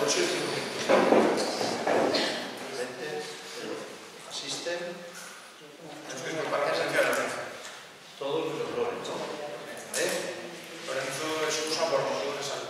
8 y 5 minutos. Asisten. Es que para la presencia de Lorenzo. Todos los Lorenzo. Lorenzo es usa por motivos de salud.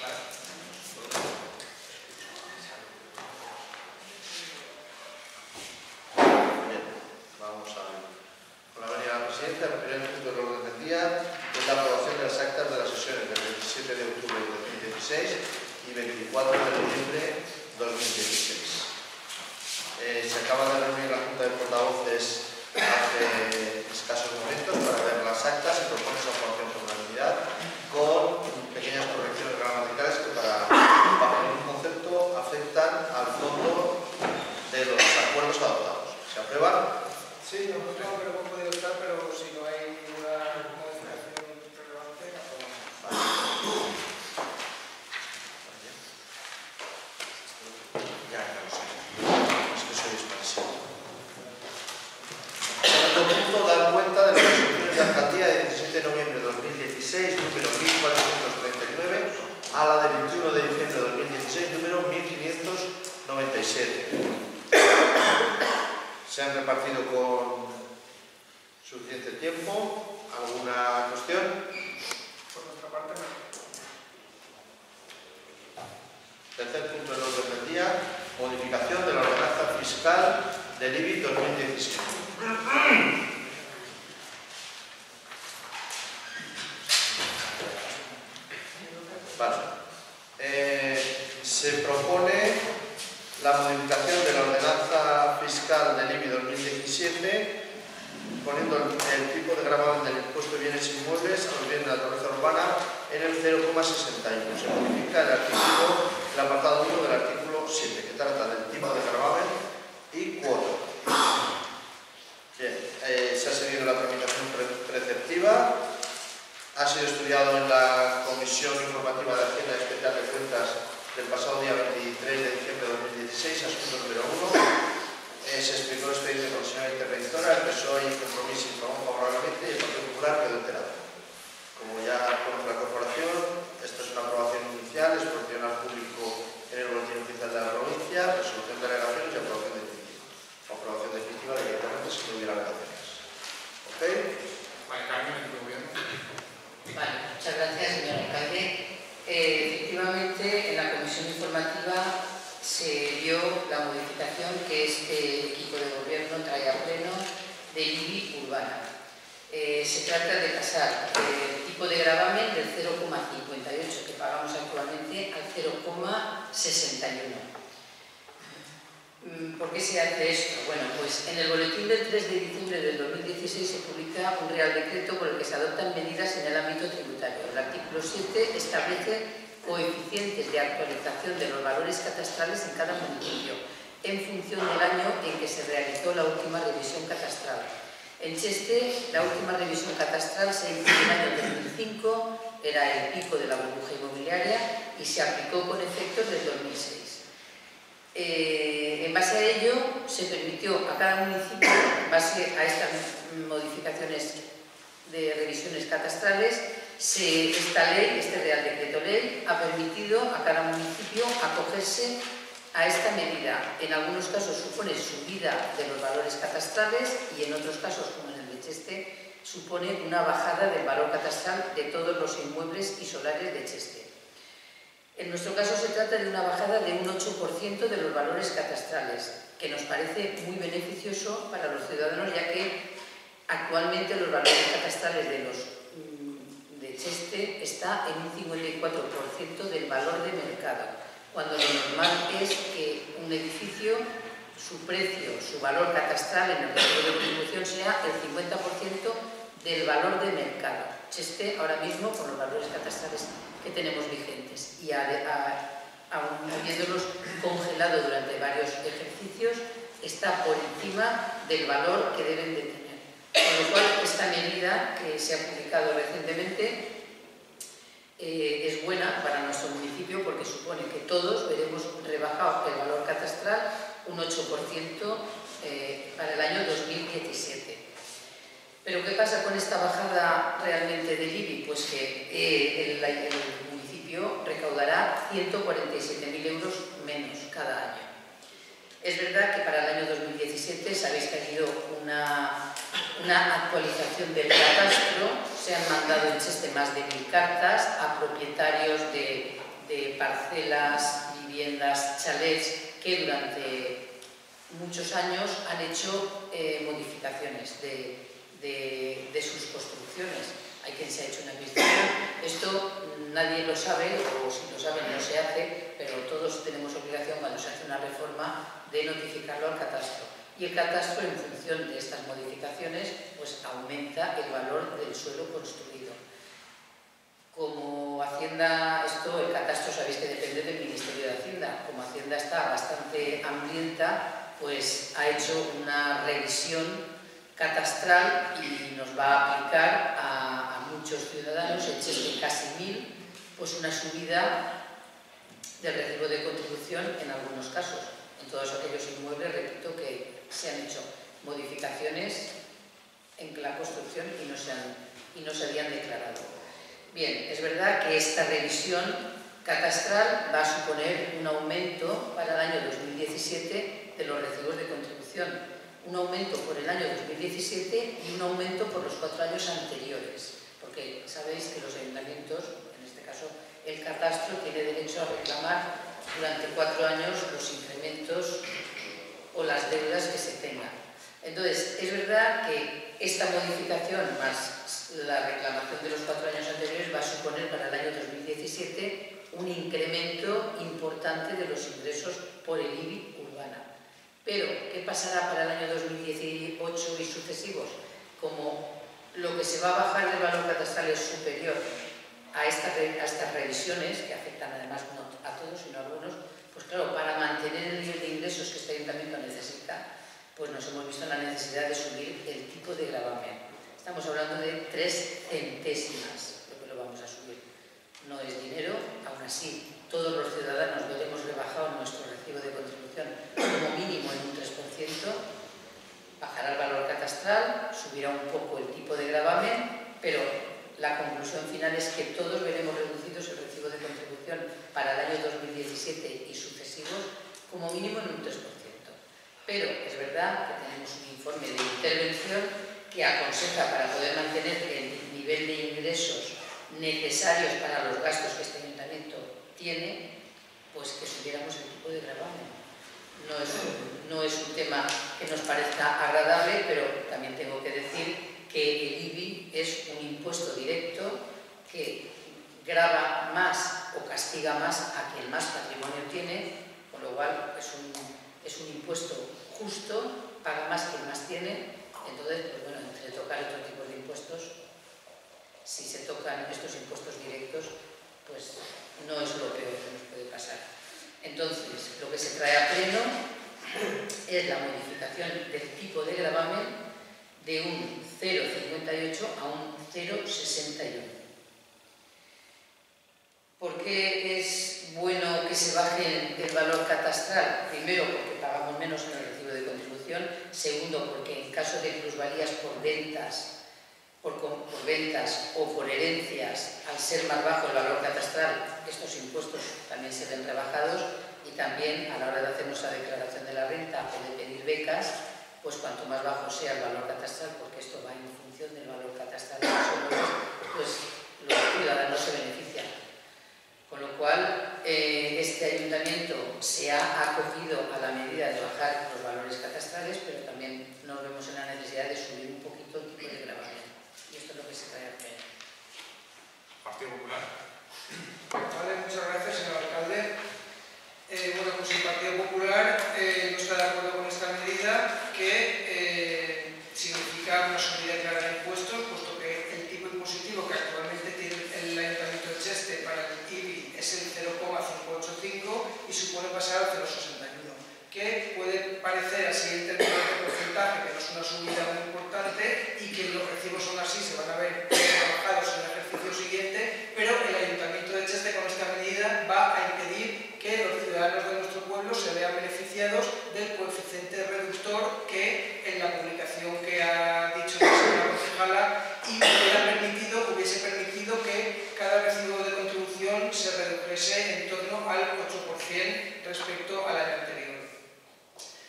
Bien, vamos a ver. Con la venida de la presidencia, el primer punto del orden del día es la aprobación de las actas de las sesiones del 27 de octubre de 2016 y 24 de noviembre de 2016. Se acaba de reunir la Junta de Portavoces hace escasos momentos para ver las actas y propone su aprobación por unanimidad con pequeñas correcciones gramaticales que bajo ningún concepto afectan al fondo de los acuerdos adoptados. ¿Se aprueban? Sí, yo no tengo que no puedo estar, pero si no hay ninguna modificación relevante, aprobamos. Ya lo sé. Es que soy expansivo. Segundo punto, dar cuenta de las resoluciones de alcaldía de 17 de noviembre de 2016, número 1439, a la de 21 de diciembre de 2016, número 1597. Se han repartido con suficiente tiempo. ¿Alguna cuestión? Por nuestra parte, no. Tercer punto del orden del día, modificación de la ordenanza fiscal del IBI 2017. Vale. Se propone la modificación de la ordenanza fiscal del IBI 2017 poniendo el tipo de gravamen del impuesto de bienes inmuebles a los bienes de naturaleza urbana en el 0,61. Se modifica el apartado 1 del artículo 7, que trata del tipo de gravamen y cuota. Bien, se ha seguido la tramitación preceptiva, ha sido estudiado en la Comisión Informativa de Hacienda Especial de Cuentas del pasado día 23 de diciembre de 2016, asunto número 1. Se explicó el expediente por la señora interventora, el PSOE y Compromiso informó favorablemente y el Partido Popular quedó enterado. Como ya conoce la corporación, esto es una aprobación inicial, exposición al público en el boletín oficial de la provincia, resolución de alegaciones y aprobación definitiva. Aprobación definitiva directamente si no hubiera alegaciones. ¿Ok? Vale, Carmen, muy bien. Vale, muchas gracias, señor alcalde. Efectivamente, en la comisión informativa se vio la modificación que este equipo de gobierno trae a pleno del IBI urbana. Se trata de pasar el tipo de gravamen del 0,58 que pagamos actualmente al 0,61. ¿Por qué se hace esto? Bueno, pues en el boletín del 3 de diciembre del 2016 se publica un Real Decreto por el que se adoptan medidas en el ámbito tributario. El artículo 7 establece coeficientes de actualización de los valores catastrales en cada municipio, en función del año en que se realizó la última revisión catastral. En Cheste, la última revisión catastral se hizo en el año 2005, era el pico de la burbuja inmobiliaria y se aplicó con efectos del 2006. En base a ello, se permitió a cada municipio, en base a estas modificaciones de revisiones catastrales, esta ley, este Real Decreto Ley, ha permitido a cada municipio acogerse a esta medida. En algunos casos supone subida de los valores catastrales y en otros casos, como en el de Cheste, supone una bajada del valor catastral de todos los inmuebles y solares de Cheste. En nuestro caso se trata de una bajada de un 8% de los valores catastrales, que nos parece muy beneficioso para los ciudadanos, ya que actualmente los valores catastrales de Cheste está en un 54% del valor de mercado, cuando lo normal es que un edificio, su precio, su valor catastral en el registro de distribución sea el 50% del valor de mercado. Cheste ahora mismo, con los valores catastrales que tenemos vigentes y aún habiéndolos congelado durante varios ejercicios, está por encima del valor que deben de tener. Con lo cual, esta medida que se ha publicado recientemente es buena para nuestro municipio porque supone que todos veremos rebajado el valor catastral un 8% para el año 2017. Pero ¿qué pasa con esta bajada realmente del IBI? Pues que el municipio recaudará 147.000 euros Es verdad que para el año 2017 sabéis que ha habido una actualización del catastro, se han mandado en Cheste más de 1000 cartas a propietarios de parcelas, viviendas, chalets que durante muchos años han hecho modificaciones de sus construcciones. Hay quien se ha hecho una investigación. Esto nadie lo sabe, o si lo saben no se hace, pero todos tenemos obligación cuando se hace una reforma de notificarlo al catastro. Y el catastro, en función de estas modificaciones, pues aumenta el valor del suelo construido. Como Hacienda, el catastro sabéis que depende del Ministerio de Hacienda. Como Hacienda está bastante hambrienta, pues ha hecho una revisión catastral y nos va a aplicar a muchos ciudadanos, en Cheste casi 1000, pues una subida del recibo de contribución en algunos casos. En todos aquellos inmuebles, repito, que se han hecho modificaciones en la construcción y no se habían declarado. Bien, es verdad que esta revisión catastral va a suponer un aumento para el año 2017 de los recibos de contribución, un aumento por el año 2017 y un aumento por los 4 años anteriores, porque sabéis que los ayuntamientos, en este caso el catastro, tiene derecho a reclamar durante 4 años los incrementos o las deudas que se tengan. Entonces, es verdad que esta modificación más la reclamación de los 4 años anteriores va a suponer para el año 2017 un incremento importante de los ingresos por el IBI urbana. Pero, ¿qué pasará para el año 2018 y sucesivos? Como lo que se va a bajar del valor catastral es superior a estas revisiones, que afectan además no a todos, sino a algunos, pues claro, para mantener el nivel de ingresos que este ayuntamiento necesita, pues nos hemos visto en la necesidad de subir el tipo de gravamen. Estamos hablando de 3 centésimas lo que lo vamos a subir. No es dinero, aún así todos los ciudadanos veremos rebajado nuestro recibo de contribución como mínimo en un 3%, bajará el valor catastral, subirá un poco el tipo de gravamen, pero la conclusión final es que todos veremos reducidos el recibo de contribución para el año 2017 y sucesivos como mínimo en un 3%. Pero es verdad que tenemos un informe de intervención que aconseja, para poder mantener el nivel de ingresos necesarios para los gastos que este ayuntamiento tiene, pues que subiéramos el tipo de gravamen. No es un tema que nos parezca agradable, pero también tengo que decir que el IBI es un impuesto directo que grava más o castiga más a quien más patrimonio tiene, con lo cual es un impuesto justo, paga más quien más tiene. Entonces, pues bueno, entre tocar otro tipo de impuestos, si se tocan estos impuestos directos, pues no es lo peor que nos puede pasar. Entonces, lo que se trae a pleno es la modificación del tipo de gravamen de un 0,58 a un 0,61. ¿Por qué es bueno que se baje el valor catastral? Primero, porque pagamos menos en el recibo de contribución. Segundo, porque en caso de plusvalías por ventas o por herencias, al ser más bajo el valor catastral, estos impuestos también se ven rebajados, y también a la hora de hacernos la declaración de la renta o de pedir becas, pues cuanto más bajo sea el valor catastral, porque esto va en función del valor catastral de los inmuebles, pues los ciudadanos se benefician. Con lo cual, este ayuntamiento se ha acogido a la medida de bajar los valores catastrales, pero también nos vemos en la necesidad de subir un poquito el tipo de gravamen. Y esto es lo que se trae a hacer. Partido Popular. Vale, muchas gracias, señor alcalde. Bueno, pues el Partido Popular no está de acuerdo con esta medida, que significa una subida clara de impuestos, puesto que el tipo impositivo que actualmente tiene el Ayuntamiento de Cheste para el IBI es el 0,585 y supone pasar al 0,61, que puede parecer así en términos de porcentaje que no es una subida muy importante y que los recibos aún así se van a ver trabajados en el ejercicio siguiente, pero el Ayuntamiento de Cheste con esta medida va a impedir que los ciudadanos de nuestro pueblo se vean beneficiados del coeficiente reductor que en la publicación que ha dicho la señora concejala hubiese permitido que cada recibo de contribución se redujese en torno al 8% respecto al año anterior.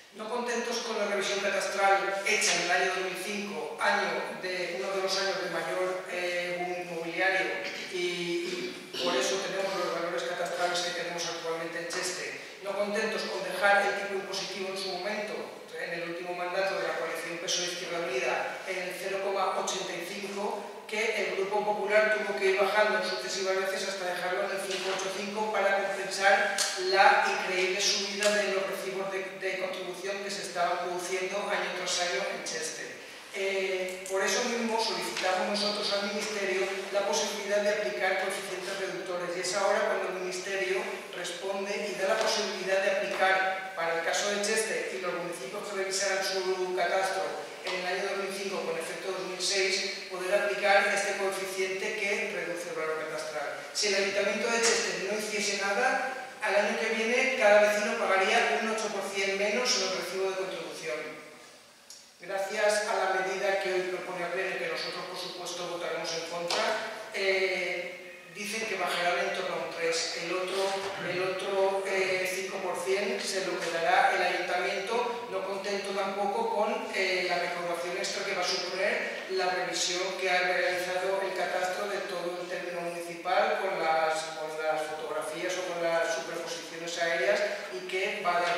catastral hecha en el año 2005, uno de los años de mayor boom inmobiliario, y por eso tenemos los valores catastrales que tenemos actualmente en Cheste. No contentos con dejar el tipo impositivo en su momento, en el último mandato de la coalición PSOE-Izquierda Unida, en el 0,85, que el Grupo Popular tuvo que ir bajando sucesivas veces hasta dejarlo en el 5,85 para compensar la increíble subida de los recibos de contribución que se estaban produciendo año tras año en Cheste. Por eso mismo solicitamos nosotros al Ministerio la posibilidad de aplicar coeficientes reductores, y es ahora cuando el Ministerio responde y da la posibilidad de aplicar, para el caso de Cheste y los municipios que revisaran su catastro en el año 2005 con efecto 2006, poder aplicar este coeficiente que reduce el valor catastral. Si el Ayuntamiento de Cheste no hiciese nada, al año que viene cada vecino pagaría un 8% menos en el recibo de contribución. Gracias a la medida que hoy propone Pleno, que nosotros por supuesto votaremos en contra, dicen que bajará en torno a un 3%. El otro 5% se lo quedará el Ayuntamiento, no contento tampoco con la recaudación extra que va a suponer la revisión que ha realizado el catastro de todo el término municipal con las fotografías o con las superposiciones aéreas, y que va a dar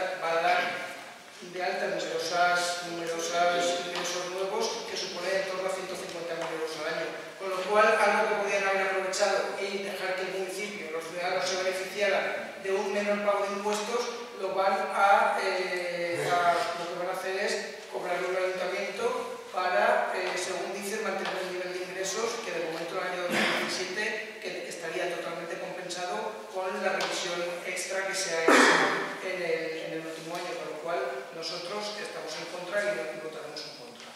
de alta numerosos ingresos nuevos que suponen en torno a 150.000 euros al año. Con lo cual, algo que podrían haber aprovechado y dejar que el municipio, los ciudadanos se beneficiaran de un menor pago de impuestos, lo que van a hacer es cobrarlo al Ayuntamiento para, según dicen, mantener el nivel de ingresos que de momento en el año 2017 que estaría totalmente compensado con la revisión extra que se ha hecho en el último año, con lo cual nosotros estamos en contra y votaremos en contra.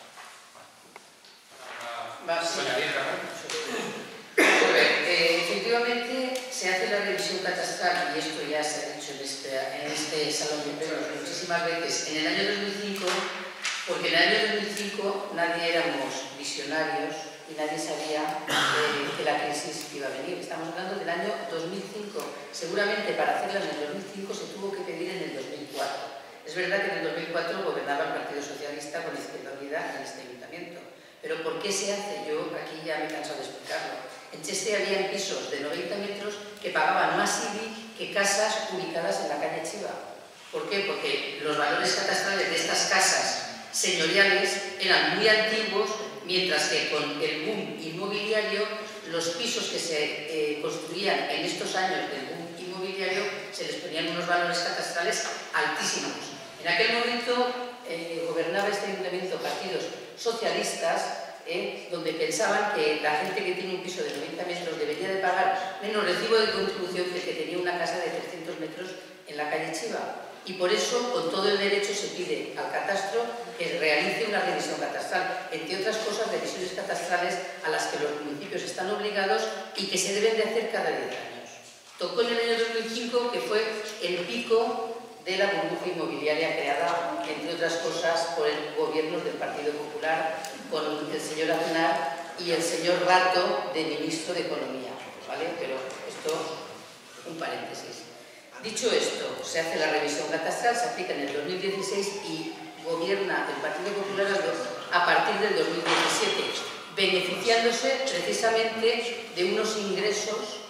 Efectivamente, se hace la revisión catastral, y esto ya se ha dicho en este salón de plenos muchísimas veces, en el año 2005, porque en el año 2005 nadie éramos visionarios y nadie sabía que la crisis iba a venir. Estamos hablando del año 2005. Seguramente para hacerla en el 2005 se tuvo que pedir en el 2004. Es verdad que en el 2004 gobernaba el Partido Socialista con Izquierda Unida en este ayuntamiento. Pero ¿por qué se hace? Yo aquí ya me he cansado de explicarlo. En Cheste había pisos de 90 metros que pagaban más IBI que casas ubicadas en la calle Chiva. ¿Por qué? Porque los valores catastrales de estas casas señoriales eran muy antiguos, mientras que con el boom inmobiliario, los pisos que se construían en estos años del boom inmobiliario se les ponían unos valores catastrales altísimos. En aquel momento gobernaba este ayuntamiento partidos socialistas, donde pensaban que la gente que tiene un piso de 90 metros debería de pagar menos recibo de contribución que el que tenía una casa de 300 metros en la calle Chiva. Y por eso, con todo el derecho, se pide al catastro que realice una revisión catastral, entre otras cosas, revisiones catastrales a las que los municipios están obligados y que se deben de hacer cada 10 años. Tocó en el año 2005, que fue el pico de la burbuja inmobiliaria creada, entre otras cosas, por el gobierno del Partido Popular, con el señor Aznar y el señor Rato de ministro de Economía, ¿vale? Pero esto, un paréntesis. Dicho esto, se hace la revisión catastral, se aplica en el 2016 y gobierna el Partido Popular a partir del 2017, beneficiándose precisamente de unos ingresos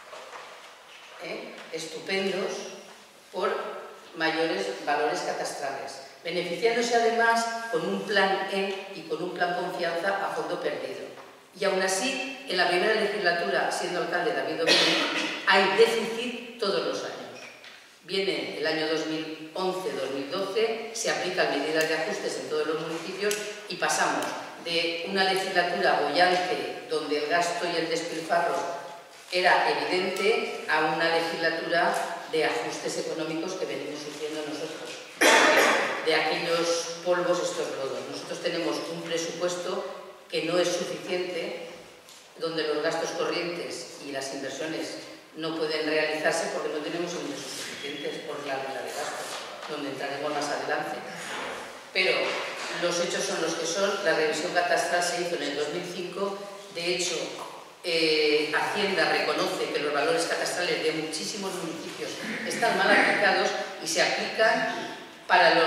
estupendos por mayores valores catastrales, beneficiándose además con un plan E y con un plan confianza a fondo perdido. Y aún así, en la primera legislatura, siendo alcalde David Domínguez, hay déficit todos los años. Viene el año 2011-2012, se aplican medidas de ajustes en todos los municipios y pasamos de una legislatura boyante donde el gasto y el despilfarro era evidente a una legislatura de ajustes económicos que venimos sufriendo nosotros, de aquellos polvos estos lodos. Nosotros tenemos un presupuesto que no es suficiente, donde los gastos corrientes y las inversiones no pueden realizarse porque no tenemos ingresos suficientes por la regla de gastos, donde entraremos más adelante. Pero los hechos son los que son. La revisión catastral se hizo en el 2005, de hecho, Hacienda reconoce que los valores catastrales de muchísimos municipios están mal aplicados y se aplican para los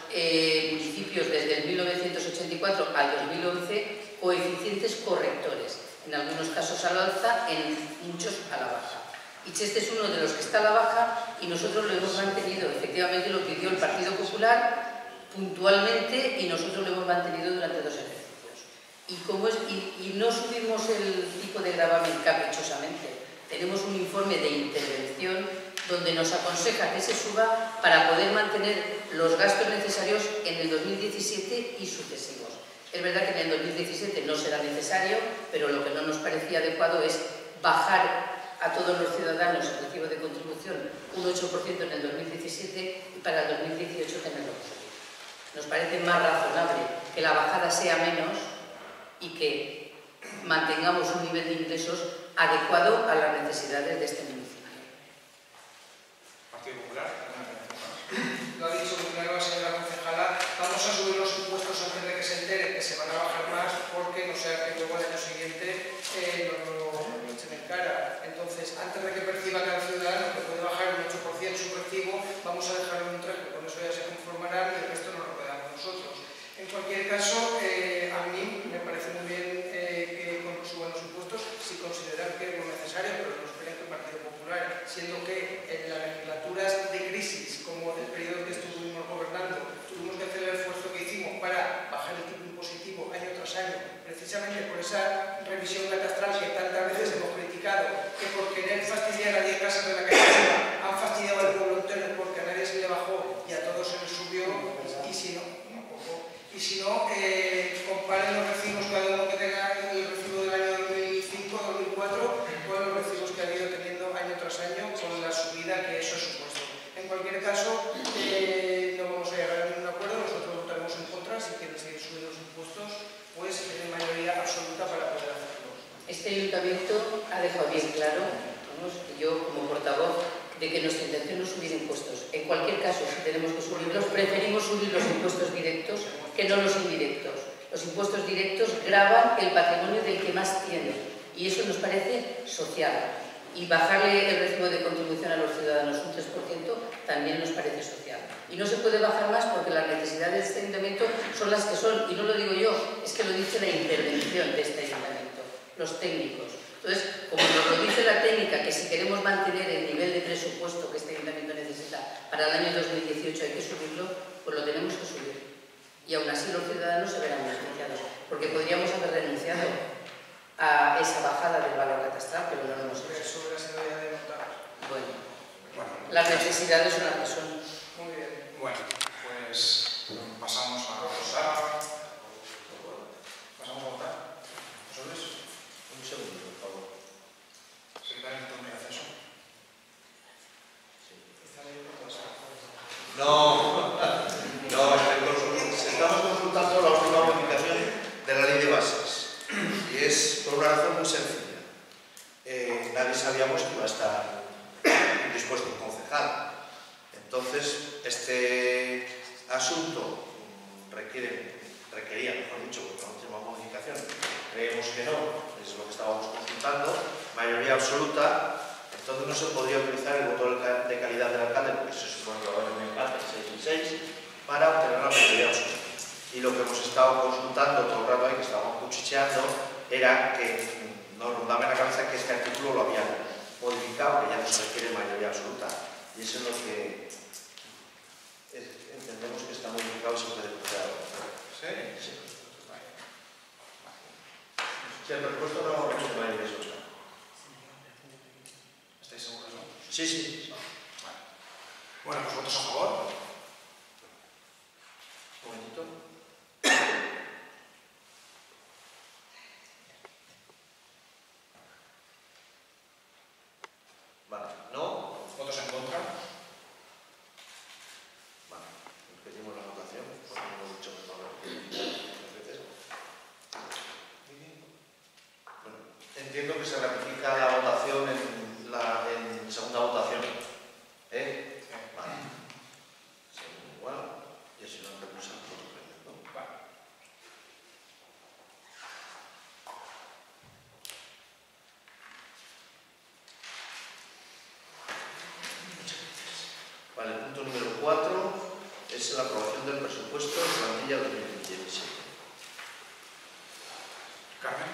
municipios desde el 1984 al 2011 coeficientes correctores, en algunos casos a la alza, en muchos a la baja. Y este es uno de los que está a la baja y nosotros lo hemos mantenido, efectivamente lo pidió el Partido Popular puntualmente y nosotros lo hemos mantenido durante 2 ejercicios. Y no subimos el tipo de gravamen caprichosamente. Tenemos un informe de intervención donde nos aconseja que se suba para poder mantener los gastos necesarios en el 2017 y sucesivos. Es verdad que en el 2017 no será necesario, pero lo que no nos parecía adecuado es bajar a todos los ciudadanos el recibo de contribución un 8% en el 2017 y para el 2018 tenerlo que subir. Nos parece más razonable que la bajada sea menos y que mantengamos un nivel de ingresos adecuado a las necesidades de este municipio. Partido Popular. Lo ha dicho muy claro la señora concejala, vamos a subir los impuestos antes de que se entere que se van a bajar más, porque no sea que luego al año siguiente lo echen en cara. Entonces, antes de que perciba cada ciudadano que puede bajar un 8% su recibo, vamos a dejarlo en un 3%, con eso ya se conformarán y el resto nos lo quedamos nosotros. En cualquier caso, a mí me parece muy bien que suban los impuestos si consideran que es lo necesario, pero no esperen que el Partido Popular, siendo que en las legislaturas de crisis, como el periodo que estuvimos gobernando, tuvimos que hacer el esfuerzo que hicimos para bajar el tipo impositivo año tras año, precisamente por esa revisión catastral que tantas veces hemos criticado, que por querer fastidiar a 10 casas de la calle han fastidiado al pueblo entero porque a nadie se le bajó y a todos se les subió, y si no, comparen los recibos cada uno que tenga el recibo del año 2005, 2004, con los recibos que han ido teniendo año tras año con la subida que eso ha supuesto. En cualquier caso, no vamos a llegar a ningún acuerdo, nosotros votaremos en contra, si quieren seguir subiendo los impuestos, pues tienen mayoría absoluta para poder hacerlo. Este ayuntamiento ha dejado bien claro, yo como portavoz, de que nuestra intención no es subir impuestos. En cualquier caso, si tenemos que subirlos, preferimos subir los impuestos directos que no los indirectos. Los impuestos directos gravan el patrimonio del que más tiene y eso nos parece social. Y bajarle el recibo de contribución a los ciudadanos un 3% también nos parece social. Y no se puede bajar más porque las necesidades de este ayuntamiento son las que son, y no lo digo yo, es que lo dice la intervención de este ayuntamiento, los técnicos. Entonces, como nos lo dice la técnica, que si queremos mantener el nivel de presupuesto que este ayuntamiento necesita para el año 2018 hay que subirlo, pues lo tenemos que subir. Y aún así los ciudadanos se verán beneficiados, porque podríamos haber renunciado a esa bajada del valor catastral, pero no lo hemos hecho. Eso hubiera sido ya de notar. Bueno, las necesidades son las que son. Muy bien. Bueno, pues pasamos a votar. ¿Pasamos a votar? ¿Vosotros? Un segundo, por favor. Secretario de Turno y Acceso. Estamos consultando la última modificación de la ley de bases y es por una razón muy sencilla. Nadie sabíamos que iba a estar dispuesto un concejal. Entonces, este asunto requería, mejor dicho, una última modificación. Creemos que no, es lo que estábamos consultando, mayoría absoluta. Entonces no se podría utilizar el voto de calidad del alcalde, porque se supone que va a haber un empate 6 y 6, para obtener la mayoría absoluta. Y lo que hemos estado consultando todo el rato ahí, que estábamos cuchicheando, era que nos rondaba en la cabeza que este artículo lo habían modificado, que ya no se requiere mayoría absoluta. Y eso es lo que entendemos que está modificado y se puede proceder ahora. ¿Sí? Sí. Si el presupuesto no requiere mayoría absoluta. ¿Estáis seguros, no? Sí, sí. Vale. Bueno, pues votos a favor. Un momentito. Vale, no. Votos en contra. Vale, repetimos la votación, porque no hemos dicho que no las veces. Bueno, entiendo que se ratifica la votación en segunda votación. Vale. Segundo igual, y así lo recusan por otro medio, ¿no? Vale. Vale, el punto número 4 es es la aprobación del presupuesto de plantilla 2017. Carmen.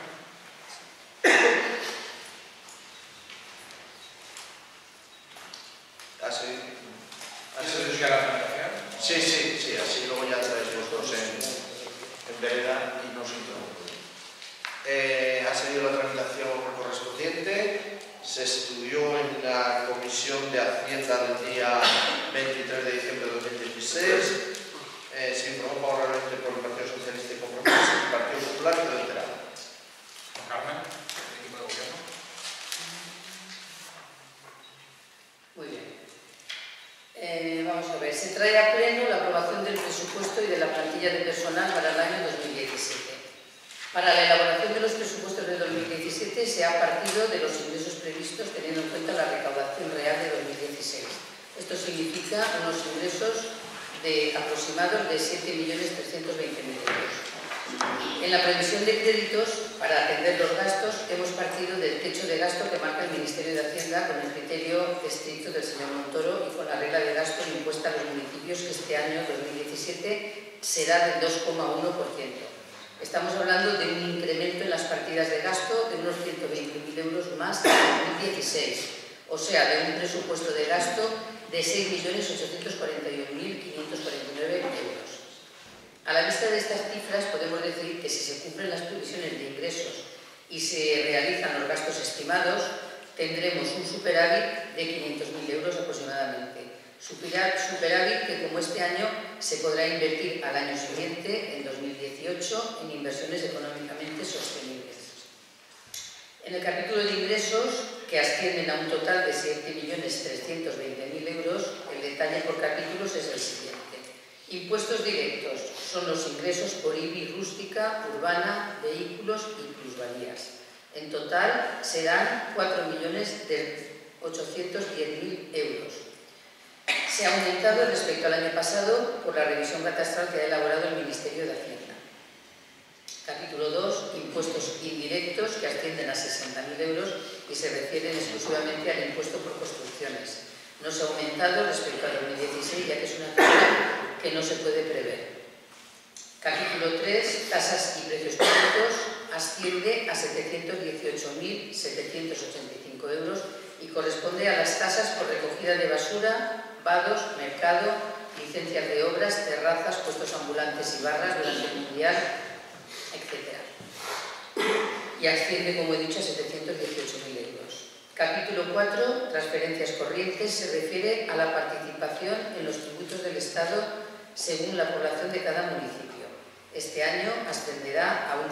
¿Quieres explicar la tramitación? Sí, así luego ya traéis vosotros en vereda y no os interrumpo. Ha seguido la tramitación correspondiente, se estudió en la Comisión de Hacienda del día 23 de diciembre de 2016, se informó favorablemente por el Partido Socialista y Compromiso y el Partido Popular quedó enterado. Carmen, el equipo de gobierno. Muy bien. Vamos a ver, se trae a pleno la aprobación del presupuesto y de la plantilla de personal para el año 2017. Para la elaboración de los presupuestos de 2017 se ha partido de los ingresos previstos teniendo en cuenta la recaudación real de 2016. Esto significa unos ingresos aproximados de 7.320.000 euros. En la previsión de créditos, para atender los gastos, hemos partido del techo de gasto que marca el Ministerio de Hacienda con el criterio estricto del señor Montoro y con la regla de gasto impuesta a los municipios que este año 2017 será del 2,1%. Estamos hablando de un incremento en las partidas de gasto de unos 120.000 euros más que en 2016, o sea, de un presupuesto de gasto de 6.841.549 euros. A la vista de estas cifras podemos decir que si se cumplen las previsiones de ingresos y se realizan los gastos estimados, tendremos un superávit de 500.000 euros aproximadamente. Superávit que como este año se podrá invertir al año siguiente, en 2018, en inversiones económicamente sostenibles. En el capítulo de ingresos, que ascienden a un total de 7.320.000 euros, el detalle por capítulos es el siguiente. Impuestos directos son los ingresos por IBI rústica, urbana, vehículos y plusvalías. En total serán 4.810.000 euros. Se ha aumentado respecto al año pasado por la revisión catastral que ha elaborado el Ministerio de Hacienda. Capítulo 2. Impuestos indirectos que ascienden a 60.000 euros y se refieren exclusivamente al impuesto por construcciones. No se ha aumentado respecto al 2016, ya que es una cifra que no se puede prever. Capítulo 3. Tasas y precios públicos asciende a 718.785 euros y corresponde a las tasas por recogida de basura, vados, mercado, licencias de obras, terrazas, puestos ambulantes y barras durante el mundial, etc. Y asciende, como he dicho, a 718.000 euros. Capítulo 4. Transferencias corrientes se refiere a la participación en los tributos del Estado según la población de cada municipio. Este año ascenderá a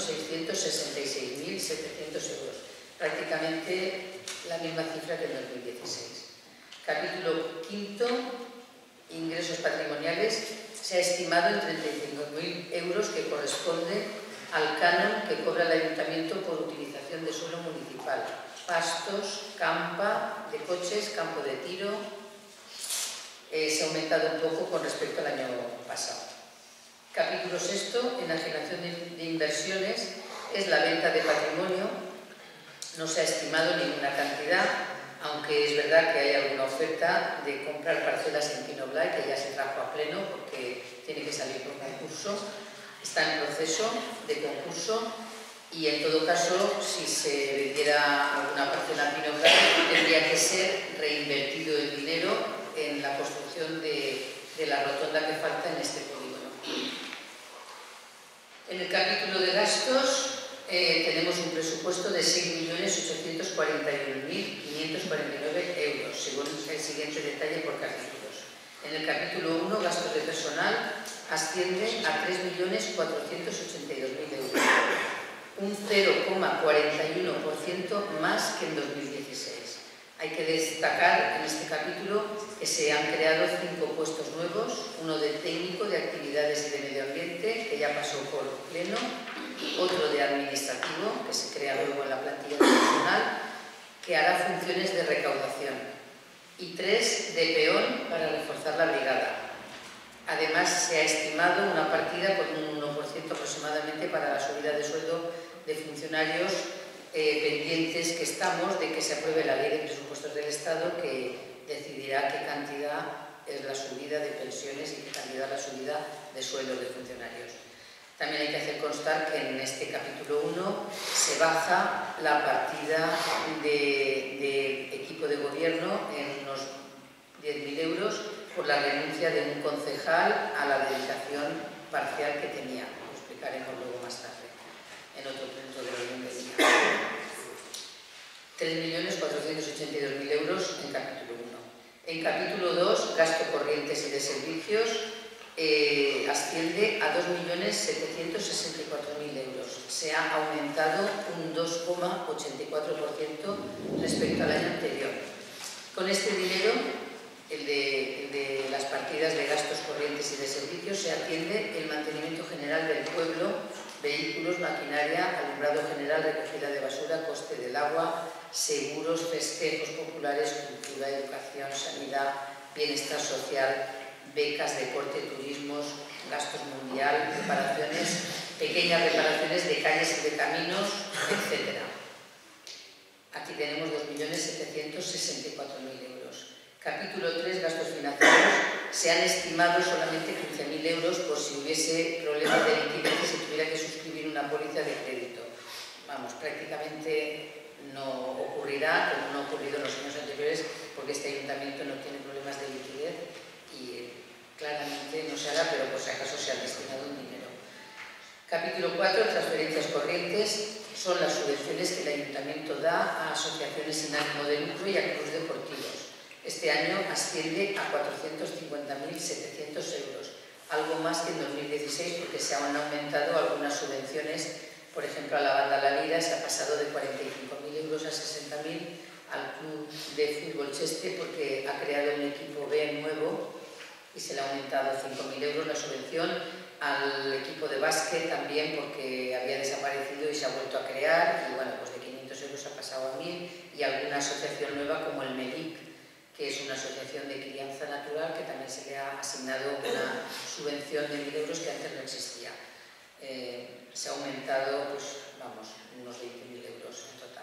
1.666.700 euros, prácticamente la misma cifra que en 2016. Capítulo 5. Ingresos patrimoniales se ha estimado en 35.000 euros que corresponde al canon que cobra el Ayuntamiento por utilización de suelo municipal, pastos, campa de coches, campo de tiro. Se ha aumentado un poco con respecto al año pasado. Capítulo 6. Enajenación de inversiones es la venta de patrimonio. No se ha estimado ninguna cantidad, aunque es verdad que hay alguna oferta de comprar parcelas en Pinoblay que ya se trajo a pleno porque tiene que salir por concurso. Está en proceso de concurso y en todo caso, si se vendiera alguna parcela en Pinoblay, tendría que ser reinvertido el dinero en la construcción de la rotonda que falta en este polígono. En el capítulo de gastos tenemos un presupuesto de 6.841.549 euros, según el siguiente detalle por capítulos. En el capítulo 1, gastos de personal, asciende a 3.482.000 euros, un 0,41% más que en 2016. Hay que destacar en este capítulo que se han creado 5 puestos nuevos, uno de técnico de actividades y de medio ambiente, que ya pasó por pleno, otro de administrativo, que se crea luego en la plantilla de personal, que hará funciones de recaudación, y 3 de peón para reforzar la brigada. Además, se ha estimado una partida con un 1% aproximadamente para la subida de sueldo de funcionarios pendientes que estamos de que se apruebe la Ley de Presupuestos del Estado, que decidirá qué cantidad es la subida de pensiones y que también da la subida de sueldos de funcionarios. También hay que hacer constar que en este capítulo 1 se baja la partida de equipo de gobierno en unos 10.000 euros por la renuncia de un concejal a la dedicación parcial que tenía. Lo explicaremos luego más tarde, en otro punto del orden del día. 3.482.000 euros en capítulo 1. En capítulo 2, gasto corrientes y de servicios, asciende a 2.764.000 euros. Se ha aumentado un 2,84% respecto al año anterior. Con este dinero, el de las partidas de gastos corrientes y de servicios, se atiende el mantenimiento general del pueblo, vehículos, maquinaria, alumbrado general, recogida de basura, coste del agua, seguros, festejos populares, cultura, educación, sanidad, bienestar social, becas, deporte, turismos, gastos mundial, pequeñas reparaciones de calles y de caminos, etc. Aquí tenemos 2.764.000 euros. Capítulo 3, gastos financieros. Se han estimado solamente 15.000 euros por si hubiese problemas de liquidez y se tuviera que suscribir una póliza de crédito. Vamos, prácticamente no ocurrirá, como no ha ocurrido en los años anteriores, porque este ayuntamiento no tiene problemas de liquidez y claramente no se hará, pero por si acaso se ha destinado un dinero. Capítulo 4, transferencias corrientes, son las subvenciones que el ayuntamiento da a asociaciones sin ánimo de lucro y a clubes deportivos. Este año asciende a 450.700 euros, algo más que en 2016 porque se han aumentado algunas subvenciones. Por ejemplo, a la banda La Lira se ha pasado de 45.000 euros a 60.000, al club de fútbol Cheste porque ha creado un equipo B nuevo y se le ha aumentado a 5.000 euros la subvención, al equipo de básquet también porque había desaparecido y se ha vuelto a crear y bueno, pues de 500 euros ha pasado a 1.000, y alguna asociación nueva como el MELIC, que es una asociación de crianza natural que también se le ha asignado una subvención de 1.000 euros que antes no existía. Se ha aumentado, pues vamos, unos 20.000 euros en total.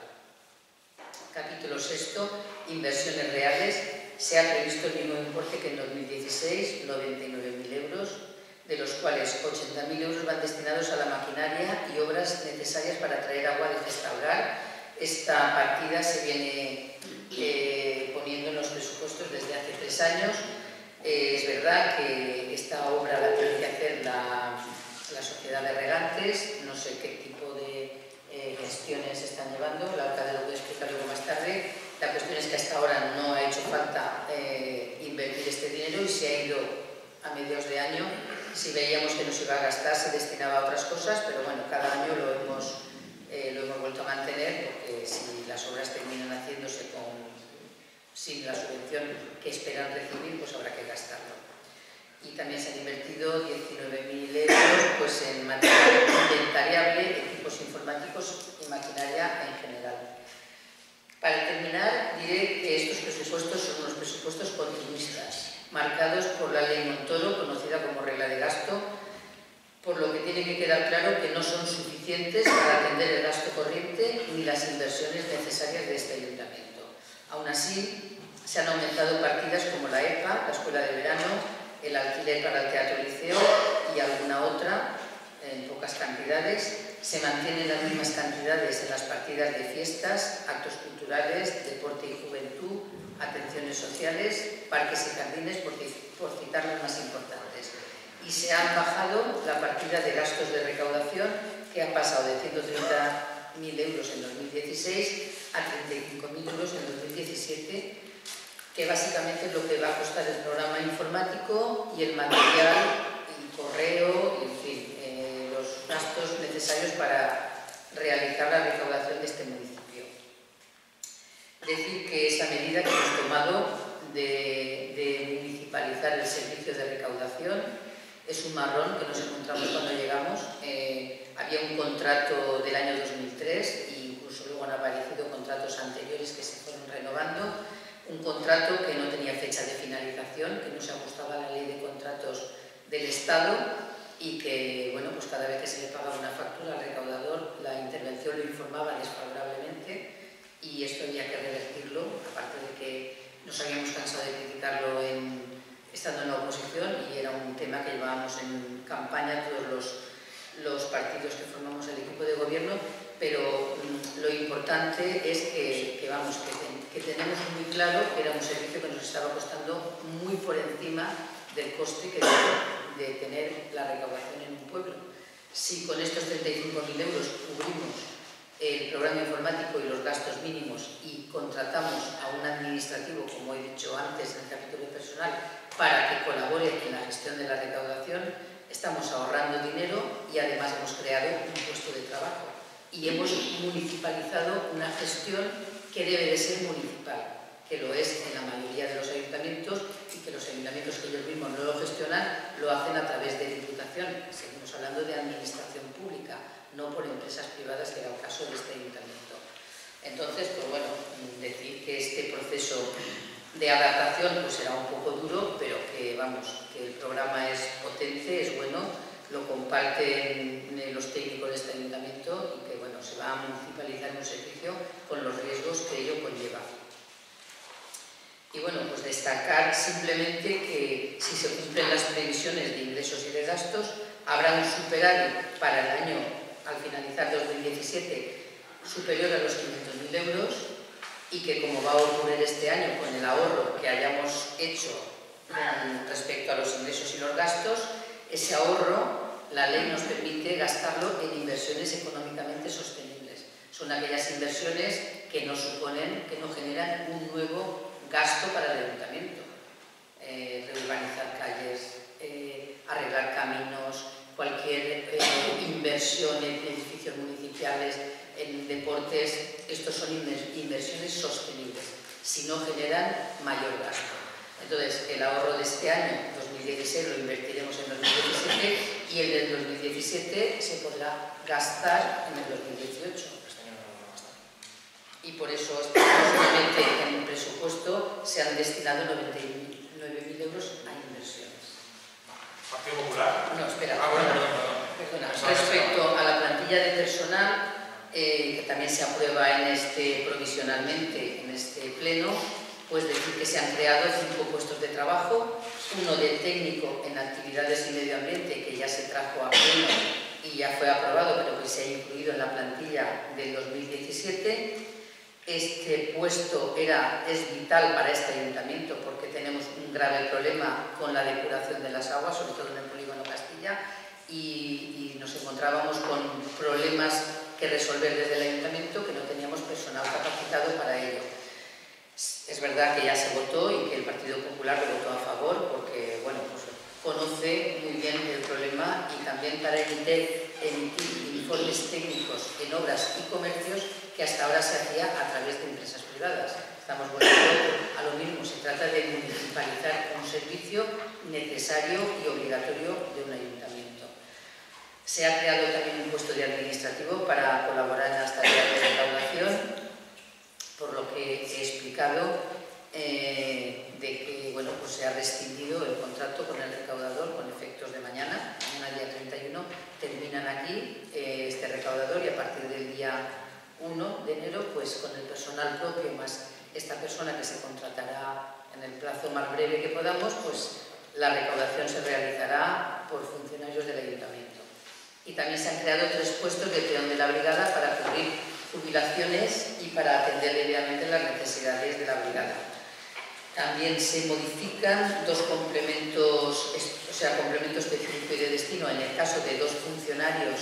Capítulo 6, inversiones reales. Se ha previsto el mismo importe que en 2016, 99.000 euros, de los cuales 80.000 euros van destinados a la maquinaria y obras necesarias para traer agua de Gestalgar. Esta partida se viene poniendo en los presupuestos desde hace 3 años. Es verdad que esta obra la tiene que hacer la Sociedad de Regantes, no sé qué tipo de gestiones están llevando, la alcalde lo voy a explicar luego más tarde. La cuestión es que hasta ahora no ha hecho falta invertir este dinero y se ha ido a mediados de año. Si veíamos que no se iba a gastar, se destinaba a otras cosas, pero bueno, cada año lo hemos vuelto a mantener porque si las obras terminan haciéndose sin la subvención que esperan recibir, pues habrá que gastarlo. Y también se han invertido 19.000 euros pues, en material inventariable, equipos informáticos y maquinaria en general. Para terminar, diré que estos presupuestos son unos presupuestos continuistas, marcados por la ley Montoro, conocida como regla de gasto, por lo que tiene que quedar claro que no son suficientes para atender el gasto corriente ni las inversiones necesarias de este ayuntamiento. Aún así, se han aumentado partidas como la EPA, la escuela de verano, el alquiler para el Teatro Liceo y alguna otra, en pocas cantidades. Se mantienen las mismas cantidades en las partidas de fiestas, actos culturales, deporte y juventud, atenciones sociales, parques y jardines, por citar las más importantes. Y se ha bajado la partida de gastos de recaudación, que ha pasado de 130.000 euros en 2016 a 35.000 euros en 2017, que básicamente es lo que va a costar el programa informático y el material, y correo, y en fin, los gastos necesarios para realizar la recaudación de este municipio. Decir que esa medida que hemos tomado de municipalizar el servicio de recaudación es un marrón que nos encontramos cuando llegamos. Había un contrato del año 2003 e incluso luego han aparecido contratos anteriores que se fueron renovando. Un contrato que no tenía fecha de finalización, que no se ajustaba a la ley de contratos del Estado y que, bueno, pues cada vez que se le pagaba una factura al recaudador, la intervención lo informaba desfavorablemente y esto había que revertirlo, aparte de que nos habíamos cansado de criticarlo en estando en la oposición, y era un tema que llevábamos en campaña todos los partidos que formamos el equipo de gobierno, pero lo importante es que tenemos muy claro que era un servicio que nos estaba costando muy por encima del coste de tener la recaudación en un pueblo. Si con estos 35.000 euros cubrimos el programa informático y los gastos mínimos y contratamos a un administrativo, como he dicho antes en el capítulo personal, para que colabore en la gestión de la recaudación, estamos ahorrando dinero y además hemos creado un puesto de trabajo y hemos municipalizado una gestión que debe de ser municipal, que lo es en la mayoría de los ayuntamientos, y que los ayuntamientos que ellos mismos no lo gestionan lo hacen a través de Diputación. Seguimos hablando de administración pública, no por empresas privadas, que era el caso de este ayuntamiento. Entonces, pues bueno, decir que este proceso de adaptación pues será un poco duro, pero que vamos, que el programa es potente, es bueno, lo comparten los técnicos de este ayuntamiento y que bueno, se va a municipalizar un servicio con los riesgos que ello conlleva. Y bueno, pues destacar simplemente que si se cumplen las previsiones de ingresos y de gastos, habrá un superávit para el año, al finalizar 2017, superior a los 500.000 euros, y que como va a ocurrir este año con el ahorro que hayamos hecho respecto a los ingresos y los gastos, ese ahorro, la ley nos permite gastarlo en inversiones económicamente sostenibles. Son aquellas inversiones que no suponen, que no generan un nuevo gasto para el ayuntamiento. Reurbanizar calles, arreglar caminos, cualquier inversión en edificios municipales, en deportes, estos son inversiones sostenibles, si no generan mayor gasto. Entonces, el ahorro de este año, 2016, lo invertiremos en 2017 y el del 2017 se podrá gastar en el 2018. Y por eso, solamente en el presupuesto se han destinado 99.000 euros a inversiones. ¿Partido Popular? No, espera. Perdona. Respecto a la plantilla de personal, que también se aprueba provisionalmente en este pleno, pues decir que se han creado 5 puestos de trabajo, uno de técnico en actividades y medio ambiente, que ya se trajo a pleno y ya fue aprobado, pero que se ha incluido en la plantilla del 2017. Este puesto es vital para este ayuntamiento porque tenemos un grave problema con la depuración de las aguas, sobre todo en el polígono Castilla, y nos encontrábamos con problemas que resolver desde el ayuntamiento, que no teníamos personal capacitado para ello. Es verdad que ya se votó y que el Partido Popular lo votó a favor porque, bueno, pues conoce muy bien el problema, y también para emitir informes técnicos en obras y comercios que hasta ahora se hacía a través de empresas privadas. Estamos volviendo a lo mismo, se trata de municipalizar un servicio necesario y obligatorio de un ayuntamiento. Se ha creado también un puesto de administrativo para colaborar en las tareas de recaudación, por lo que he explicado de que bueno, pues se ha rescindido el contrato con el recaudador con efectos de mañana día 31, terminan aquí este recaudador, y a partir del día 1 de enero, pues con el personal propio más esta persona que se contratará en el plazo más breve que podamos, pues la recaudación se realizará por funcionarios del ayuntamiento. Y también se han creado 3 puestos de peón de la brigada para cubrir jubilaciones y para atender debidamente las necesidades de la brigada. También se modifican 2 complementos, o sea, complemento específico y de destino en el caso de 2 funcionarios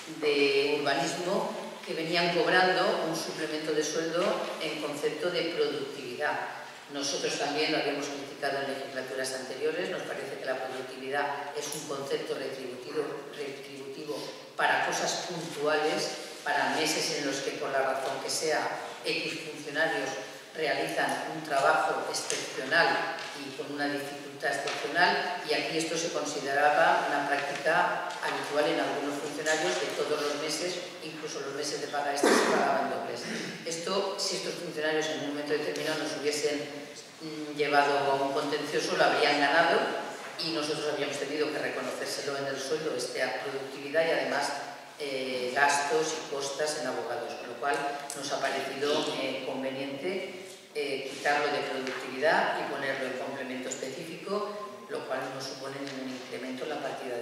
de urbanismo que venían cobrando un suplemento de sueldo en concepto de productividad. Nosotros también lo habíamos criticado en legislaturas anteriores, nos parece que la productividad es un concepto retributivo para cosas puntuales, para meses en los que por la razón que sea X funcionarios realizan un trabajo excepcional y con una dificultad excepcional, y aquí esto se consideraba una práctica habitual en algunos funcionarios, que todos los meses, incluso los meses de paga extra, se pagaban dobles. Esto, si estos funcionarios en un momento determinado nos hubiesen llevado a un contencioso, lo habrían ganado, y nosotros habíamos tenido que reconocérselo en el sueldo, esta productividad, y además gastos y costas en abogados, con lo cual nos ha parecido conveniente quitarlo de productividad y ponerlo en complemento específico,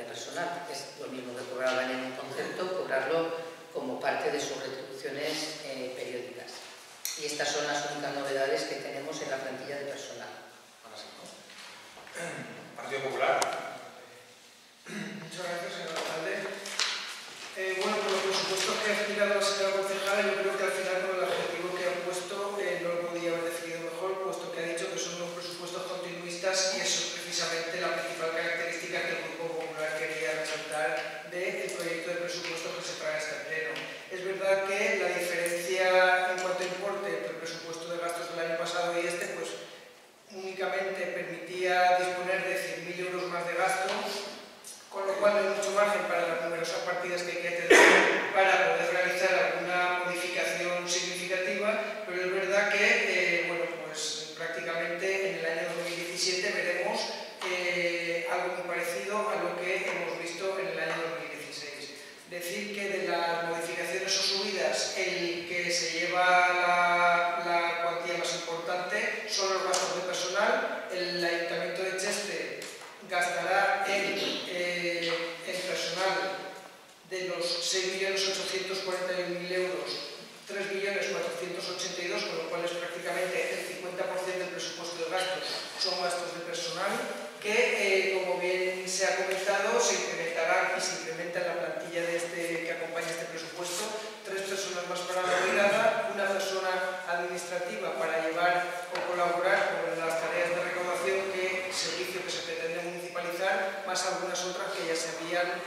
de personal. Es lo mismo que cobrarlo en un concepto, cobrarlo como parte de sus retribuciones periódicas. Y estas son las únicas novedades que tenemos en la plantilla de personal. Ahora sí, ¿no? Partido Popular. Muchas gracias, señor alcalde. Bueno, por los presupuestos que ha explicado la señora concejala, yo creo que al final con el objetivo que ha puesto no lo podía haber definido mejor, puesto que ha dicho que son unos presupuestos continuistas y eso es precisamente la principal característica que el Grupo Popular quería resaltar del proyecto de presupuestos que se trae a este pleno. Es verdad que la diferencia en cuanto a importe entre el presupuesto de gastos del año pasado y este, pues únicamente permitía disponer de 100.000 euros más de gasto, con lo cual no hay mucho margen para las numerosas partidas que hay que atender para poder realizar alguna modificación significativa, pero es verdad que bueno, pues prácticamente en el año 2017 veremos algo muy parecido a lo que hemos visto en el año 2016. Decir que de las modificaciones o subidas el que se lleva la cuantía más importante son los gastos de personal. El Ayuntamiento de Cheste gastará en personal de los 6.841.000 euros, 3.482.000, con lo cual es prácticamente el 50% del presupuesto de gastos son gastos de personal, que como bien se ha comentado, se incrementará y se incrementa en la plantilla que acompaña este presupuesto, 3 personas más para la brigada, una persona administrativa para llevar o colaborar con las tareas de recaudación, servicio que se pretende municipalizar, más algunas otras que ya se habían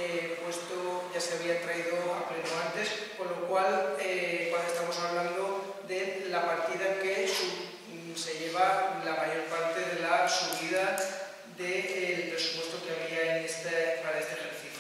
traído a pleno antes, con lo cual cuando estamos hablando de la partida que se lleva la mayor parte de la subida del presupuesto que había para este ejercicio.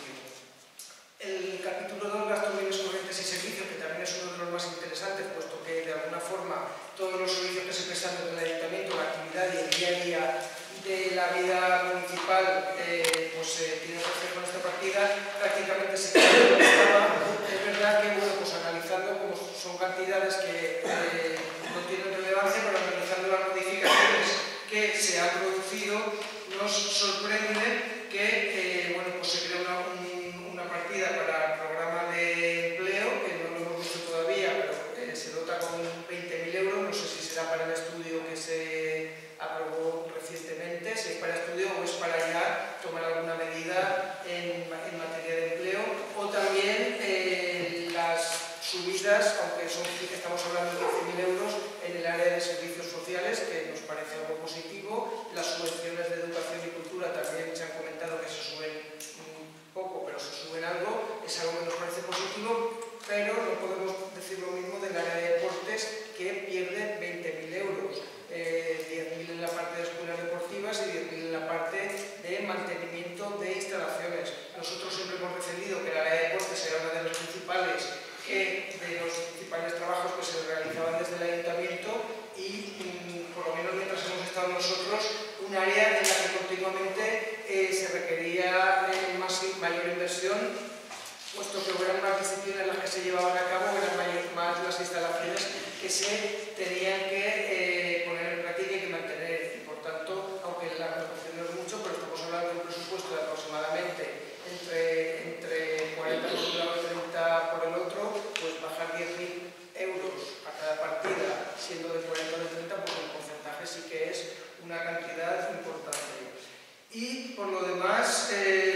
El capítulo 2, gastos, bienes corrientes y servicios, que también es uno de los más interesantes, puesto que de alguna forma todos los servicios que se prestan desde el ayuntamiento, la actividad y el día a día de la vida municipal pues tiene reflejo en esta partida, prácticamente se queda donde estaba. Es verdad que, bueno, pues analizando, como son cantidades que no tienen relevancia, pero analizando las modificaciones que se han producido, nos sorprende que bueno, pues se crea una partida para el programa de empleo, que no lo hemos visto todavía, pero se dota con 20.000 euros, no sé si será para el estudio que se aprobó recientemente, si es para estudio o es para ya tomar alguna medida en materia de empleo, o también las subidas, aunque estamos hablando de 15.000 euros, en el área de servicios sociales, que nos parece algo positivo. Las subvenciones de educación y cultura también se han comentado que se suben poco, pero se suben algo, es algo que nos parece positivo, pero no podemos decir lo mismo del área de deportes, que pierde 20.000 euros. 10.000 en la parte de escuelas deportivas y 10.000 en la parte de mantenimiento de instalaciones. Nosotros siempre hemos defendido que el área de deportes era una de los principales trabajos que se realizaban desde el ayuntamiento y por lo menos mientras hemos estado nosotros, un área en la que continuamente se requería mayor inversión, puesto que eran más disciplinas las que se llevaban a cabo, eran más las instalaciones que se tenían que poner en práctica y que mantener. Y por tanto, aunque la proporción no es mucho, pero estamos hablando de un presupuesto de aproximadamente entre 40 por un lado y 30 por el otro, pues bajar 10.000 euros a cada partida, siendo de 40 o de 30, pues el porcentaje sí que es una cantidad importante. Y por lo demás,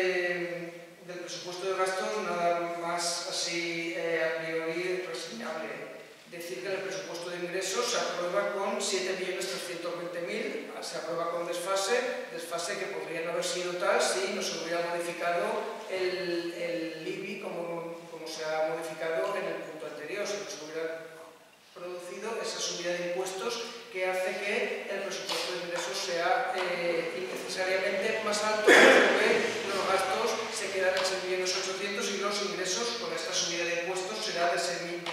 del presupuesto de gastos, nada más así a priori reseñable. Decir que el presupuesto de ingresos se aprueba con 7.320.000, se aprueba con desfase que podría no haber sido tal si no se hubiera modificado el IBI como se ha modificado en el punto anterior, si no se hubiera producido esa subida de impuestos que hace que el presupuesto de ingresos sea innecesariamente más alto, porque los gastos se quedan en 6.800.000 y los ingresos con esta subida de impuestos será de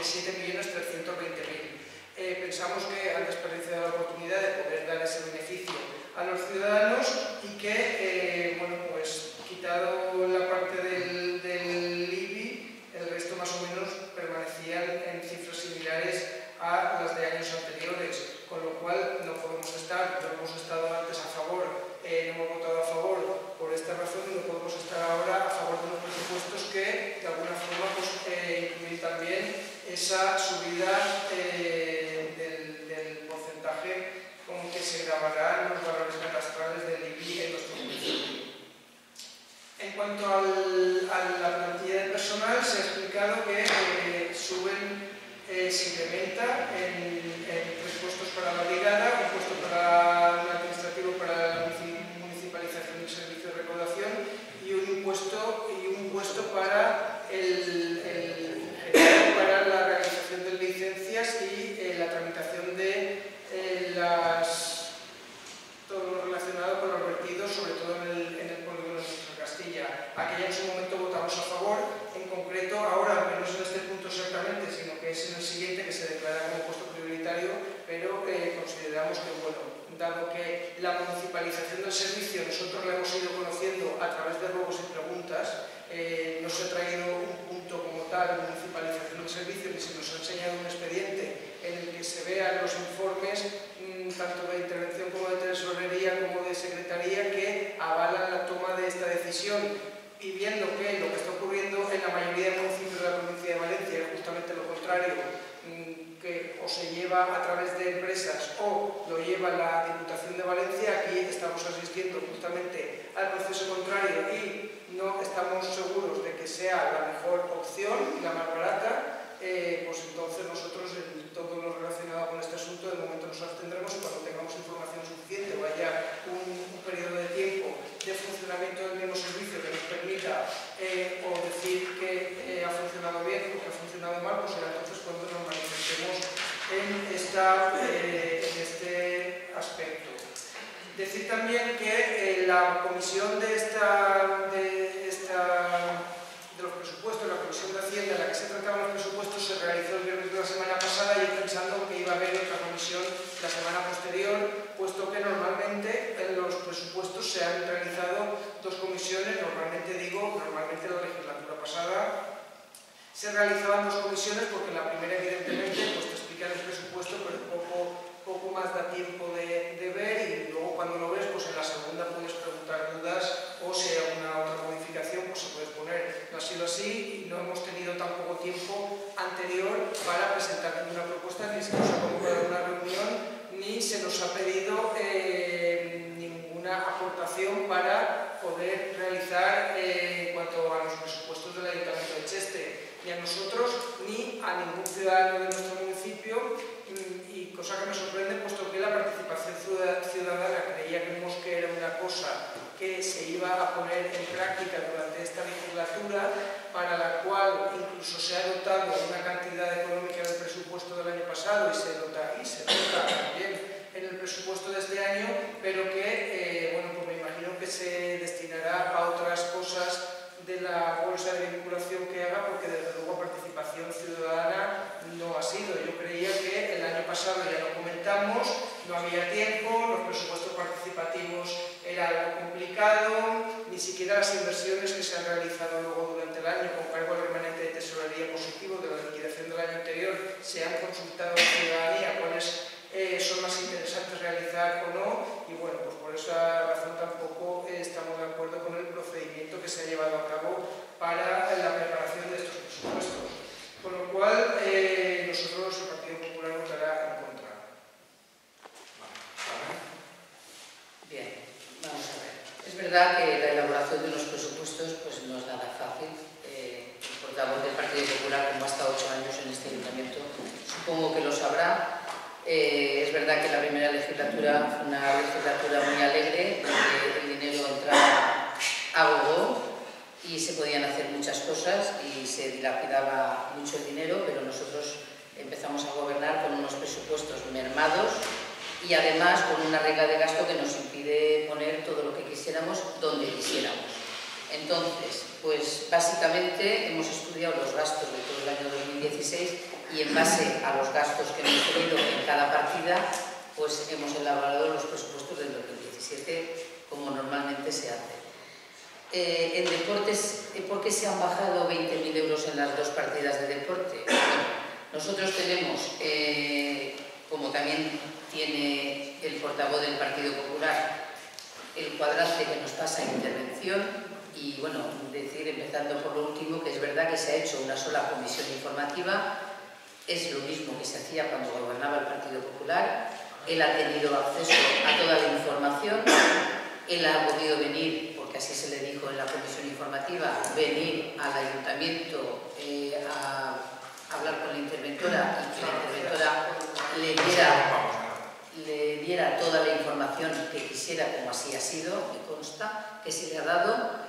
7.320.000. Pensamos que han desperdiciado la oportunidad de poder dar ese beneficio a los ciudadanos y que, bueno, pues quitado la parte del IBI, el resto más o menos permanecían en cifras similares a las de años anteriores, con lo cual no podemos no hemos estado antes a favor, no hemos votado a favor por esta razón y no podemos estar ahora cuanto a la plantilla de personal, se ha explicado que se incrementa en 3 puestos para la brigada, un puesto para un administrativo para la municipalización del servicio de recaudación y un puesto para para la realización de licencias y la tramitación de todo lo relacionado con los vertidos, sobre todo en el polígono de Nuestra Castilla. Aquella en su momento votamos a favor, en concreto ahora, no es en este punto exactamente, sino que es en el siguiente que se declara como puesto prioritario, pero consideramos que, bueno, dado que la municipalización del servicio nosotros la hemos ido conociendo a través de ruegos y preguntas, no se ha traído un punto como tal de municipalización del servicio, ni se nos ha enseñado un expediente en el que se vean los informes tanto de intervención como de tesorería como de secretaría que avalan la toma de esta decisión, y viendo que lo que está ocurriendo en la mayoría de municipios de la provincia de Valencia es justamente lo contrario, que o se lleva a través de empresas o lo lleva la Diputación de Valencia, aquí estamos asistiendo justamente al proceso contrario y no estamos seguros de que sea la mejor opción y la más barata. Pues entonces nosotros en todo lo relacionado con este asunto de momento nos abstendremos y cuando tengamos información suficiente o haya un periodo de tiempo de funcionamiento del mismo servicio que nos permita o decir que ha funcionado bien o que ha funcionado mal, pues será entonces cuando nos manifestemos en este aspecto. Decir también que la comisión de los presupuestos, la Comisión de Hacienda en la que se trataban los presupuestos se realizó el viernes de la semana pasada y pensando que iba a haber otra comisión la semana posterior, puesto que normalmente en los presupuestos se han realizado 2 comisiones, normalmente la legislatura pasada se realizaban 2 comisiones porque en la primera evidentemente pues te explican el presupuesto pero poco más da tiempo de ver y luego cuando lo ves pues en la segunda puedes preguntar dudas o si hay alguna otra modificación pues se puede poner. No ha sido así y no hemos tenido tampoco tiempo anterior para presentar ninguna propuesta, ni se nos ha convocado una reunión ni se nos ha pedido ninguna aportación para poder realizar en cuanto a los presupuestos del Ayuntamiento de Cheste, ni a nosotros ni a ningún ciudadano de nuestro municipio, y cosa que me sorprende puesto que la participación ciudadana creíamos que era una cosa que se iba a poner en práctica durante esta legislatura, para la cual incluso se ha dotado una cantidad económica del presupuesto del año pasado y se dota también en el presupuesto de este año, pero que bueno, pues me imagino que se destinará a otras cosas de la bolsa de vinculación que haga, porque desde luego participación ciudadana no ha sido. Yo creía que el año pasado ya lo comentamos, no había tiempo, los presupuestos participativos era algo complicado, ni siquiera las inversiones que se han realizado luego durante el año con cargo al remanente de tesorería positivo de la liquidación del año anterior se han consultado a la ciudadanía cuáles son más interesantes realizar o no, y bueno, pues por esa razón tampoco estamos de acuerdo con el procedimiento que se ha llevado a cabo para la preparación de estos presupuestos. Con lo cual, nosotros, el Partido Popular, votará en contra. Bien, vamos a ver. Es verdad que la elaboración de unos presupuestos pues, no es nada fácil. El portavoz del Partido Popular, como ha estado 8 años en este ayuntamiento, supongo que lo sabrá. Es verdad que la primera legislatura fue una legislatura muy alegre, donde el dinero entraba a gogo y se podían hacer muchas cosas y se dilapidaba mucho el dinero, pero nosotros empezamos a gobernar con unos presupuestos mermados y además con una regla de gasto que nos impide poner todo lo que quisiéramos donde quisiéramos. Entonces, pues básicamente hemos estudiado los gastos de todo el año 2016 y en base a los gastos que hemos tenido en cada partida, pues hemos elaborado los presupuestos del 2017 como normalmente se hace. En deportes, ¿por qué se han bajado 20.000 euros en las 2 partidas de deporte? Bueno, nosotros tenemos, como también tiene el portavoz del Partido Popular, el cuadrante que nos pasa en intervención. Y bueno, decir, empezando por lo último, que es verdad que se ha hecho una sola comisión informativa, es lo mismo que se hacía cuando gobernaba el Partido Popular. Él ha tenido acceso a toda la información, él ha podido venir, porque así se le dijo en la comisión informativa, venir al ayuntamiento a hablar con la interventora y que la interventora le diera toda la información que quisiera, como así ha sido, me consta que se le ha dado.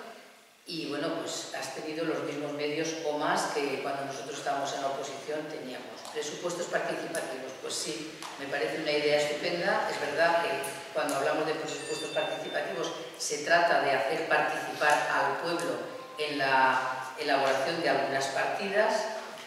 Y bueno, pues has tenido los mismos medios o más que cuando nosotros estábamos en la oposición teníamos. Presupuestos participativos, pues sí, me parece una idea estupenda. Es verdad que cuando hablamos de presupuestos participativos se trata de hacer participar al pueblo en la elaboración de algunas partidas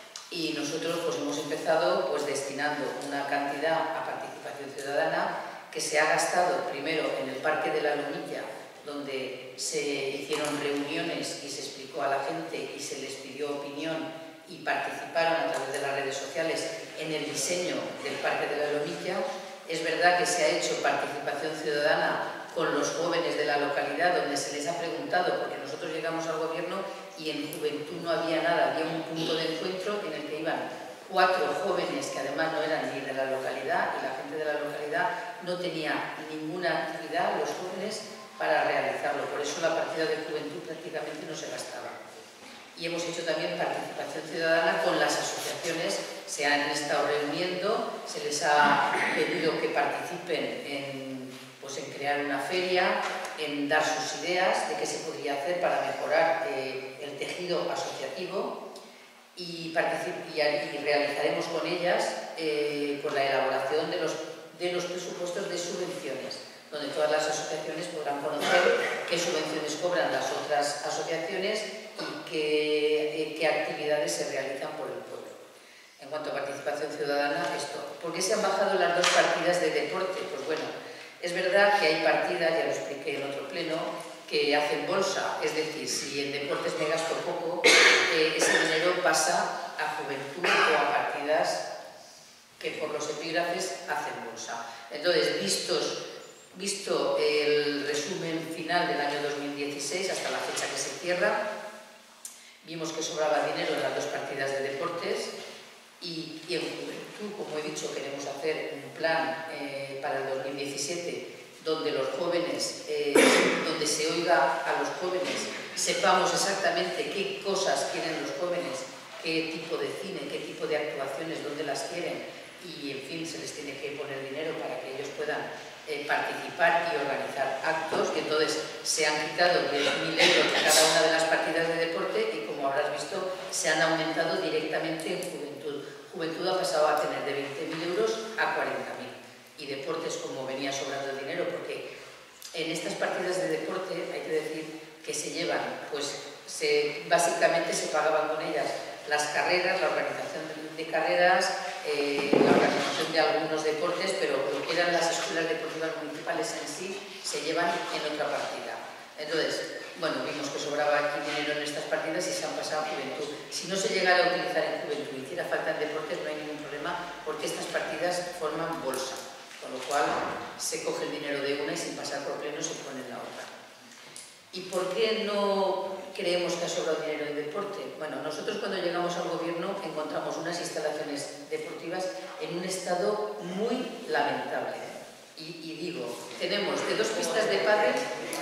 y nosotros pues hemos empezado pues destinando una cantidad a participación ciudadana que se ha gastado primero en el Parque de la Lomilla, donde se hicieron reuniones y se explicó a la gente y se les pidió opinión y participaron a través de las redes sociales en el diseño del Parque de la Lomilla. Es verdad que se ha hecho participación ciudadana con los jóvenes de la localidad, donde se les ha preguntado, porque nosotros llegamos al gobierno y en juventud no había nada, había un punto de encuentro en el que iban 4 jóvenes que además no eran ni de la localidad y la gente de la localidad no tenía ninguna actividad, los jóvenes, para realizarlo. Por eso la partida de juventud prácticamente no se gastaba. Y hemos hecho también participación ciudadana con las asociaciones, se han estado reuniendo, se les ha pedido que participen en crear una feria, en dar sus ideas de qué se podría hacer para mejorar el tejido asociativo y realizaremos con ellas por la elaboración de los presupuestos de subvenciones, donde todas las asociaciones podrán conocer qué subvenciones cobran las otras asociaciones y qué actividades se realizan por el pueblo. En cuanto a participación ciudadana, esto. ¿Por qué se han bajado las 2 partidas de deporte? Pues bueno, es verdad que hay partidas, ya lo expliqué en otro pleno, que hacen bolsa, es decir, si en deportes me gasto poco, ese dinero pasa a juventud o a partidas que por los epígrafes hacen bolsa. Entonces, visto el resumen final del año 2016 hasta la fecha que se cierra, vimos que sobraba dinero en las 2 partidas de deportes y en juventud, como he dicho, queremos hacer un plan para el 2017 donde los jóvenes, donde se oiga a los jóvenes, sepamos exactamente qué cosas quieren los jóvenes, qué tipo de cine, qué tipo de actuaciones, dónde las quieren y en fin se les tiene que poner dinero para que ellos puedan participar y organizar actos, y entonces se han quitado 10.000 euros de cada una de las partidas de deporte y como habrás visto se han aumentado directamente en juventud. Juventud ha pasado a tener de 20.000 euros a 40.000 y deportes, como venía sobrando dinero, porque en estas partidas de deporte hay que decir que se llevan, pues básicamente se pagaban con ellas las carreras, la organización de carreras, la organización de algunos deportes, pero lo que eran las escuelas deportivas municipales en sí se llevan en otra partida. Entonces, bueno, vimos que sobraba aquí dinero en estas partidas y se han pasado a juventud. Si no se llegara a utilizar en juventud y hiciera falta en deportes, no hay ningún problema porque estas partidas forman bolsa, con lo cual se coge el dinero de una y sin pasar por pleno se pone en la otra. ¿Y por qué no creemos que ha sobrado dinero en deporte? Bueno, nosotros cuando llegamos al gobierno encontramos unas instalaciones deportivas en un estado muy lamentable. Y digo, tenemos de 2 pistas de pádel,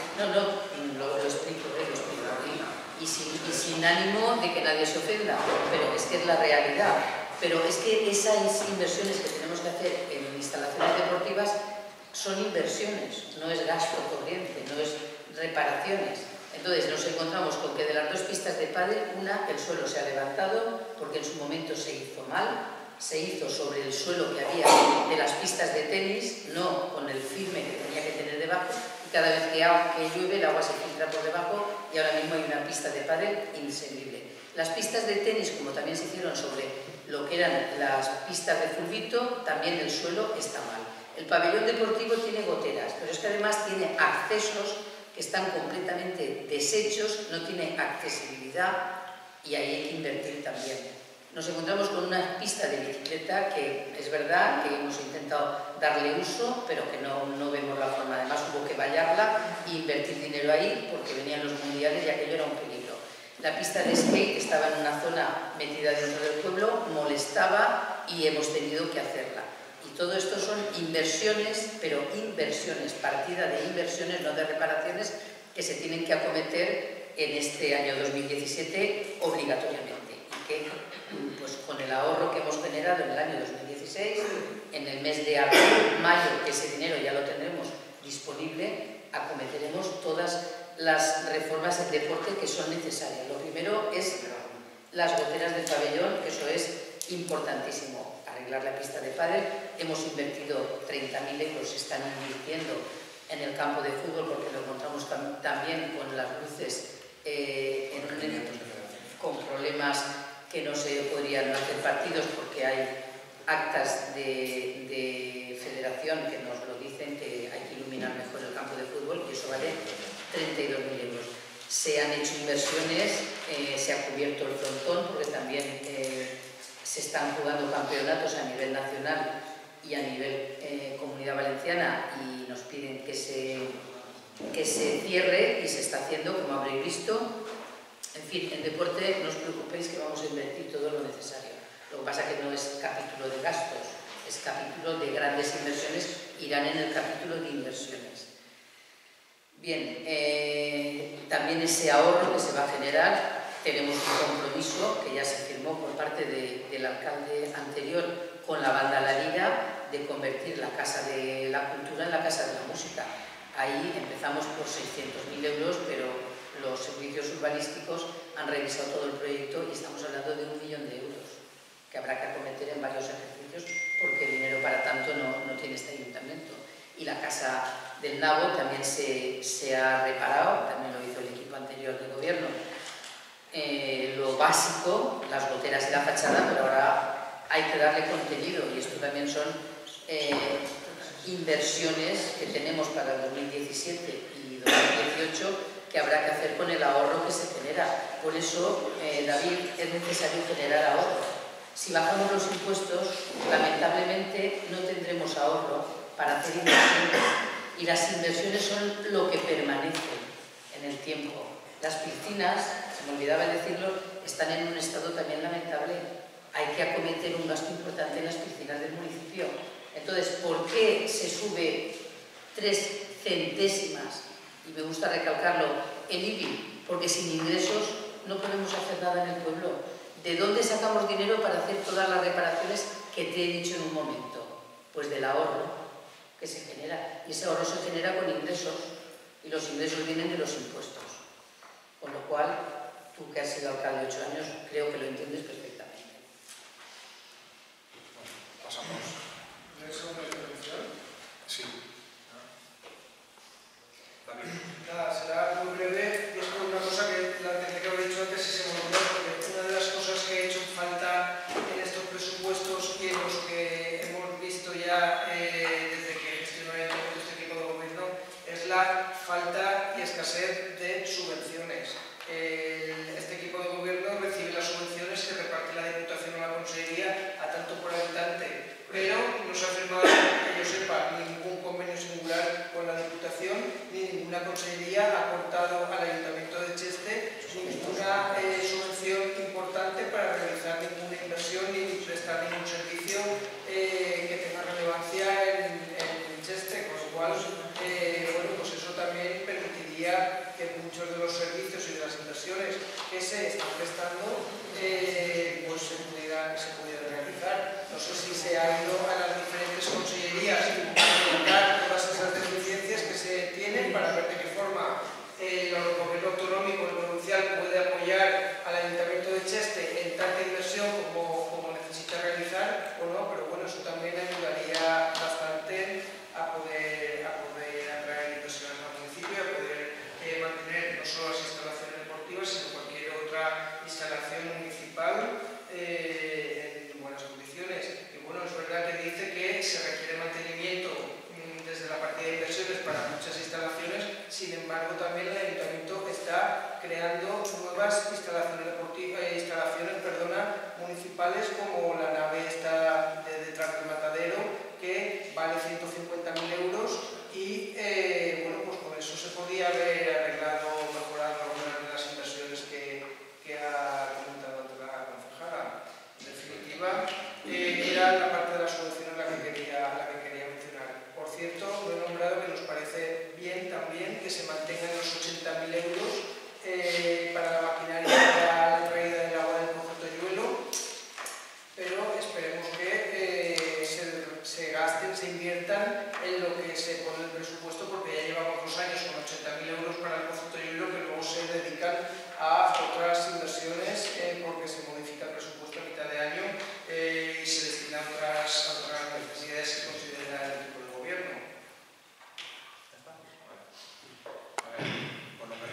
lo explico, y sin ánimo de que nadie se ofenda, pero es que es la realidad. Pero es que esas inversiones que tenemos que hacer en instalaciones deportivas son inversiones, no es gasto corriente, no es reparaciones. Entonces nos encontramos con que de las 2 pistas de pádel, el suelo se ha levantado porque en su momento se hizo mal, se hizo sobre el suelo que había de las pistas de tenis, no con el firme que tenía que tener debajo, y cada vez que llueve el agua se filtra por debajo y ahora mismo hay una pista de pádel inservible. Las pistas de tenis, como también se hicieron sobre lo que eran las pistas de fulbito, también el suelo está mal. El pabellón deportivo tiene goteras, pero es que además tiene accesos que están completamente deshechos, no tiene accesibilidad y ahí hay que invertir también. Nos encontramos con una pista de bicicleta que es verdad que hemos intentado darle uso, pero que no vemos la forma. Además hubo que vallarla e invertir dinero ahí porque venían los mundiales y aquello era un peligro. La pista de skate estaba en una zona metida dentro del pueblo, molestaba y hemos tenido que hacerla. Y todo esto son inversiones, pero inversiones, partida de inversiones, no de reparaciones, que se tienen que acometer en este año 2017 obligatoriamente, y que pues, con el ahorro que hemos generado en el año 2016, en el mes de abril, mayo, que ese dinero ya lo tendremos disponible, acometeremos todas las reformas del deporte que son necesarias. Lo primero es las goteras del pabellón, que eso es importantísimo. Arreglar la pista de pádel, hemos invertido 30.000 euros, se están invirtiendo en el campo de fútbol, porque lo encontramos también con las luces con problemas que no se podrían hacer partidos porque hay actas de federación que nos lo dicen, que hay que iluminar mejor el campo de fútbol, y eso vale 32.000 euros. Se han hecho inversiones, se ha cubierto el frontón, porque también se están jugando campeonatos a nivel nacional y a nivel Comunidad Valenciana, y nos piden que se cierre, y se está haciendo, como habréis visto. En fin, en deporte no os preocupéis, que vamos a invertir todo lo necesario. Lo que pasa es que no es capítulo de gastos, es capítulo de grandes inversiones, irán en el capítulo de inversiones. Bien, también ese ahorro que se va a generar, tenemos un compromiso que ya se firmó por parte del alcalde anterior con la banda La Lira, de convertir la Casa de la Cultura en la Casa de la Música. Ahí empezamos por 600.000 euros, pero los servicios urbanísticos han revisado todo el proyecto y estamos hablando de 1 millón de euros que habrá que acometer en varios ejercicios, porque dinero para tanto no tiene este ayuntamiento. Y la Casa del Nabo también se ha reparado, también lo hizo el equipo anterior de gobierno. Lo básico, las goteras y la fachada, pero ahora hay que darle contenido, y esto también son inversiones que tenemos para el 2017 y 2018 que habrá que hacer con el ahorro que se genera. Por eso, David, es necesario generar ahorro. Si bajamos los impuestos, lamentablemente no tendremos ahorro para hacer inversiones, y las inversiones son lo que permanece en el tiempo. Las piscinas, se me olvidaba decirlo, están en un estado también lamentable. Hay que acometer un gasto importante en las piscinas del municipio. Entonces, ¿por qué se sube 3 centésimas? Y me gusta recalcarlo, el IBI, porque sin ingresos no podemos hacer nada en el pueblo. ¿De dónde sacamos dinero para hacer todas las reparaciones que te he dicho en un momento? Pues del ahorro que se genera. Y ese ahorro se genera con ingresos, y los ingresos vienen de los impuestos. Con lo cual, tú que has sido alcalde 8 años, creo que lo entiendes perfectamente. Pasamos. ¿No es una intervención? Sí. David. Nada, será muy breve. Y es por una cosa que la tenía que haber dicho antes y se me olvidó, porque una de las cosas que ha hecho falta en estos presupuestos, y en los que hemos visto ya desde que gestionó este equipo de gobierno, es la falta y escasez de subvenciones. Este equipo de gobierno recibe las subvenciones que reparte la Diputación o la Consejería a tanto por habitante, pero no se ha firmado, que yo sepa, ningún convenio singular con la Diputación, ni ninguna consejería ha aportado al Ayuntamiento de Cheste ninguna subvención importante para realizar ninguna inversión ni prestar ningún servicio que tenga relevancia en Cheste, con lo cual, bueno, pues eso también permitiría que muchos de los servicios y de las inversiones que se están prestando pues se pudieran realizar. No sé si se ha ido a las diferentes consellerías a preguntar todas esas deficiencias que se tienen para ver de qué forma el gobierno autonómico, el provincial, puede apoyar al Ayuntamiento de Cheste en tanta inversión como necesita realizar o no, pero bueno, eso también ayudaría bastante a poder atraer inversiones al municipio, a poder mantener no solo las instalaciones deportivas, sino cualquier otra instalación municipal en buenas condiciones. Y bueno, es verdad que dice que se requiere mantenimiento desde la partida de inversiones para muchas instalaciones, sin embargo también el Ayuntamiento está creando nuevas instalaciones municipales, como la nave esta detrás del matadero, que vale 150.000 euros, y bueno, pues con eso se podía haber arreglado o mejorado algunas de las inversiones que ha comentado antes la concejala. En definitiva, era la parte de las subvenciones la que quería mencionar. Por cierto, lo he nombrado, que nos parece bien también que se mantengan los 80.000 euros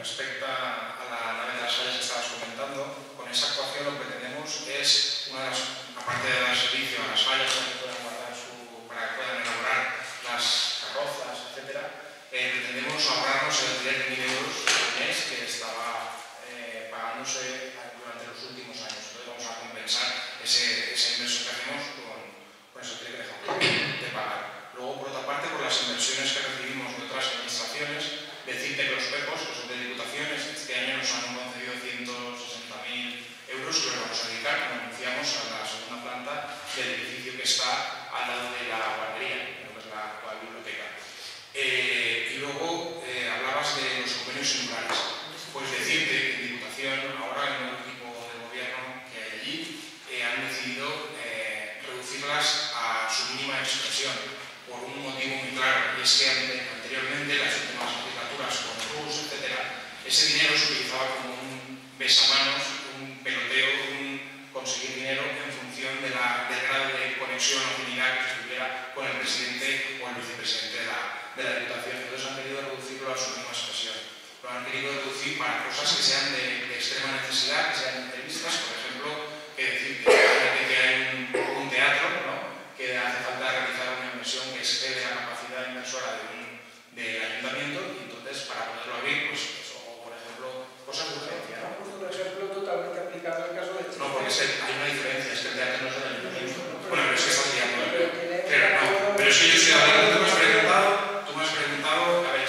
respecta a la nave de las fallas que estabas comentando, con esa actuación lo que tenemos es, aparte de dar servicio a las fallas para que puedan elaborar las carrozas, etc., pretendemos ahorrarnos el alquiler de 1.000 euros al mes que estaba pagándose durante los últimos años. Entonces vamos a compensar esa inversión que hacemos con ese alquiler que dejamos de pagar. Luego, por otra parte, por las inversiones que recibimos de otras administraciones, decirte que los PEPOs, que son de diputaciones, este año nos han concedido 160.000 euros que los vamos a dedicar, como anunciamos, a la segunda planta del edificio que está al lado de la guardería, que es la actual biblioteca. Y luego hablabas de los convenios singulares. Pues decirte que en Diputación, ahora en el equipo de gobierno que hay allí, han decidido reducirlas a su mínima expresión, por un motivo muy claro, y es que anteriormente, las últimas legislaturas con RUS, etc., ese dinero se utilizaba como un besamanos, un peloteo, un conseguir dinero en función del grado de conexión o afinidad que se tuviera con el presidente o el vicepresidente de la Diputación. Entonces han querido reducirlo a su mínima expresión. Lo han querido reducir para cosas que sean de extrema necesidad, que sean entrevistas, por ejemplo, que decir que hay un teatro, ¿no?, que hace falta realizar una inversión que excede la capacidad inversora del ayuntamiento, y entonces para poderlo abrir, pues eso, o por ejemplo, cosas de urgencia. Han puesto un ejemplo totalmente aplicado al caso de Chile. No, porque hay una diferencia, es que el teatro no es del ayuntamiento. Bueno, pero es que estás liando. Pero es que yo estoy hablando, tú me has preguntado, a ver,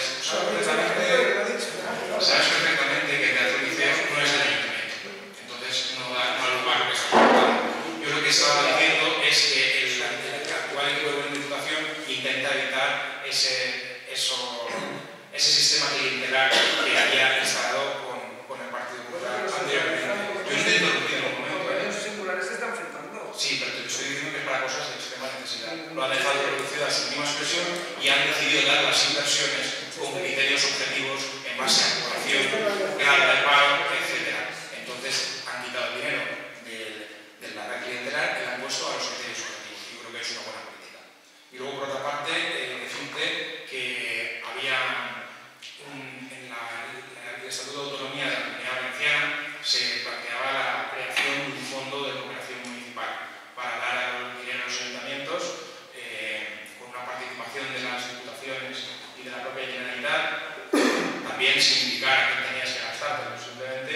sabes perfectamente que el Teatro Liceo no es del ayuntamiento, entonces no da lugar a lo que estás preguntando. Yo lo que estaba diciendo es que el actual equipo de Diputación intenta evitar ese sistema clientelar que había instalado con el Partido Popular anteriormente. Yo estoy interrumpiendo un momento. Los singulares se están enfrentando. Sí, pero te estoy diciendo que es para cosas de extrema necesidad. Lo han dejado reducido a su mínima expresión y han decidido dar las inversiones con criterios objetivos en base a población, grado de pago, etc. Entonces han quitado el dinero de la red clientelar y lo han puesto a los criterios objetivos. Yo creo que es una buena política. Y luego, por otra parte, decirte que había en el Estatuto de Autonomía de la Comunidad Valenciana se planteaba la creación de un fondo de cooperación municipal para dar dinero a los ayuntamientos con una participación de las diputaciones y de la propia Generalitat, también sin indicar que tenías que gastar, pero simplemente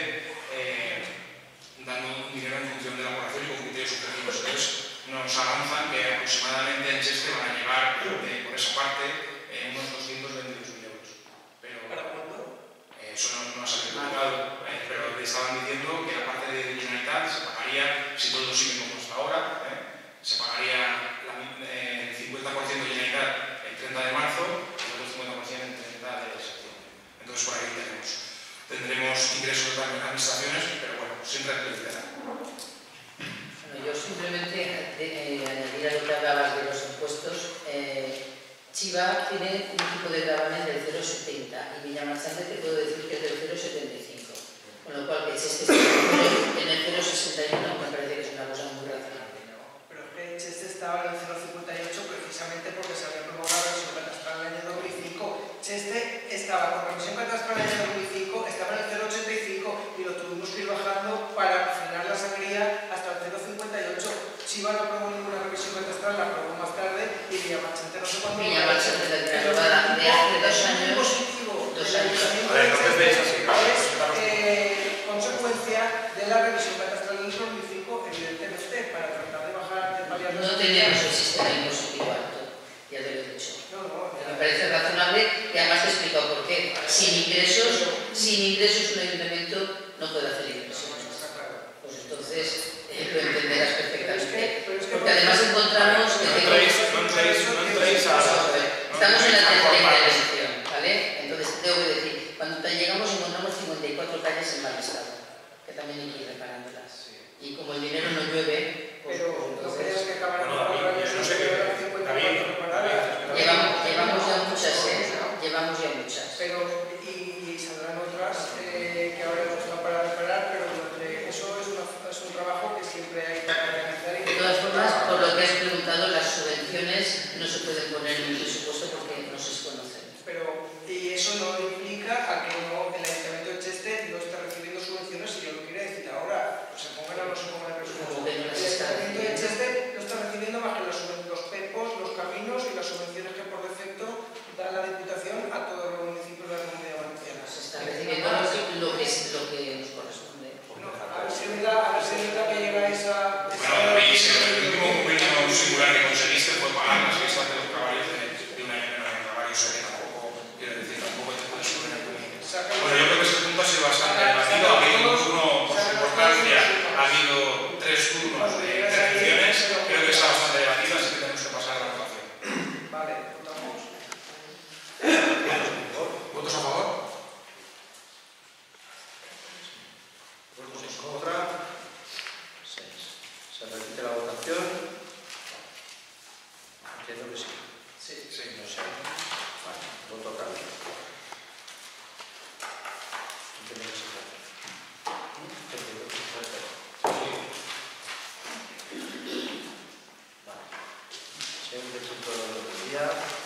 dando un dinero en función de la población y con criterios objetivos. Entonces nos avanzan que aproximadamente en Cheste van a llegar por esa parte unos 228.000 euros. Pero, ¿para cuándo? Eso no ha salido publicado, pero le estaban diciendo que la parte de Generalitat se pagaría, si todo sigue como hasta ahora, se pagaría el 50% de Generalitat el 30 de marzo y el otro 50% el 30 de septiembre. Entonces por ahí tendremos ingresos de otras administraciones, pero bueno, siempre actualizará. Bueno, yo simplemente añadir a lo que hablabas de los impuestos. Chiva tiene un tipo de gravamen del 0,70 y Villamarchante te puedo decir que es del 0,75, con lo cual que Cheste en el 0,61 me parece que es una cosa muy razonable. Pero es que Cheste estaba en el 0,58 precisamente porque se había aprobado la revisión catastral en el año 2005. Cheste estaba con la revisión catastral en el año 2005, estaba en el 0,85 y lo tuvimos que ir bajando para frenar la sangría hasta el 0,58. Chiva no aprobó ninguna revisión catastral, la aprobó más tarde y Villamarchante no sé cuándo. Villamarchante la tiene aprobada de hace 2 años. 2 años. A ver, no te veis así, es consecuencia de la revisión catastral del 2005, evidentemente, para tratar de bajar, de paliar. No tenemos el sistema impositivo alto, ya te lo he dicho. Me parece razonable y además te he explicado por qué. Sin ingresos un ayuntamiento no puede hacer inversiones. Pues entonces lo entenderás perfectamente. Porque además encontramos que estamos en la tercera intervención, ¿vale? Entonces tengo que decir, cuando llegamos encontramos 54 calles en mal estado, que también hay que ir reparándolas. Y como el dinero no llueve, pues pero no creas que acabarán con la calles no sé qué. Llevamos ya muchas, llevamos ya muchas. Pero, y saldrán otras que ahora no están para reparar, pero eso es un trabajo que siempre hay que realizar. De todas formas, por lo que has preguntado, las subvenciones no se pueden poner en el presupuesto porque no se conocen. Pero, y eso no implica a que no, el Ayuntamiento de Siguiente punto de del día.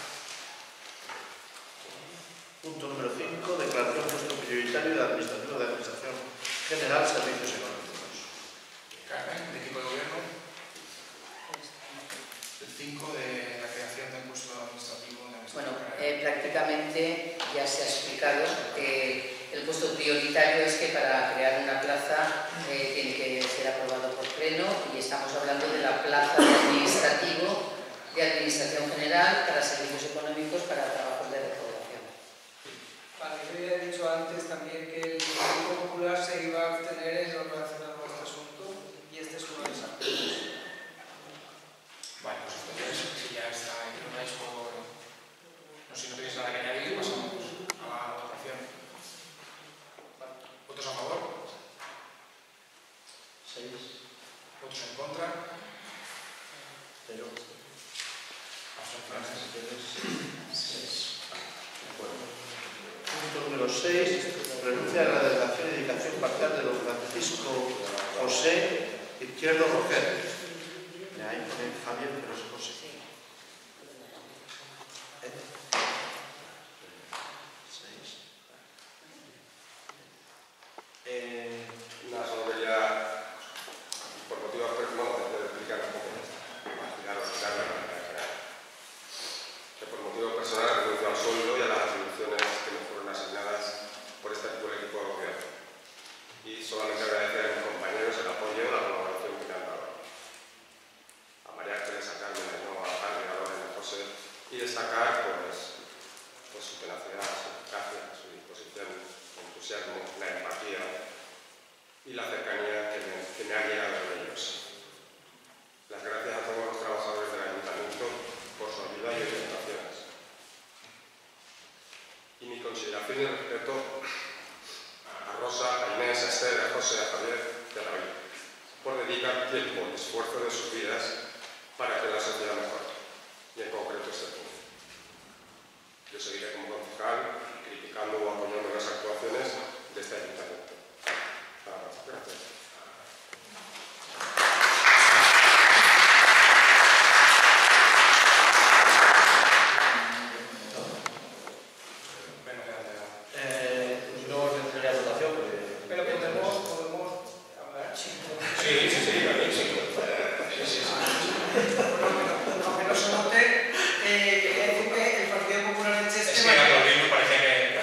Punto número 5. Declaración puesto prioritario de Administración General Servicios Económicos. Carmen, de equipo de gobierno. El 5 de la creación del puesto administrativo de Bueno, Administración General. prácticamente ya se ha explicado que el puesto prioritario es que para crear una plaza tiene que ser aprobado por pleno, y estamos hablando de la plaza de Administración General para Servicios Económicos para trabajos de recaudación. Vale, yo ya he dicho antes también que el Grupo Popular se iba a abstener en lo relacionado con este asunto, y este es uno de esos aspectos. Vale, pues entonces, si ya está informáis por... No, si no tenéis nada que añadir, pasamos a la votación. ¿Votos a favor? 6. ¿Votos en contra? 0. Abstenciones. 6. De acuerdo. Punto número 6. Renuncia a la delegación y dedicación parcial de don Francisco José Izquierdo Roger. Ahí pone Javier, pero es José. 6. Una soberanía por motivos personales, no te explicar un poco que por motivos personales renuncio al sueldo y a las atribuciones que me fueron asignadas por este actual equipo de gobierno. Y solamente agradecer a mis compañeros el apoyo y la colaboración que me han dado. A María Teresa, Carmen, a Ainhoa, a Jaime, a Lorena, a José, y destacar pues su tenacidad, su eficacia, su disposición, su entusiasmo, la empatía y la cercanía que me ha llegado de ellos. Las gracias a todos los trabajadores del Ayuntamiento por su ayuda y orientaciones. Y mi consideración y respeto a Rosa, a Inés, a Esther, a José, a Javier y a David por dedicar tiempo y esfuerzo de sus vidas para que la sociedad mejore, y en concreto este punto. Yo seguiré como concejal criticando o apoyando las actuaciones de este Ayuntamiento. Nada más. Gracias. No necesitaría votación, Pero podemos hablar. Sí, también sí. Aunque no se note, quería decir que el Partido Popular de Cheste... Es que a Rodrigo parecía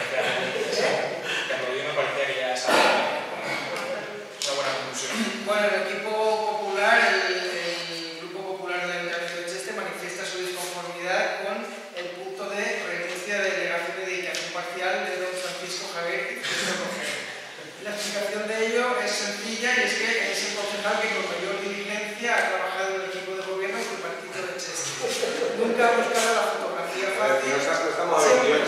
que ya estaba una buena conclusión. Bueno, el equipo popular, el Grupo Popular del Ayuntamiento de Cheste manifiesta su disconformidad con el punto de renuncia de delegación de dedicación parcial de don Francisco Javier Izquierdo Roger. La explicación de ello es sencilla, y es que es el concejal que con mayor diligencia ha trabajado en el equipo de gobierno y el partido de Cheste. Nunca ha buscado la fotografía fácil. No estamos a 28.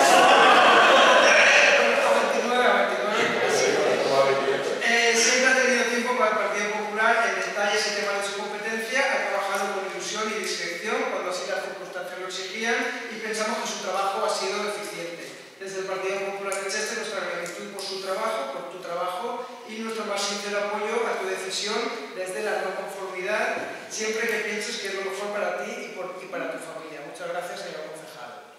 Siempre ha tenido tiempo para el Partido Popular en detalles y temas de su competencia, ha trabajado con ilusión y discreción cuando así las circunstancias lo exigían, y pensamos que su trabajo ha sido eficiente. Desde el Partido Popular de Cheste, nuestra gratitud por su trabajo, por tu trabajo, y nuestro más sincero apoyo a tu decisión desde la no conformidad, siempre que pienses que es lo mejor para ti y para tu familia. Muchas gracias, señor concejal.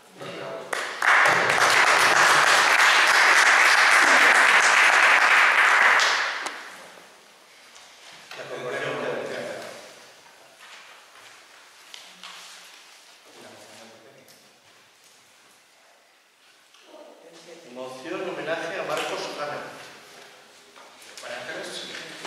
Moción en homenaje a Marcos Hanna. María Ángeles.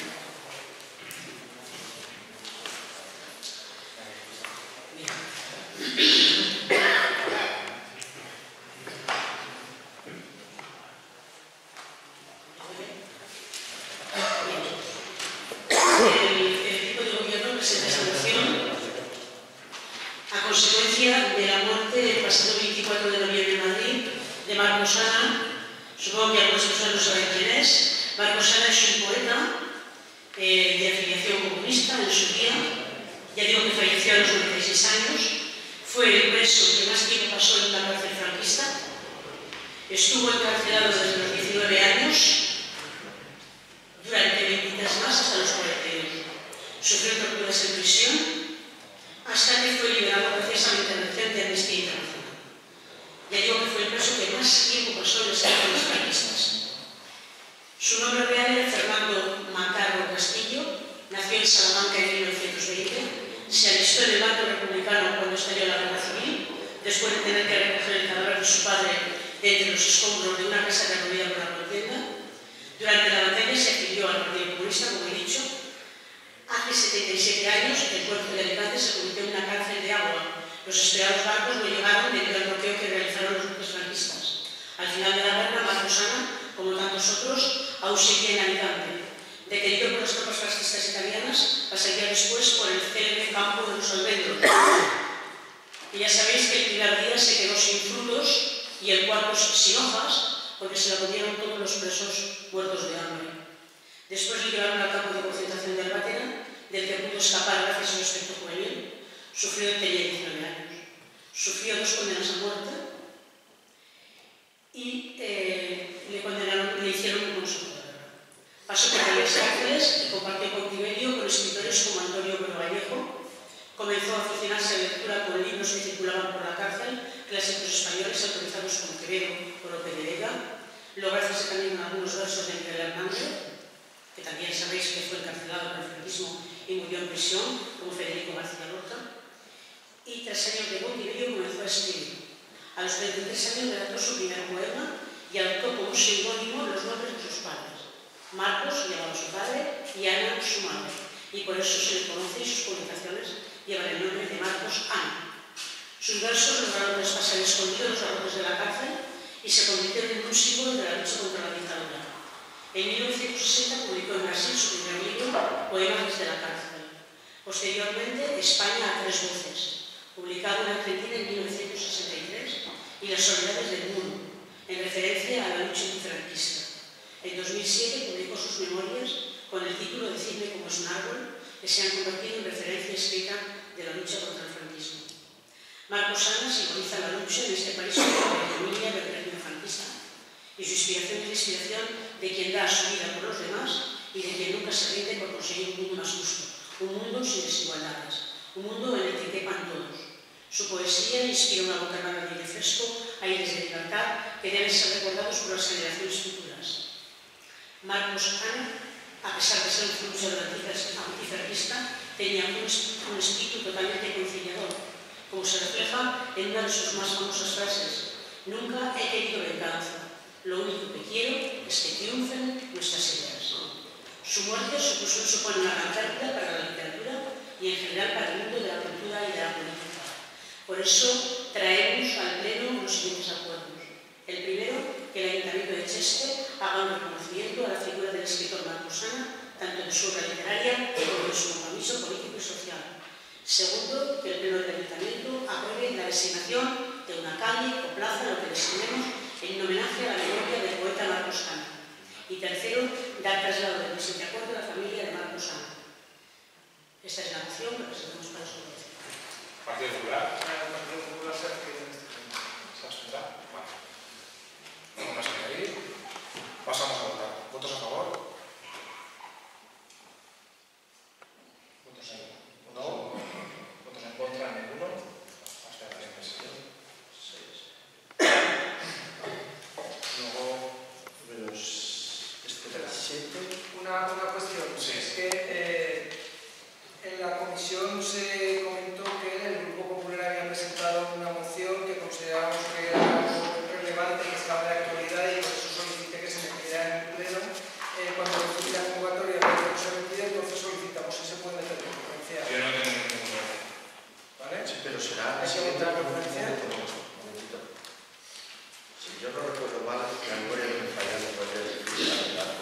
El equipo de gobierno presenta esta moción a consecuencia de la muerte el pasado 24 de noviembre en Madrid de Marcos Hanna. Supongo que algunas personas no saben quién es. Marcos Hanna es un poeta de afiliación comunista en su día. Ya digo que falleció a los 96 años. Fue el preso que más tiempo pasó en la cárcel franquista. Estuvo encarcelado desde los 19 años, durante 23 más hasta los 42. Sufrió torturas en prisión, hasta que fue liberado precisamente en el Frente de Amnistía Internacional. Ya digo que fue el preso que más tiempo pasó en el centro de los franquistas. Su nombre real era Fernando Macarro Castillo, nació en Salamanca en 1920, se alistó en el bando republicano cuando estalló la Guerra Civil, después de tener que recoger el cadáver de su padre de entre los escombros de una casa derruida por la contienda. Durante la batalla se afilió al Partido Comunista, como he dicho. Hace 77 años el puerto de Alicante se convirtió en una cárcel de agua. Los esperados barcos no llegaron debido al bloqueo que realizaron los grupos franquistas. Al final de la guerra, Marcos Ana, como tantos otros, aún seguía en Alicante. Detenido por las tropas fascistas italianas, pasaría después por el célebre campo de los Almendros. Y ya sabéis que el primer día se quedó sin frutos y el cuarto sin hojas, porque se la comieron todos los presos muertos de hambre. Después le llevaron al campo de concentración de Albatera, del que pudo escapar gracias a un aspecto juvenil. Tenía 19 años. Sufrió 2 condenas a muerte y le hicieron un consuelo de guerra. Pasó por varias cárceles y compartió cautiverio con escritores como Antonio Pero Vallejo. Comenzó a aficionarse a la lectura con libros que circulaban por la cárcel, clásicos españoles autorizados como Quevedo o Lope de Vega. Logró hacerse también algunos versos de Miguel Hernández, que también sabéis que fue encarcelado por el franquismo y murió en prisión, como Federico García Lorca. Y 3 años de cautiverio comenzó a escribir. A los 23 años redactó su primer poema y adoptó como seudónimo los nombres de sus padres. Marcos, llamado su padre, y Ana, su madre. Y por eso se le conoce y sus publicaciones llevan el nombre de Marcos Ana. Sus versos lograron traspasar escondidos los barrotes de la cárcel y se convirtieron en un símbolo de la lucha contra la dictadura. En 1960 publicó en Brasil su primer libro, Poemas desde la cárcel. Posteriormente, España a 3 voces, publicado en Argentina en 1963, y Las soledades del mundo, en referencia a la lucha antifranquista. En 2007 publicó sus memorias con el título Decidme cómo es un árbol, que se han convertido en referencia escrita de la lucha contra el franquismo. Marcos Ana simboliza la lucha en este país contra la hegemonía del régimen franquista, y su inspiración es la inspiración de quien da su vida por los demás y de quien nunca se rinde por conseguir un mundo más justo, un mundo sin desigualdades, un mundo en el que quepan todos. Su poesía inspira una bocanada de aire fresco, aires de libertad que deben ser recordados por las generaciones futuras. Marcos Ana, a pesar de ser un luchador antifranquista, tenía un espíritu totalmente conciliador, como se refleja en una de sus más famosas frases: nunca he querido venganza, lo único que quiero es que triunfen nuestras ideas. Su muerte supone una gran pérdida para la literatura y en general para el mundo de la cultura y de la política. Por eso traemos al Pleno los siguientes acuerdos. El primero, que el Ayuntamiento de Cheste haga un reconocimiento a la figura del escritor Marcos Ana, tanto de su obra literaria como de su compromiso político y social. Segundo, que el Pleno del Ayuntamiento apruebe la designación de una calle o plaza, lo que designemos, en homenaje a la memoria del poeta Marcos Ana. Y tercero, dar traslado del presente acuerdo a la familia de Marcos Ana. Esta es la moción que presentamos para su votación. Partido Popular. El Partido Popular se adquiere en este tema. ¿Se abstendrá? Vale. No más que añadir. Pasamos a votar. ¿Votos a favor? ¿Votos en contra? No. ¿Votos en contra? Ninguno. Abstenciones. 6. Luego, Una cuestión. Sí. Es que en la comisión se comentó que el Grupo Popular había presentado una moción que considerábamos que era algo relevante, que estaba de actualidad, y por eso solicité que se metiera en el pleno. Cuando recibí la convocatoria no se metía, entonces solicitamos si se puede meter en conferencia. yo no tengo ningún problema. ¿Vale? Sí, pero será ¿Hay que votar en conferencia? Si yo no recuerdo mal, la memoria no me falla, no podría decir la verdad.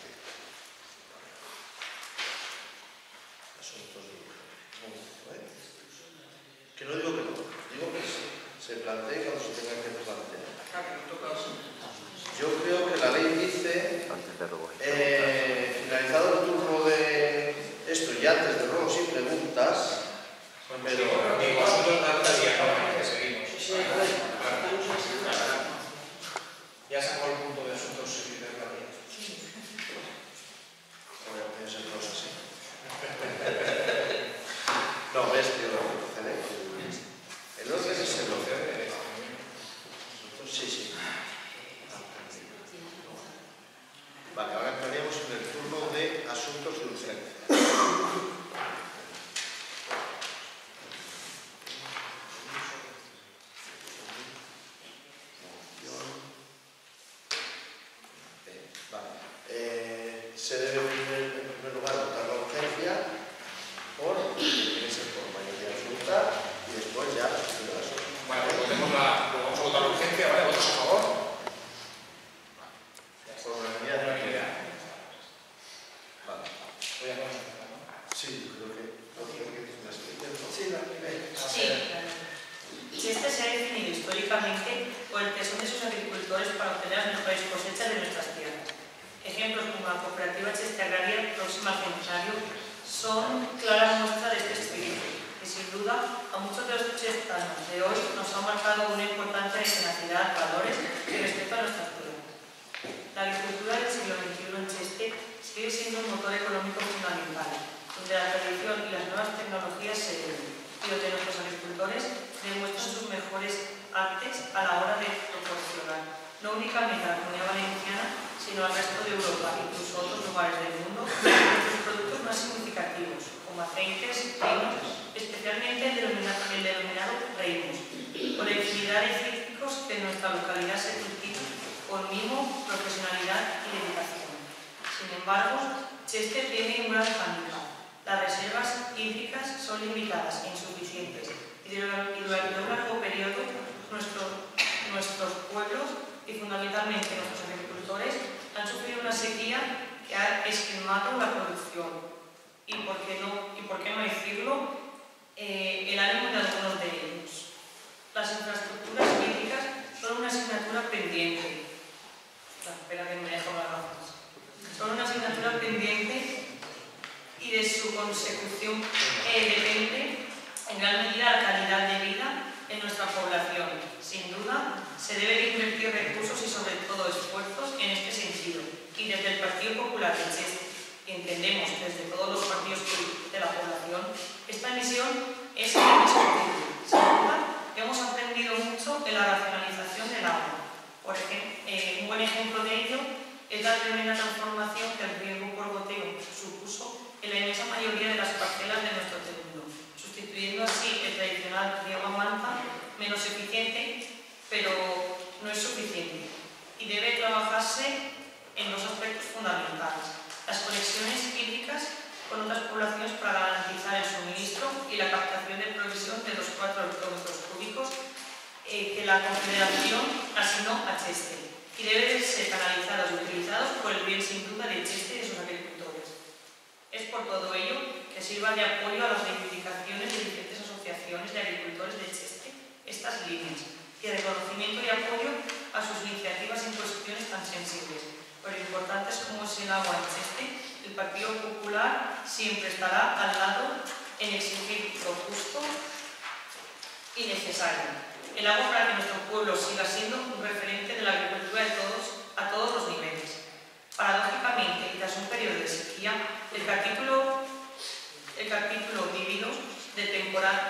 Asuntos de que no digo que no, digo que se plantee cuando se tenga que plantear. Yo creo que la ley dice, finalizado el turno de esto y antes de ruegos y preguntas, pero... Digo, asuntos de alta y acabamos, seguimos. Vale, ahora entraríamos en el turno de asuntos de urgencia. Se debe en primer lugar votar la urgencia tiene que ser por mayoría absoluta y después ya las otras. Vale, pues vamos a votar la urgencia, ¿vale? ¿Votos a favor? Por unanimidad. Vale. Sí, yo creo que la expliquen, ¿no? Sí, la primera. Sí, Cheste se ha definido históricamente por el tesón de sus agricultores para obtener las mejores cosechas de nuestras tierras. Ejemplos como la cooperativa Cheste Agraria próxima al centenario son claras muestras de este espíritu, que sin duda a muchos de los chestanos de hoy nos ha marcado una importancia de tenacidad, valores y respeto a nuestras tierras. La agricultura del siglo XXI en Cheste sigue siendo un motor económico fundamental, donde la tradición y las nuevas tecnologías se unen, y donde nuestros agricultores demuestran sus mejores artes a la hora de proporcionar, no únicamente a la Comunidad Valenciana, sino al resto de Europa, incluso a otros lugares del mundo, sus productos más significativos, como aceites, vinos, especialmente el denominado reinos, con la infinidad de cítricos que en nuestra localidad se cultivan con mimo, profesionalidad y dedicación. Sin embargo, Cheste tiene un gran hándicap. Las reservas hídricas son limitadas e insuficientes y durante un largo periodo nuestros pueblos y fundamentalmente nuestros agricultores han sufrido una sequía que ha esquilmado la producción y, por qué no decirlo, el ánimo de algunos de ellos. Las infraestructuras hídricas son una asignatura pendiente. Espera que me dejo las gafas. Son una asignatura pendiente y de su consecución depende en gran medida la calidad de vida en nuestra población. Sin duda, se deben invertir recursos y sobre todo esfuerzos en este sentido. Y desde el Partido Popular de Cheste, y entendemos desde todos los partidos de la población, esta misión es indiscutible. Sin duda, hemos aprendido mucho en la racionalización del agua. Por ejemplo, un buen ejemplo de ello es la tremenda transformación que el riego por goteo supuso en la inmensa mayoría de las parcelas de nuestro terreno, sustituyendo así el tradicional riego a manta, menos eficiente, pero no es suficiente, y debe trabajarse en dos aspectos fundamentales: las conexiones hídricas con otras poblaciones para garantizar el suministro y la captación de provisión de los 4 hectómetros cúbicos que la Confederación asignó a Cheste, y deben ser canalizados y utilizados por el bien sin duda de Cheste y de sus agricultores. Es por todo ello que sirva de apoyo a las reivindicaciones de diferentes asociaciones de agricultores de Cheste estas líneas, y reconocimiento y apoyo a sus iniciativas en cuestiones tan sensibles, pero importantes como es el agua en Cheste. El Partido Popular siempre estará al lado en exigir lo justo y necesario. El agua para que nuestro pueblo siga siendo un referente de la agricultura a todos los niveles. Paradójicamente, y tras un periodo de sequía, el capítulo vivido de temporal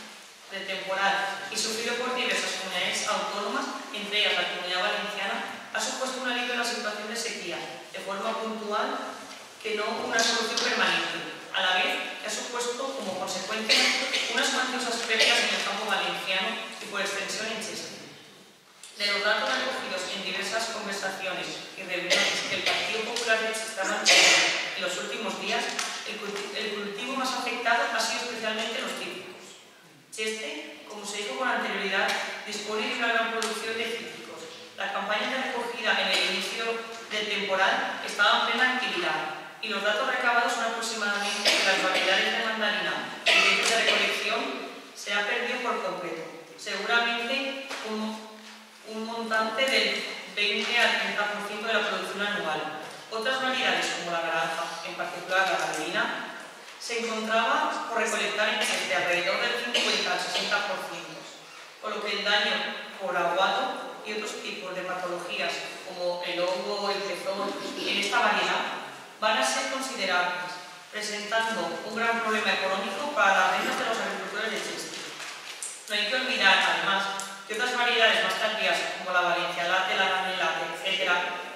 y sufrido por diversas comunidades autónomas, entre ellas la Comunidad Valenciana, ha supuesto un alivio en la situación de sequía, de forma puntual, que no una solución permanente, a la vez que ha supuesto como consecuencia unas cuantiosas pérdidas en el campo valenciano y por extensión en Cheste. De los datos recogidos en diversas conversaciones y reuniones que el Partido Popular de Cheste ha mantenido en los últimos días, el cultivo más afectado ha sido especialmente los cítricos. Cheste, como se dijo con anterioridad, dispone de una gran producción de cítricos. La campaña de recogida en el inicio del temporal estaba en plena actividad y los datos recabados son aproximadamente que las variedades de mandarina en tiempos de recolección se ha perdido por completo. Seguramente un montante del 20 al 30% de la producción anual. Otras variedades, como la naranja, en particular la granadina, se encontraba por recolectar en Cheste alrededor del 50 al 60%, con lo que el daño por aguado y otros tipos de patologías, como el hongo o el pezón, en esta variedad, van a ser considerables, presentando un gran problema económico para las rentas de los agricultores de Cheste. No hay que olvidar, además, que otras variedades más tardías, como la Valencia Latte, la Granel Latte, etc.,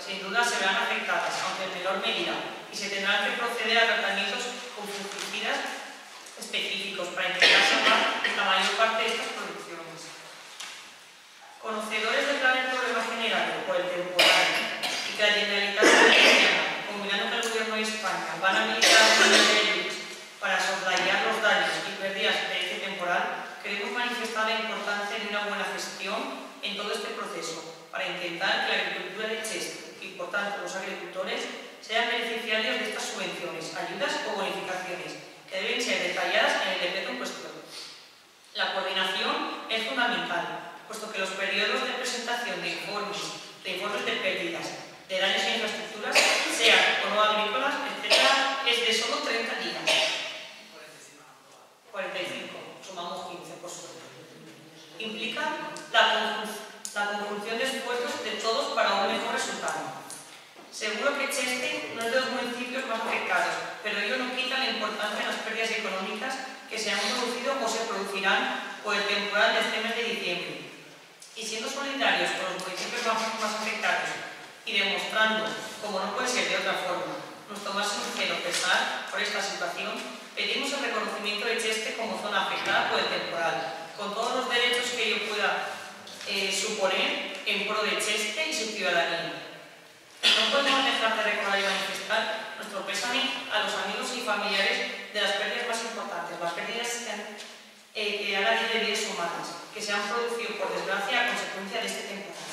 sin duda se verán afectadas, aunque en menor medida, y se tendrán que proceder a tratamientos con fungicidas específicos para intentar salvar la mayor parte de estas producciones. Conocedores del grave problema generado por el temporal y que la Generalitat Valenciana, combinando que el Gobierno de España van a habilitar para soslayar los daños y pérdidas de este temporal, queremos manifestar la importancia de una buena gestión en todo este proceso para intentar que la agricultura de Cheste y por tanto los agricultores sean beneficiarios de estas subvenciones, ayudas o bonificaciones que deben ser detalladas en el decreto en cuestión. La coordinación es fundamental, puesto que los periodos de presentación de informes de pérdidas, de daños en infraestructuras, sean o no agrícolas, etc., es de solo 30 días. 45, sumamos 15, por suerte. Implica la conjunción de esfuerzos de todos para un mejor resultado. Seguro que Cheste no es de los municipios más afectados, pero ello no quita la importancia de las pérdidas económicas que se han producido o se producirán por el temporal de este mes de diciembre. Y siendo solidarios con los municipios más afectados y demostrando, como no puede ser de otra forma, nuestro más sincero pesar por esta situación, pedimos el reconocimiento de Cheste como zona afectada por el temporal, con todos los derechos que ello pueda suponer en pro de Cheste y su ciudadanía. No podemos dejar de recordar y manifestar nuestro pésame a los amigos y familiares de las pérdidas más importantes, las pérdidas que han habido de vidas humanas, que se han producido por desgracia a consecuencia de este temporal.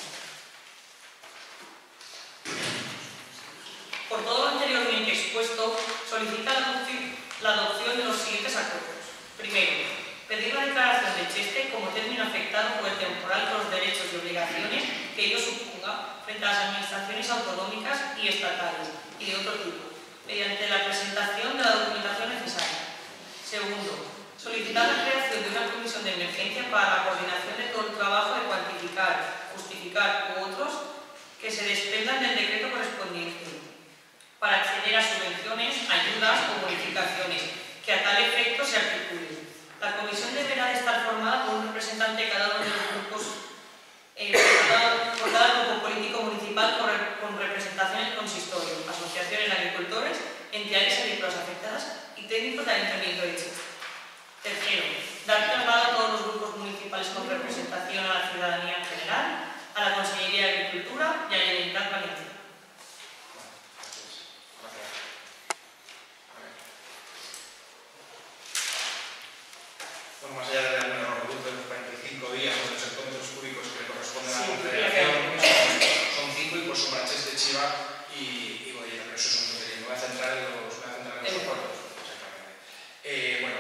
Por todo lo anteriormente expuesto, solicita la adopción de los siguientes acuerdos. Primero, pedir la declaración de Cheste como término afectado por el temporal con los derechos y obligaciones que ello suponga frente a las administraciones autonómicas y estatales y de otro tipo, mediante la presentación de la documentación necesaria. Segundo, solicitar la creación de una comisión de emergencia para la coordinación de todo el trabajo de cuantificar, justificar u otros que se desprendan del decreto correspondiente para acceder a subvenciones, ayudas o bonificaciones que a tal efecto se articulen. La comisión deberá de estar formada por un representante de cada uno de los grupos, por cada grupo político municipal con representación en el consistorio, asociaciones de agricultores, entidades agrícolas afectadas y técnicos del Ayuntamiento de Cheste. Tercero, dar traslado a todos los grupos municipales con representación a la ciudadanía en general, a la Consellería de Agricultura y a la Generalitat Valenciana. Bueno, más allá de un error bruto de 45 días o de los hectómetros cúbicos que le corresponden a la Confederación, son 5 y por sumar Cheste, Chiva y Bollera, pero eso es un tontería. Me voy a centrar en los acuerdos. Exactamente. Bueno,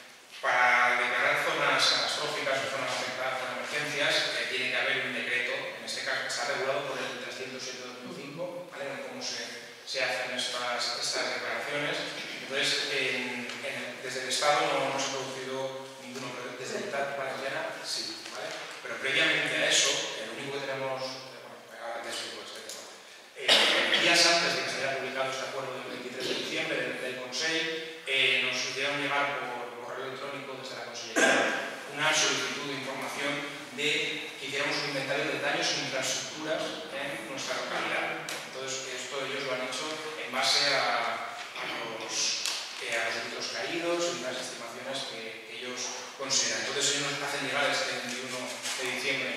para declarar zonas catastróficas o zonas afectadas por emergencias, tiene que haber un decreto, en este caso está regulado por el 307/2005, ¿vale? En cómo se hacen estas declaraciones. Entonces, desde el Estado no hemos producido ninguno, pero desde la Generalitat Valenciana sí, ¿vale? Pero previamente a eso, lo único que tenemos, ahora te explico este tema. Días antes de que se haya publicado este acuerdo del 23 de diciembre del Consell, nos hicieron llegar por correo electrónico desde la Consellería una solicitud de información de que hiciéramos un inventario de daños en infraestructuras en nuestra localidad. Entonces, esto ellos lo han hecho en base a los litros caídos y las estimaciones que ellos consideran. Entonces ellos nos hacen llegar este 21 de diciembre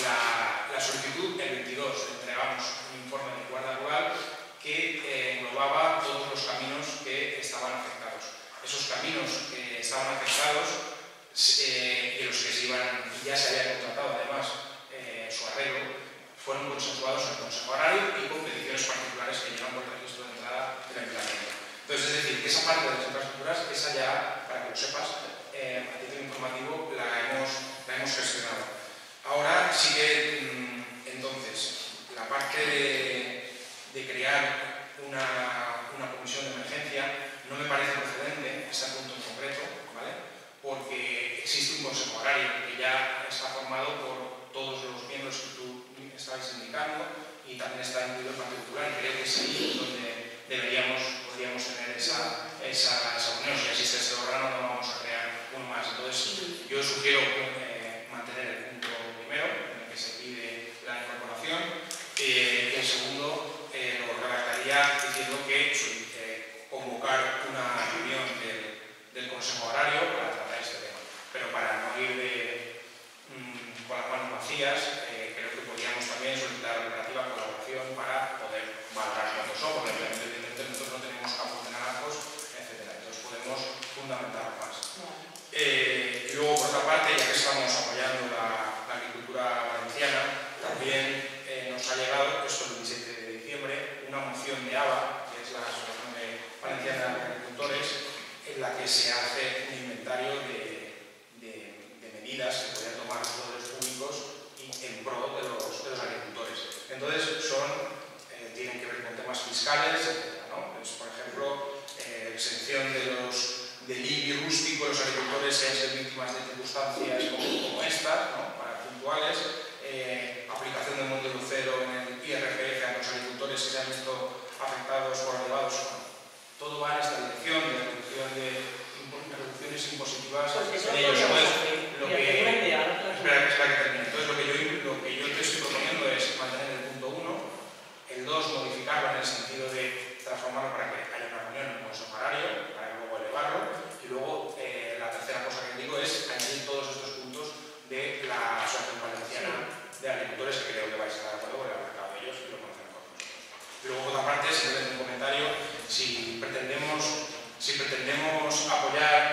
la solicitud. El 22 entregamos un informe de guarda rural que englobaba todos los caminos que estaban afectados. Esos caminos que estaban afectados y los que ya se había contratado además su arreglo, fueron consensuados en el Consejo Agrario y con peticiones particulares que llevan por el registro de entrada del ayuntamiento. Entonces, es decir, que esa parte de las infraestructuras, esa ya, para que lo sepas, a título informativo, la hemos gestionado. Ahora sí que, entonces, la parte de crear una comisión de emergencia no me parece procedente, ese punto en concreto, ¿vale? Porque existe un consejo agrario que ya está formado por todos los miembros que tú estabas indicando y también está incluido el Partido Popular, y creo que es ahí donde podríamos tener esa unión. Si existe ese órgano, no vamos a crear uno más. Entonces, yo sugiero mantener el punto primero, en el que se pide la incorporación, y el segundo, tenido que convocar una reunión del Consejo Agrario para tratar este tema. Pero para no ir con las manos vacías, creo que podríamos también solicitar a la cooperativa colaboración para poder valorar cuántos son, porque evidentemente nosotros no tenemos campos de naranjos, etc. Entonces podemos fundamentar más. Y luego, por otra parte, ya que estamos apoyando la agricultura valenciana, también nos ha llegado, esto el 27 de diciembre, una moción de ABA, que es la Asociación Valenciana de Agricultores, en la que se hace un inventario de medidas que podrían tomar los poderes públicos en pro de los agricultores. Entonces, tienen que ver con temas fiscales, etc., ¿no? Pues, por ejemplo, exención del IBI rústico de los agricultores que han sido víctimas de circunstancias como estas, ¿no? Para puntuales, aplicación del modelo cero en el IRPF a los agricultores que se han visto afectados por elevados. Todo va en esta dirección de reducción de reducciones impositivas en ellos. Entonces, lo que yo te estoy proponiendo es mantener el punto 1, el 2 modificarlo en el sentido de transformarlo para que haya una reunión en el Consejo Agrario, para luego elevarlo, y luego la tercera cosa que digo es añadir todos estos puntos de la Asociación Valenciana de Agricultores, que creo que vais a estar de acuerdo con el mercado de ellos y lo conocen con nosotros. Y luego, por otra parte, simplemente un comentario, si pretendemos apoyar,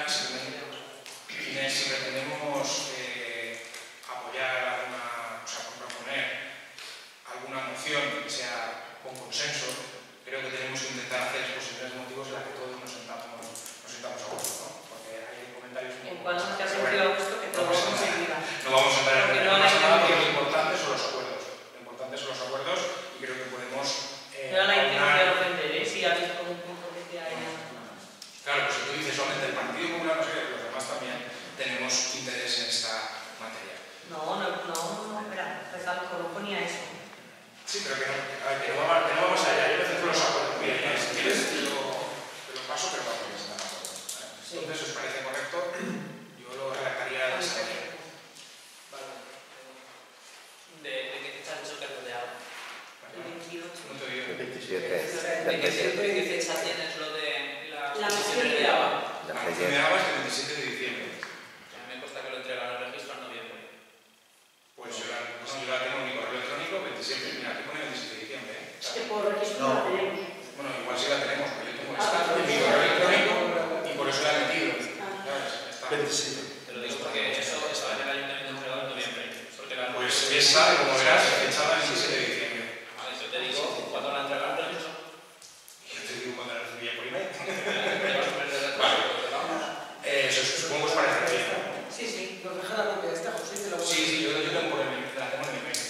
proponer alguna moción que sea con consenso, creo que tenemos que intentar hacer exposiciones de motivos en las que todos nos sentamos a gusto, ¿no? Porque hay comentarios... En cuanto te has sentido a gusto, que todo vamos a seguir. No vamos a entrar en nada, porque lo importante son los acuerdos. Lo importante son los acuerdos y creo que podemos... Pero la intención de ofender, si habéis como un punto que te haya... Claro, pues si tú dices solamente el Partido Popular, no sé qué, los demás también tenemos interés en esta materia. No, espera, recalco, no ponía eso. Sí, pero que no vamos allá. Yo me centro en los acuerdos. Mira, si quieres te lo paso, pero vamos, ya está. Entonces, ¿os parece correcto? Yo lo redactaría de esta manera. Vale. ¿De qué fecha has dicho que es lo de ahora? El 28. No te digo. 27. ¿De qué fecha tienes lo de La moción de ABA? La moción de ABA es del 27 de diciembre. A mí me consta que lo entregaron al registro en noviembre. Pues yo la tengo en mi correo electrónico, 27, mira, aquí pone 27 de diciembre. Es que por registro no la tenemos. Bueno, igual sí la tenemos, porque yo tengo esta en mi correo electrónico y por eso la he metido. ¿Sabes? Está 27. Te lo digo porque eso estaba en el ayuntamiento entregado en noviembre. Pues esa, como verás, fechada el 17 de diciembre. Vale, yo te digo, ¿cuándo la entregaron al registro? Yo te digo cuando la recibí por email. Vale. Supongo que os parece bien, ¿no? Sí, nos deja la copia de esta, José, te la voy a... Sí, yo tengo por email, la tengo en mi email.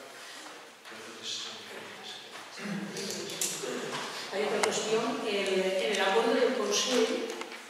Hay otra cuestión, en el acuerdo del Consejo,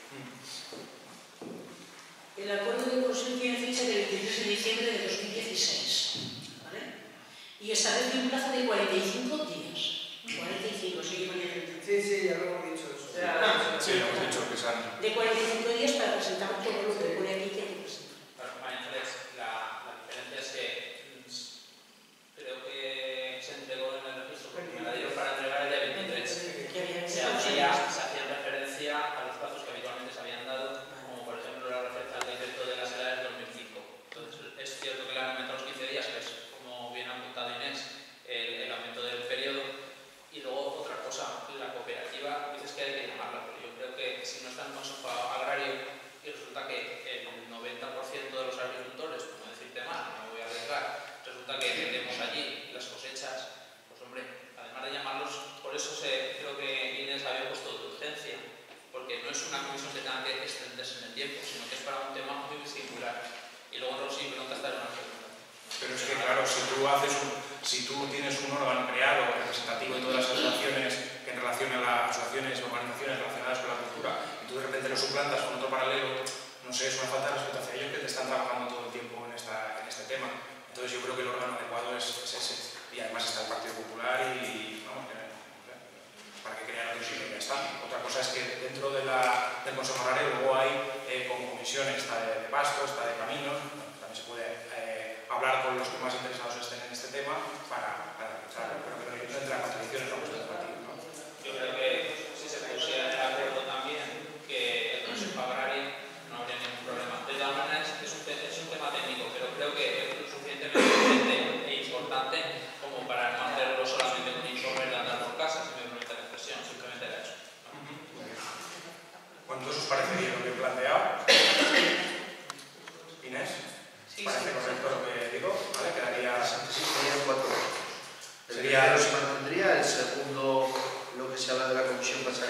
el acuerdo del Consejo tiene fecha del 23 de diciembre de 2016, ¿vale? Y establece un plazo de 45 días. 45, sí que ponía 30. Sí, ya lo hemos dicho eso. Sí, lo hemos dicho que sale. De 45 días para presentar todo lo que pone aquí que hay que presentar. Bueno, María Ángeles, la diferencia es que creo que se entregó en el registro porque me la dieron para entregar el día 23. Se hacía referencia a los plazos que habitualmente se habían dado, como por ejemplo la referencia al decreto de las edades del 2005. Entonces, es cierto que le han aumentado los 15 días, que es, como bien ha apuntado Inés, el aumento del periodo. Y luego, otra cosa, la cooperativa, dices que hay que llamarla, pero yo creo que si no está en Consejo Agrario y resulta que el 90% de los agricultores, por no decirte más, no me voy a arriesgar, resulta que metemos allí las cosechas, pues hombre, además de llamarlos, por eso creo que Inés había puesto de urgencia, porque no es una comisión que tenga que extenderse en el tiempo, sino que es para un tema muy singular. Y luego Rosy me contestará una pregunta. Pero es que, claro, si tú tienes un órgano creado representativo de todas las asociaciones en relación a las asociaciones o organizaciones relacionadas con la cultura y tú de repente lo suplantas con otro paralelo, no sé, es una falta de respeto hacia ellos que te están trabajando todo el tiempo en este tema. Entonces yo creo que el órgano adecuado es ese. Y además está el Partido Popular y vamos, para que crean otro sitio y ya está. Otra cosa es que dentro del Consejo Agrario luego hay como comisiones, está de pasto, está de caminos, también se puede hablar con los que más interesados estén en este tema para realizarlo, pero que no entra en contradicciones con nuestro partido, ¿no? Yo creo que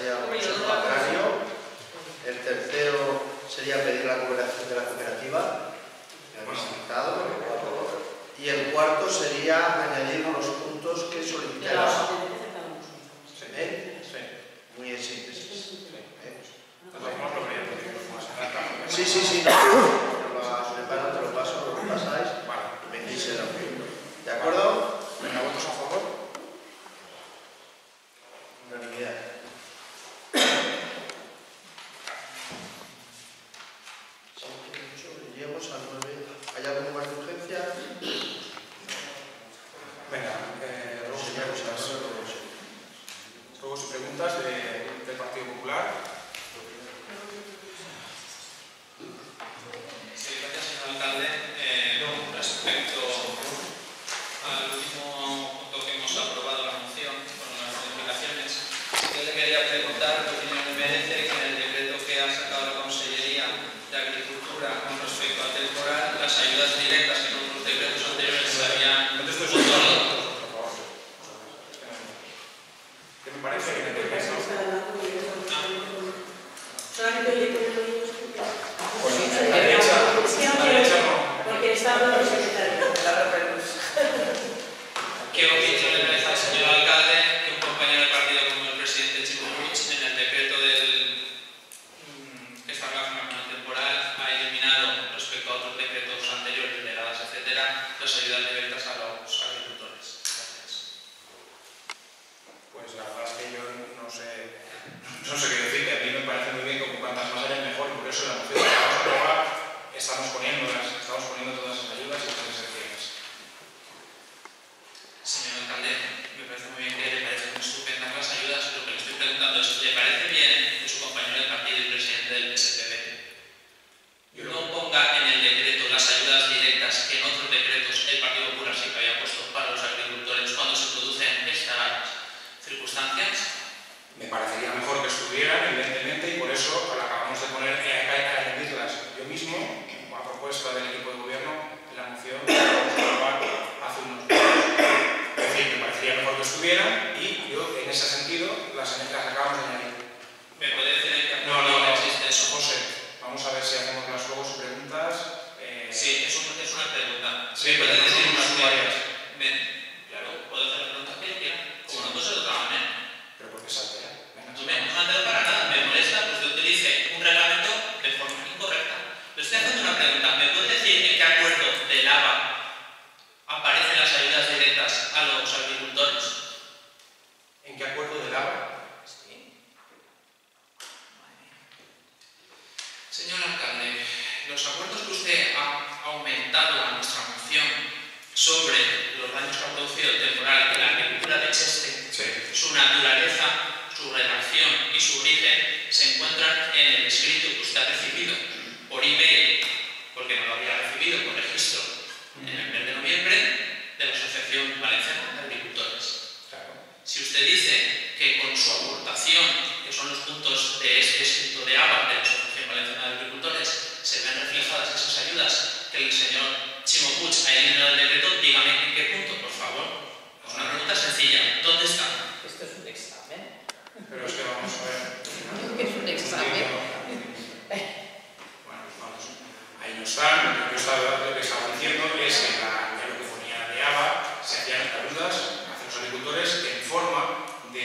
sería un consejo agrario. El tercero sería pedir la cooperación de la cooperativa, que habéis citado. Y el cuarto sería añadir los puntos que solicitáis. Muy en síntesis. Sí, no. Te lo paso, lo pasáis y me decís el apoyo. ¿De acuerdo? Venga, ¿votos a favor? Unanimidad. Llegamos al 9. ¿Hay algo más de urgencia? Venga, ruegos y preguntas del Partido Popular. Sí, gracias, señor alcalde. Respecto al último punto que hemos aprobado la moción, con las modificaciones, yo le quería preguntar qué opinión me merece que en el decreto que ha sacado la Consellería de Agricultura con respecto al temporal, las ayudas directas que en otros decretos anteriores se habían otorgado. ¿Qué me parece? Solamente oye por el oído. A la derecha no. Porque está hablando el secretario. ¿Qué opinión le merece al señor alcalde que un compañero de partido como el presidente Chimo Puig, en el decreto que está relacionado con el temporal, ha eliminado respecto a otros decretos anteriores, delegadas, etcétera, las ayudas directas a los agricultores? Gracias. Pues la verdad es que yo no sé qué decirte. A mí me parece muy bien que cuantas más haya mejor, por eso la moción que vamos a aprobar estamos poniendo todas las ayudas y las excepciones. Señor alcalde, me parece muy bien que le parecen estupendas las ayudas. Lo que le estoy preguntando es, ¿le parece bien que su compañero de partido y presidente del PSPB no ponga en el decreto las ayudas directas que en otros decretos el Partido Popular sí que había puesto para los agricultores cuando se producen estas circunstancias? Me parecería mejor que estuvieran, evidentemente, y por eso la acabamos de poner a añadirlas yo mismo, a propuesta del equipo de gobierno, en la moción que vamos a aprobar hace unos días. Es decir, me parecería mejor que estuvieran y yo, en ese sentido, las acabamos de añadir. ¿Me puede decir en qué No existe eso? José, vamos a ver si hacemos las luego preguntas. Sí, es una pregunta. Sí, ¿Me puede decir unas usted? varias. Claro, puedo hacer la pregunta que quiera. Como no puede ser de otra manera. Pero porque saltea. No me altero para nada, me molesta que usted utilice un reglamento de forma incorrecta. Le estoy haciendo una pregunta. ¿Me puede decir en qué acuerdo del ABA aparecen las ayudas directas a los agricultores? ¿En qué acuerdo del ABA? Sí. Señor alcalde, los acuerdos que usted ha aumentado a nuestra moción sobre los daños que ha producido el temporal en la agricultura de Cheste, su naturaleza, su redacción y su origen se encuentran en el escrito que usted ha recibido por email, porque no lo había recibido por registro en el mes de noviembre, de la Asociación Valenciana de Agricultores. Claro. Si usted dice que con su aportación, que son los puntos de este escrito de ABA de la Asociación Valenciana de Agricultores, se ven reflejadas esas ayudas que el señor Chimo Puig ha eliminado del decreto, dígame en qué punto, por favor. Es una pregunta sencilla. ¿Dónde están? Esto es un examen. Pero es que vamos a ver. Es un examen. Bueno, vamos. Ahí no están. Lo que estaba diciendo es que en lo que ponía de ABA se hacían ayudas hacia los agricultores en forma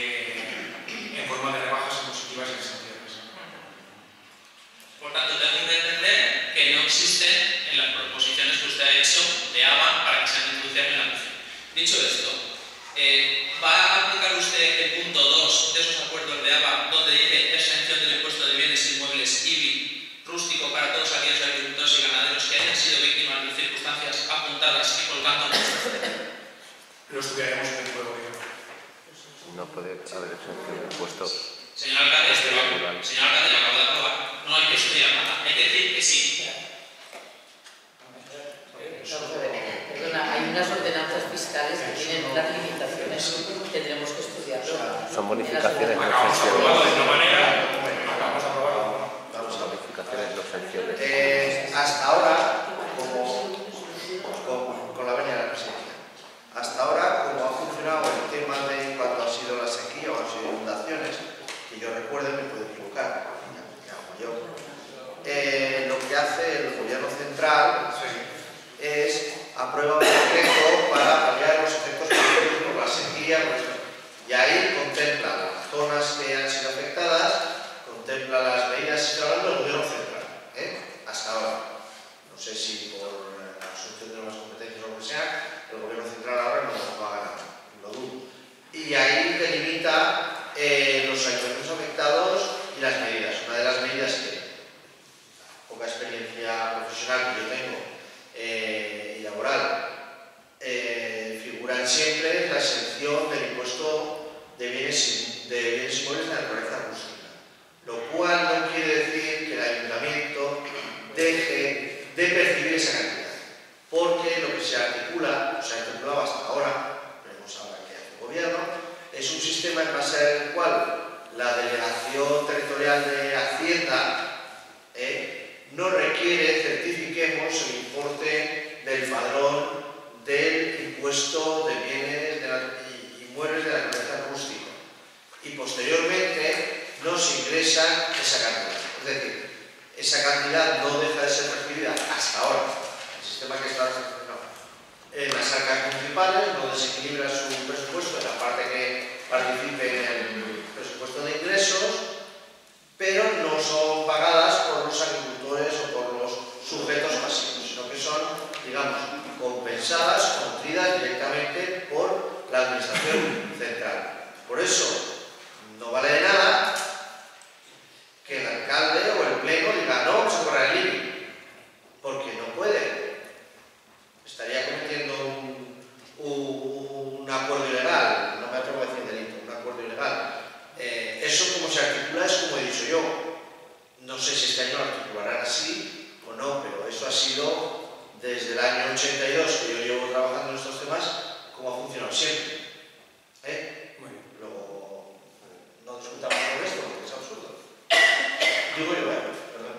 de rebajas impositivas y exenciones. Por tanto, tengo que entender que no existen en las proposiciones que usted ha hecho de ABA para que sean introducidas en la moción. Dicho esto, ¿va a aplicar usted el punto 2 de esos acuerdos de ABA donde dice exención del impuesto de bienes inmuebles IBI rústico para todos aquellos agricultores y ganaderos que hayan sido víctimas de circunstancias apuntadas y por tanto Lo estudiaremos en el equipo de gobierno. No puede haber exención de impuestos. Señor alcalde, lo acabo de aprobar. No hay que estudiar nada, hay que decir que sí. Perdona, hay unas ordenanzas fiscales que tienen unas limitaciones, tendremos que estudiarlo. Son bonificaciones, no Acabamos de aprobarlo de exenciones. una manera, acabamos de aprobarlo. Son bonificaciones, no exenciones. Hasta ahora, con la venia de la presidencia, hasta ahora, como ha funcionado el tema de cuando ha sido la sequía o han sido inundaciones, que yo recuerdo recuerde, me puedo equivocar, ya hago yo. Lo que hace el gobierno central es aprueba un decreto para paliar los efectos producidos por la sequía, y ahí contempla las zonas que han sido afectadas, contempla las medidas que está hablando el gobierno central, hasta ahora. No sé si por la asunción de nuevas competencias o lo que sea, el gobierno central ahora no va a ganar, lo dudo. Y ahí delimita los ayuntamientos afectados y las medidas. Una de las medidas que poca experiencia profesional que yo tengo y laboral figuran siempre la exención del impuesto de bienes inmuebles de naturaleza rústica, lo cual no quiere decir que el ayuntamiento deje de percibir esa cantidad, porque lo que se articula, o se ha articulado hasta ahora, veremos ahora qué hace el gobierno, es un sistema en base al cual la delegación territorial de Hacienda no requiere certifiquemos el importe del padrón del impuesto de bienes inmuebles de la naturaleza rústica, y posteriormente nos ingresa esa cantidad. Es decir, esa cantidad no deja de ser percibida hasta ahora, el sistema que está en las arcas municipales, no desequilibra su presupuesto en la parte que participe en el presupuesto de ingresos, pero no son pagadas por los agricultores o por los sujetos pasivos, sino que son, digamos, compensadas, contridas directamente por la administración central. Por eso, no vale de nada que el alcalde o el pleno diga no, vamos a cobrar el IBI, porque no puede. Estaría cometiendo un acuerdo ilegal, no me atrevo a decir delito, un acuerdo ilegal. Eso como se articula es como he dicho yo. No sé si este año lo articularán así o no, pero eso ha sido desde el año 82 que yo llevo trabajando en estos temas, como ha funcionado siempre. Luego no discutamos sobre esto porque es absurdo. Digo yo, perdón.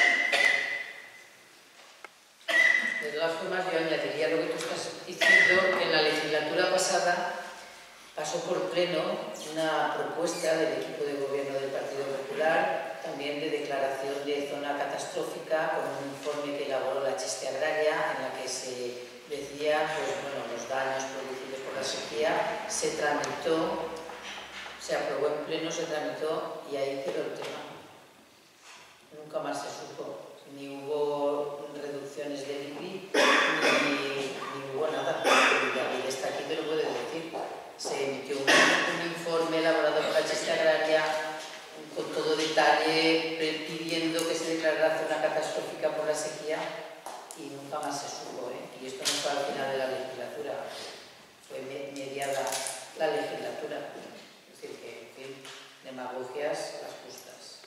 De todas formas, yo añadiría lo que tú estás diciendo, que en la legislatura pasada pasó por pleno una propuesta del equipo de gobierno del Partido Popular, también de declaración de zona catastrófica, con un informe que elaboró la Chiste Agraria, en la que se decía, pues bueno, los daños producidos por la sequía, se tramitó, se aprobó en pleno, se tramitó y ahí quedó el tema. Nunca más se supo, ni hubo reducciones del IBI, ni hubo nada. David está aquí, te lo puede decir. Se emitió un informe elaborado por la Chiste Agraria con todo detalle, pidiendo que se declarara zona catastrófica por la sequía, y nunca más se supo, y esto no fue al final de la legislatura, fue mediada la legislatura. Es decir, que, en fin, demagogias las justas.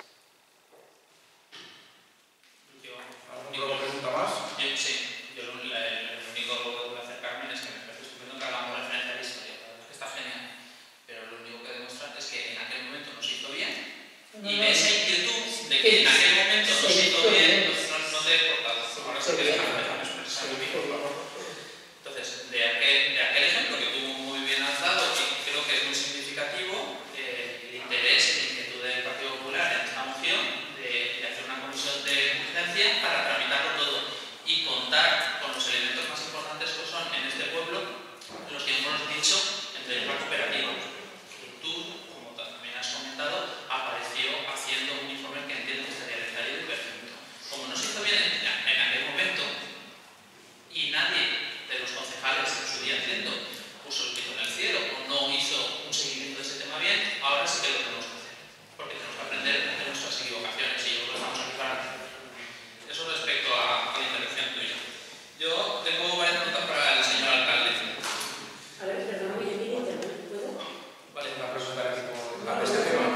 ¿Alguna pregunta más? Sí, yo el único que voy a acercarme es que me parece estupendo que hagamos referencia a la historia, la verdad es que está genial, pero lo único que demuestra es que en aquel momento no se hizo bien, y de esa inquietud de que en aquel momento no se hizo bien, no te he cortado, ahora sí que déjame expresar mi opinión. Entonces, de aquel ejemplo que tú muy bien has dado, y creo que es muy significativo, el interés y la inquietud del Partido Popular en esta moción de hacer una comisión de urgencia para tramitarlo todo y contar con los elementos más importantes que son en este pueblo los que hemos dicho, entre ellos la cooperativa, que tú, como también has comentado, apareció haciendo un informe que entiendo que estaría necesario y perfecto. Como no se hizo bien en aquel momento y nadie de los concejales en su día entiendo puso el grito en el cielo o no hizo un seguimiento de ese tema bien, ahora sí que lo tenemos que hacer, porque tenemos que aprender de nuestras equivocaciones y yo creo que estamos aquí para hacerlo. Eso respecto a la intervención tuya. Yo tengo varias preguntas para el señor alcalde. A ver, perdón, ¿puedo? Vale, una pregunta aquí por este tema.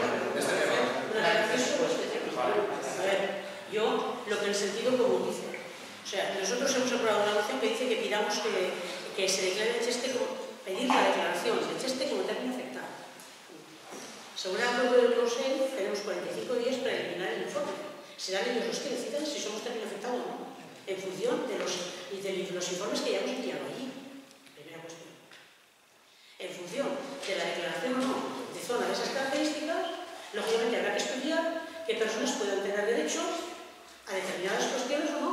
A ver, yo lo que en sentido común dice. O sea, nosotros hemos aprobado una moción que dice que pidamos que se declare el Cheste como, pedir la declaración del Cheste como término afectado. Según el acuerdo del Consejo, tenemos 45 días para eliminar el informe. Serán ellos los que decidan si somos término afectado o no, en función de los informes que ya hemos enviado allí. Primera cuestión. En función de la declaración o no de zona de esas características, Lógicamente habrá que estudiar qué personas puedan tener derecho a determinadas cuestiones o no.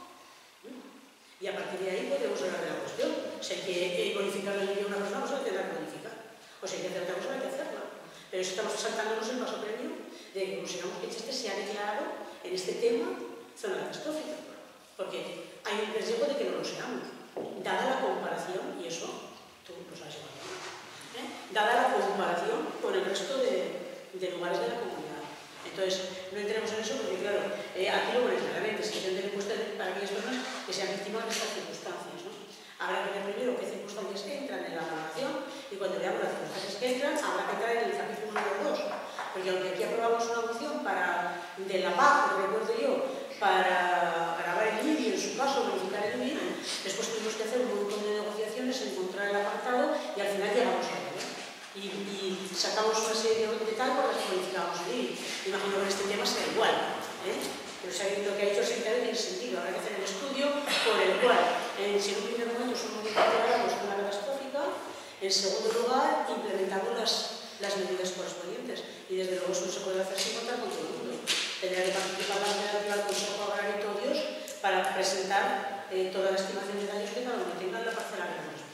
Y a partir de ahí podemos hablar de la cuestión. Si hay que bonificar el niño a una persona, pues hay que tendrá que bonificar. O si hay que hacer otra cosa, hay que hacerla. Pero eso estamos saltándonos el paso previo de que consideramos que Cheste se ha declarado en este tema zona catastrófica. Porque hay un riesgo de que no lo seamos. Dada la comparación, y eso tú lo sabes igual, ¿no? Dada la comparación con el resto de lugares de la comunidad. Entonces, no entremos en eso porque, claro, aquí lo pones claramente, se entiende que cuesta para aquellas personas que sean víctimas de estas circunstancias, ¿no? Habrá que ver primero qué circunstancias entran en la valoración y cuando veamos las circunstancias que entran, habrá que entrar en el capítulo número 2. Porque aunque aquí aprobamos una moción de la PAC, recuerdo yo, para grabar el IBI, en su caso, verificar el IBI, después tuvimos que hacer un montón de negociaciones, encontrar el apartado y al final llegamos a ello. Y sacamos una serie de tal por las que modificábamos el IBI. Imagino que en este tema será igual, pero lo que ha dicho el secretario tiene sentido. Habrá que hacer el estudio por el cual, si en un primer momento somos declarados una catastrófica, en segundo lugar, implementamos las medidas correspondientes. Y desde luego eso no se puede hacer sin contar con todo el mundo. Tendrá que participar la Federación del Consejo Agrario y todos para presentar toda la estimación de daños que cada uno tenga en la parcela que corresponde.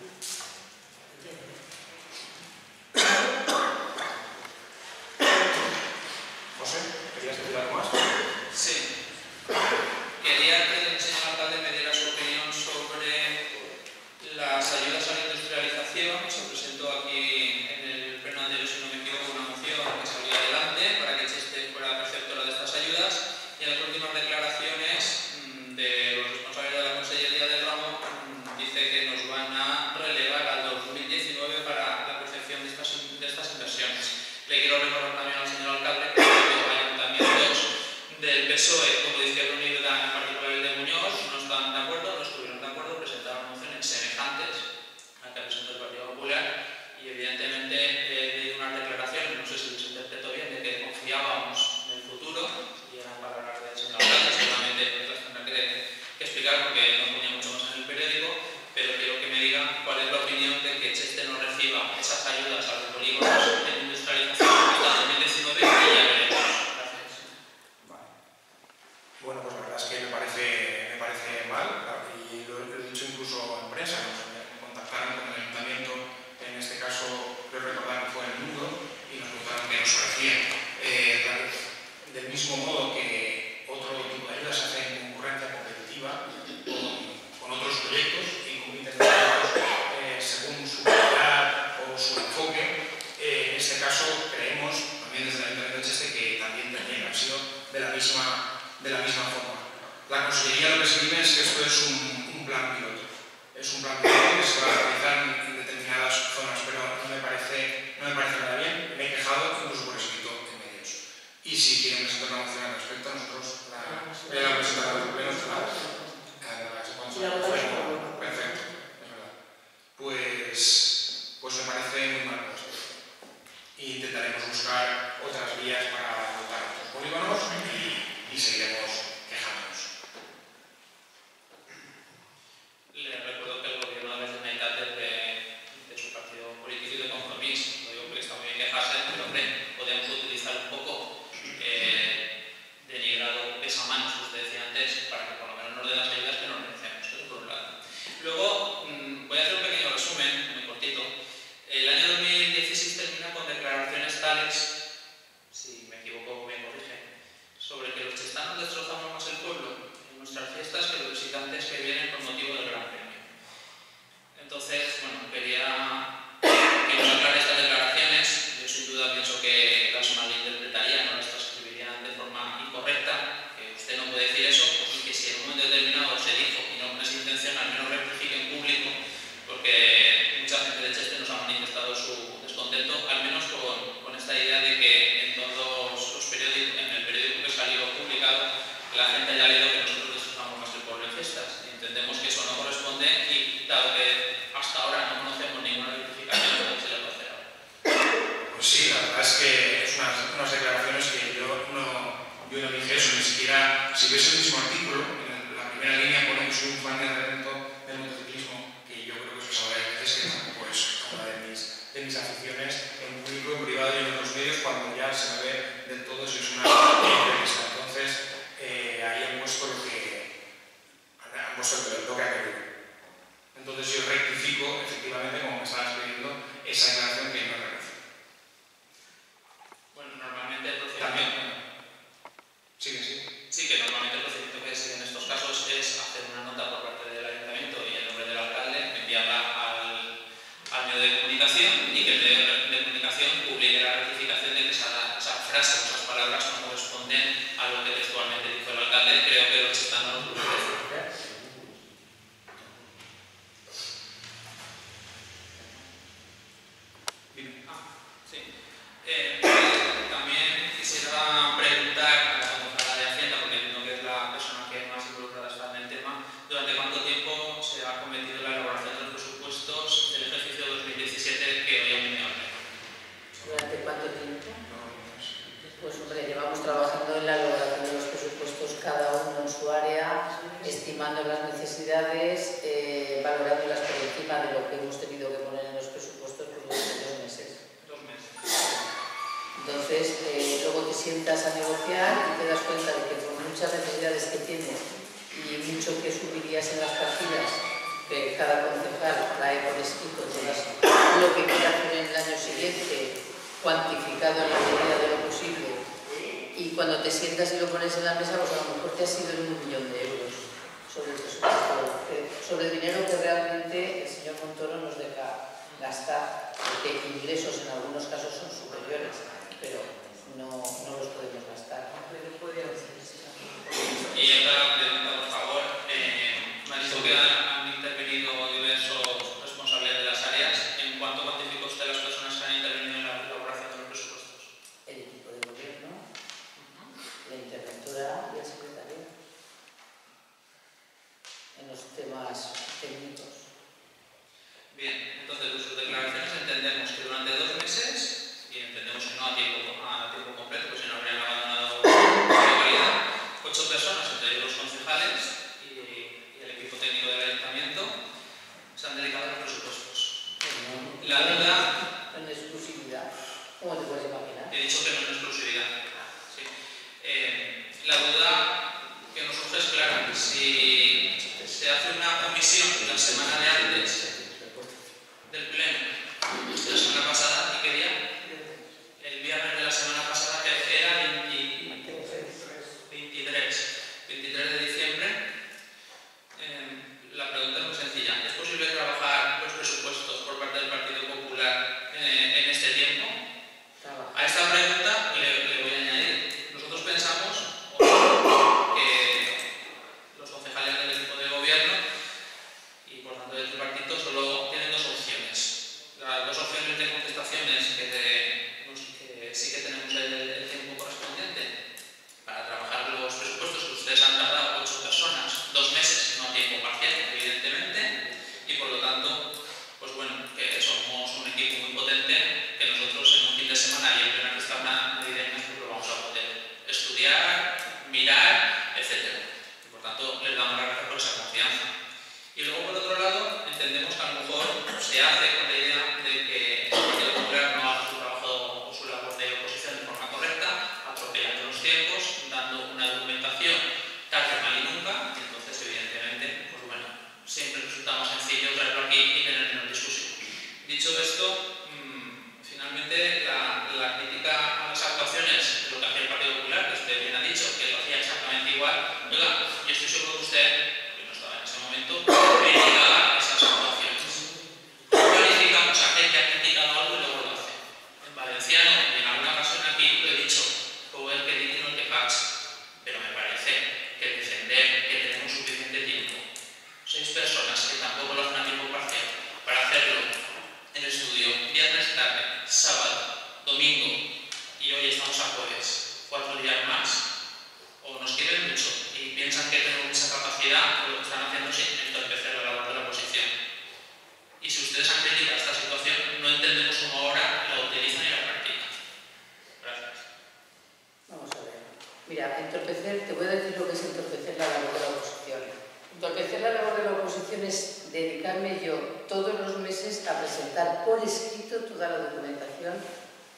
José, ¿querías decir algo más? Sí. Quería que el señor alcalde me diera su opinión sobre las ayudas a la industrialización. Se presentó aquí en el pleno anterior, si no me equivoco, una moción que salió adelante para que Cheste fuera perceptora de estas ayudas, y en las últimas declaraciones de los responsables de la Consellería del Ramo dice que nos van a relevar al 2019 para la percepción de estas inversiones. Le quiero recordar también al señor alcalde que los ayuntamientos del PSOE, como de Izquierda Unida, en particular el de Muñoz, no están de acuerdo, no estuvieron de acuerdo, presentaron mociones semejantes a que presentó el Partido Popular y evidentemente he unas declaraciones, no sé si les interpreto bien, de que confiábamos en el futuro, y eran palabras del señor alcalde, seguramente las tendrá que explicar porque no ponía mucho más en el periódico, pero quiero que me digan cuál es la opinión de que Cheste no reciba esas ayudas a los polígonos de industrialización hasta 2019 y ya veremos. Gracias. Vale. Bueno, pues la verdad es que me parece mal, y lo he dicho incluso en prensa, me contactaron con el ayuntamiento, en este caso creo recordar que fue en el Mundo, y nos preguntaron qué nos parecía. Del mismo modo que otro tipo de ayudas se hace en concurrencia competitiva con otros proyectos y compiten según su calidad o su enfoque, en este caso creemos, también desde el Ayuntamiento de Cheste, que también tendría que haber sido de la misma forma. La Consellería lo que escribe es que esto es un plan piloto. Es un plan piloto que se va a realizar en determinadas zonas, pero no me parece nada bien. Me he quejado incluso por escrito en medios. Y si quieren presentar una moción al respecto, nosotros la presentaremos en pleno. Perfecto, es verdad. Pues me parece muy mal puesto. Y intentaremos buscar otras vías para dotar otros polígonos y seguiremos quejándonos. Le recuerdo que el gobierno de la Generalitat de su partido político y de Compromís, no digo que está muy bien quejarse, pero hombre, podemos utilizar un poco denigrado besamanos que usted decía antes para que por lo menos nos dé las ayudas que nos merecemos. Eso por un lado. Luego, voy a hacer un pequeño resumen, muy cortito. El año 2016 termina con declaraciones tales, si me equivoco me corrigen, sobre que los chestanos destrozamos más el pueblo en nuestras fiestas que los visitantes que vienen por motivo del Gran Premio. Entonces, bueno, quería que nos aclare estas declaraciones. Yo sin duda pienso que las malinterpretarían o las transcribirían de forma incorrecta, que usted no puede decir eso, y que si en un momento determinado se dijo y no es intención, al menos rectifique en público, porque mucha gente de Cheste nos ha manifestado su descontento, al menos con esta idea de que en todos los periódicos, en el periódico que salió publicado, la gente haya leído que nosotros destrozamos más el pueblo en fiestas. Entendemos que eso no corresponde y dado que hasta ahora no conocemos ninguna rectificación, lo que se le va a hacer ahora. Pues sí, la verdad es que es unas declaraciones que yo no dije eso, ni siquiera, si ves el mismo artículo, en la primera línea pone que soy un fan del evento del motociclismo, que yo creo que eso sabrá a veces que tampoco es una de mis aficiones en público y en privado. privado y en otros medios cuando ya se me ve del todo si es una entrevista. Entonces, ahí han puesto lo que ha querido. Entonces yo rectifico, efectivamente, como me estabas pidiendo, esa declaración que no realizo. Bueno, normalmente el procedimiento... Sí, que normalmente el procedimiento que sigue en estos casos es hacer una nota por parte del ayuntamiento y el nombre del alcalde, enviarla al medio de comunicación y que el medio de comunicación publique la rectificación de que esa frase o esas palabras no corresponden a lo que textualmente dijo el alcalde. Creo que los estándares lo dicen. También quisiera preguntar a la de Hacienda, porque entiendo que es la persona que más involucrada está en el tema, ¿durante cuánto tiempo se ha cometido la elaboración de los presupuestos del ejercicio 2017 que hoy me habla? ¿Durante cuánto tiempo? Pues hombre, llevamos trabajando en la elaboración de los presupuestos cada uno en su área, estimando las necesidades, valorándolas por encima de lo que hemos tenido que poner en los presupuestos por durante 2 meses. 2 meses. Entonces, luego te sientas a negociar y te das cuenta de que por muchas necesidades que tienes y mucho que subirías en las partidas, que cada concejal trae por escrito lo que quiere hacer en el año siguiente, cuantificado en la medida de lo posible, y cuando te sientas y lo pones en la mesa, pues a lo mejor te ha sido en 1 millón de euros sobre el presupuesto, sobre el dinero que realmente el señor Montoro nos deja gastar, porque ingresos en algunos casos son superiores, pero no los podemos gastar. Y otra pregunta, por favor. Me ha dicho que han intervenido diversos responsables de las áreas. ¿En cuánto cuantifica usted las personas que han intervenido en la elaboración de los presupuestos? El equipo de gobierno, la interventora y el secretario, en los temas técnicos. Bien, entonces de sus declaraciones entendemos que durante 2 meses, y entendemos que no a tiempo completo, pues si no habrían abandonado la legalidad, 8 personas, entre ellos los concejales y el equipo técnico del ayuntamiento, se han dedicado a los presupuestos. La duda... En exclusividad, ¿cómo te puedes imaginar? He dicho que no en exclusividad. Sí. La duda que nos surge es clara. Si se hace una comisión la semana de antes del pleno de la semana pasada, ¿y qué día? El viernes de la semana pasada, que era 23 de diciembre. La pregunta es muy sencilla. ¿Es posible trabajar los presupuestos por parte del Partido Popular en este tiempo? A esta pregunta le voy a añadir. Nosotros pensamos que los concejales del equipo de gobierno y por tanto del tripartito solo tienen 2 opciones. Las 2 opciones de contestaciones que sí que tenemos el tiempo correspondiente para trabajar los presupuestos, que ustedes han tardado 8 personas, 2 meses, no a tiempo parcial, evidentemente, y por lo tanto, pues bueno, que somos un equipo muy potente, que nosotros en un fin de semana y en plena fiesta navideña pues lo vamos a poder estudiar, mirar, etc. Y por tanto, les damos las gracias por esa confianza. Y luego, por otro lado, entendemos que a lo mejor se hace con la idea de que el Partido Popular no haga su trabajo o su labor de oposición de forma correcta, atropellando los tiempos, dando una argumentación tarde, mal y nunca, y entonces, evidentemente, pues bueno, siempre resulta más sencillo traerlo aquí y tener menos discusión. Dicho esto, finalmente, la crítica a las actuaciones de lo que hacía el Partido Popular, que usted bien ha dicho, que lo hacía exactamente igual, oiga, yo estoy seguro que usted, que no estaba en ese momento, criticaba esas actuaciones. Calificamos a aquel que ha criticado algo y luego lo hace. En valenciano, y en alguna ocasión aquí lo he dicho, como el que dice no el que facha, pero me parece que defender que tenemos suficiente tiempo, 6 personas que tampoco lo hacen a tiempo parcial, para hacerlo en estudio, viernes tarde, sábado, domingo, y hoy estamos a jueves, 4 días más, o nos quieren mucho y piensan que tenemos esa capacidad, o lo que están haciendo es entorpecer la labor de la oposición. Y si ustedes han criticado esta situación, no entendemos cómo ahora la utilizan y la practican. Gracias. Vamos a ver. Mira, entorpecer, te voy a decir lo que es entorpecer la labor de la oposición. Entorpecer la labor de la oposición es dedicarme yo todos los meses a presentar por escrito toda la documentación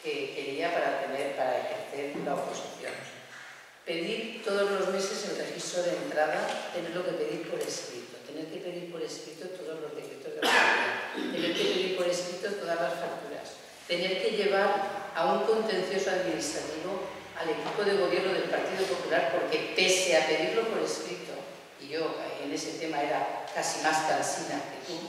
que quería para ejercer la oposición. Pedir todos los meses el registro de entrada, tenerlo que pedir por escrito, tener que pedir por escrito todos los decretos de la Junta, tener que pedir por escrito todas las facturas, tener que llevar a un contencioso administrativo al equipo de gobierno del Partido Popular, porque pese a pedirlo por escrito, y yo en ese tema era casi más cansina que tú,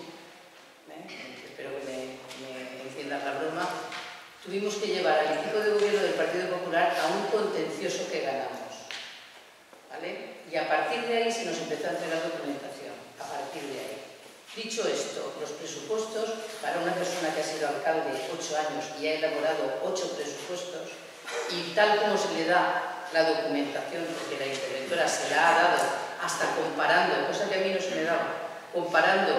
espero que me entiendan la broma, tuvimos que llevar al equipo de gobierno del Partido Popular a un contencioso que ganamos, ¿vale? Y a partir de ahí se nos empezó a entregar documentación, a partir de ahí. Dicho esto, los presupuestos, para una persona que ha sido alcalde 8 años y ha elaborado 8 presupuestos, y tal como se le da la documentación, porque la interventora se la ha dado hasta comparando, cosa que a mí no se me daba, comparando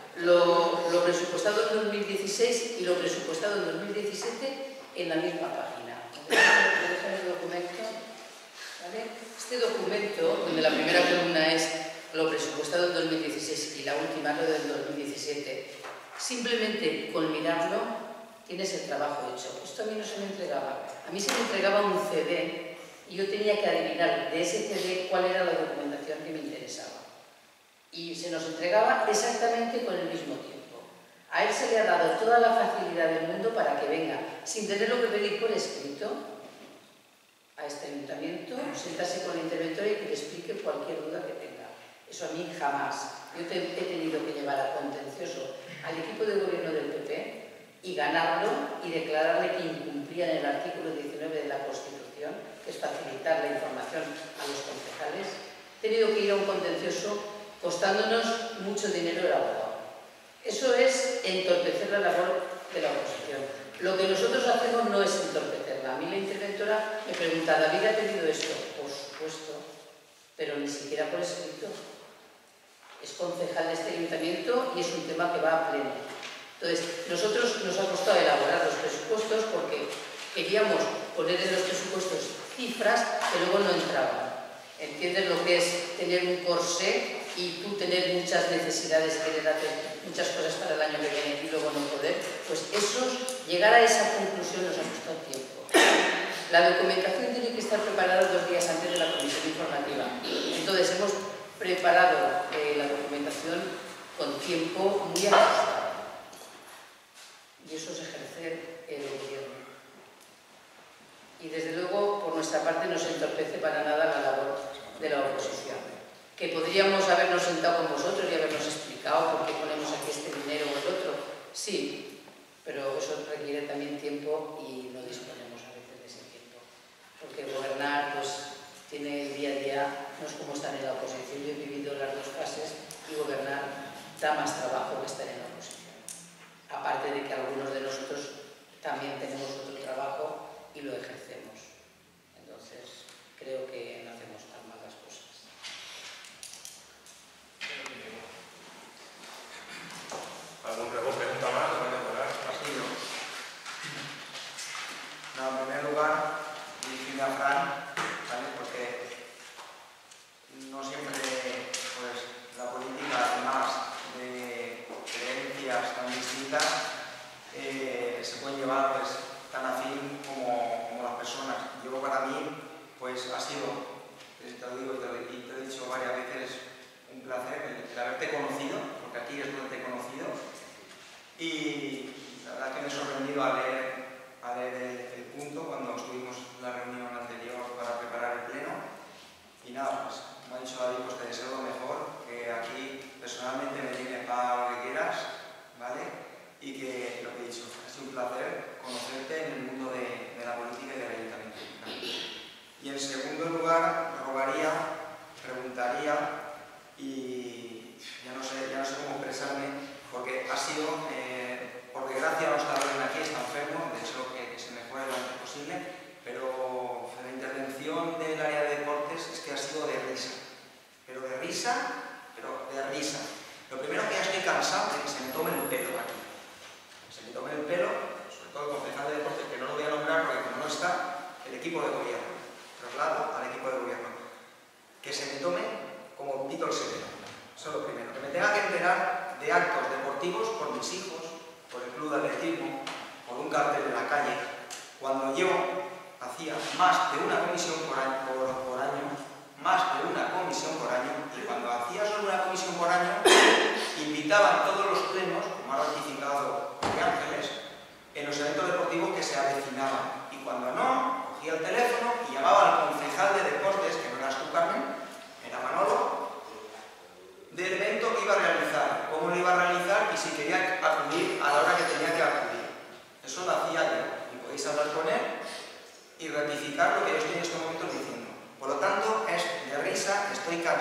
lo presupuestado en 2016 y lo presupuestado en 2017 en la misma página. El documento, ¿vale? Este documento, donde la primera columna es lo presupuestado en 2016 y la última lo del 2017, simplemente con mirarlo tienes el trabajo hecho. Esto a mí no se me entregaba. A mí se me entregaba un CD y yo tenía que adivinar de ese CD cuál era la documentación que me interesaba. Y se nos entregaba exactamente con el mismo tiempo. A él se le ha dado toda la facilidad del mundo para que venga, sin tenerlo que pedir por escrito, a este ayuntamiento, sentarse con el interventor y que le explique cualquier duda que tenga. Eso a mí jamás. Yo he tenido que llevar a contencioso al equipo de gobierno del PP y ganarlo y declararle que incumplían el artículo 19 de la Constitución, que es facilitar la información a los concejales. He tenido que ir a un contencioso costándonos mucho dinero el abogado. Eso es entorpecer la labor de la oposición. Lo que nosotros hacemos no es entorpecerla. A mí la interventora me pregunta, ¿David ha pedido esto? Por supuesto, pero ni siquiera por escrito. Es concejal de este ayuntamiento y es un tema que va a pleno. Entonces, nosotros nos ha costado elaborar los presupuestos porque queríamos poner en los presupuestos cifras que luego no entraban. ¿Entiendes lo que es tener un corsé y tú tener muchas necesidades, querer hacer muchas cosas para el año que viene y luego no poder? Pues llegar a esa conclusión nos ha costado tiempo. La documentación tiene que estar preparada 2 días antes de la comisión informativa. Entonces, hemos preparado la documentación con tiempo muy ajustado. Y eso es ejercer el gobierno. Y desde luego, por nuestra parte, no se entorpece para nada la labor de la oposición. Que podríamos habernos sentado con vosotros y habernos explicado por qué ponemos aquí este dinero o el otro. Sí, pero eso requiere también tiempo y no disponemos a veces de ese tiempo. Porque gobernar, pues, tiene el día a día, no es como estar en la oposición. Yo he vivido las 2 fases y gobernar da más trabajo que estar en la oposición. Aparte de que algunos de nosotros también tenemos otro trabajo y lo ejercemos. Entonces, creo que no hacemos tan mal las cosas. ¿Algún pregunta más? No, en primer lugar, dirigirme a Fran, ¿vale? Porque no siempre, pues, la política, además de creencias tan distintas, se pueden llevar, pues, tan afín como las personas. Yo, para mí, pues, ha sido, te lo digo y te lo he dicho varias veces, un placer el haberte conocido, porque aquí es donde te he conocido, y la verdad que me he sorprendido a leer el punto cuando estuvimos en la reunión anterior para preparar el pleno. Y nada, pues, como ha dicho David, pues te deseo lo mejor, que aquí personalmente me tienes para lo que quieras, ¿vale? Y que, lo que he dicho, ha sido un placer conocerte en el mundo de la política y del ayuntamiento. Y en segundo lugar, preguntaría, y ya no sé cómo expresarme, porque ha sido, por desgracia no está Rubén aquí, está enfermo, de hecho que se mejore lo antes posible, pero la intervención del área de deportes es que ha sido de risa. Pero de risa. Lo primero que ya estoy cansado de que se me tome el pelo aquí. Se me tome el pelo, sobre todo el concejal de deportes, que no lo voy a nombrar porque como no está, el equipo de gobierno. Traslado al equipo de gobierno. Que se me tome como pito el sereno. Eso es lo primero. Que me tenga que enterar de actos deportivos por mis hijos, por el club de atletismo, por un cartel en la calle,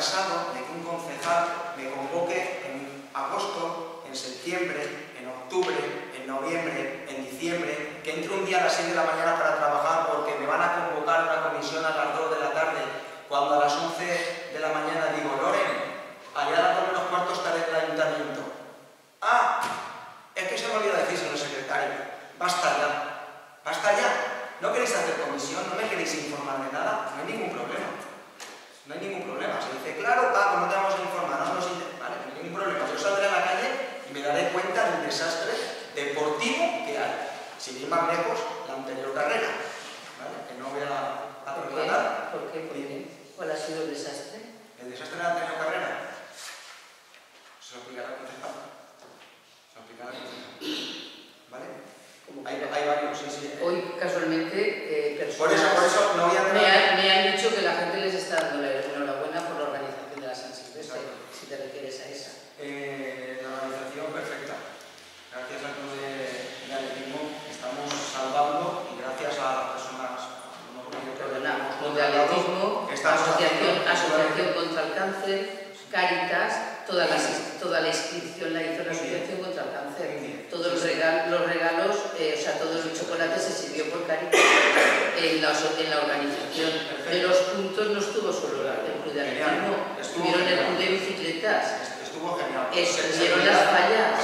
cansado de que un concejal me convoque en agosto, en septiembre, en octubre, en noviembre, en diciembre, que entre un día a las 6 de la mañana para trabajar porque me van a convocar a una comisión a las 2 de la tarde, cuando a las 11 de la mañana digo, Loren, allá a las 2 menos cuarto estaré en el ayuntamiento. Ah, es que se me olvida decírselo, secretario, basta ya, basta ya. ¿No queréis hacer comisión? ¿No me queréis informar de nada? No hay ningún problema. No hay ningún problema. Se dice, claro, Paco, no te vamos a informar, no nos interesa. Vale, no hay ningún problema. Yo saldré a la calle y me daré cuenta del desastre deportivo que hay. Sin ir más lejos, la anterior carrera. ¿Vale? Que no voy a tratar. ¿Por qué? ¿Cuál ha sido el desastre? El desastre de la anterior carrera. Se lo explicará el concejal. Se lo explicará el concejal. ¿Vale? Hay varios, sí. Hoy, casualmente, por eso no voy a tener... me han dicho que la gente les está dando la enhorabuena por la organización de la San Silvestre, si te refieres a esa. La organización perfecta. Gracias al club de atletismo estamos salvando y gracias a las personas... Club de atletismo, asociación contra el cáncer, Cáritas, toda la inscripción la hizo la Asociación contra el Cáncer. Todos los regalos, o sea, todo el chocolate se sirvió por Cáritas en la organización. De los puntos no estuvo solo el club de atletismo, estuvieron el club de bicicletas. Estuvo genial. Estuvieron las fallas.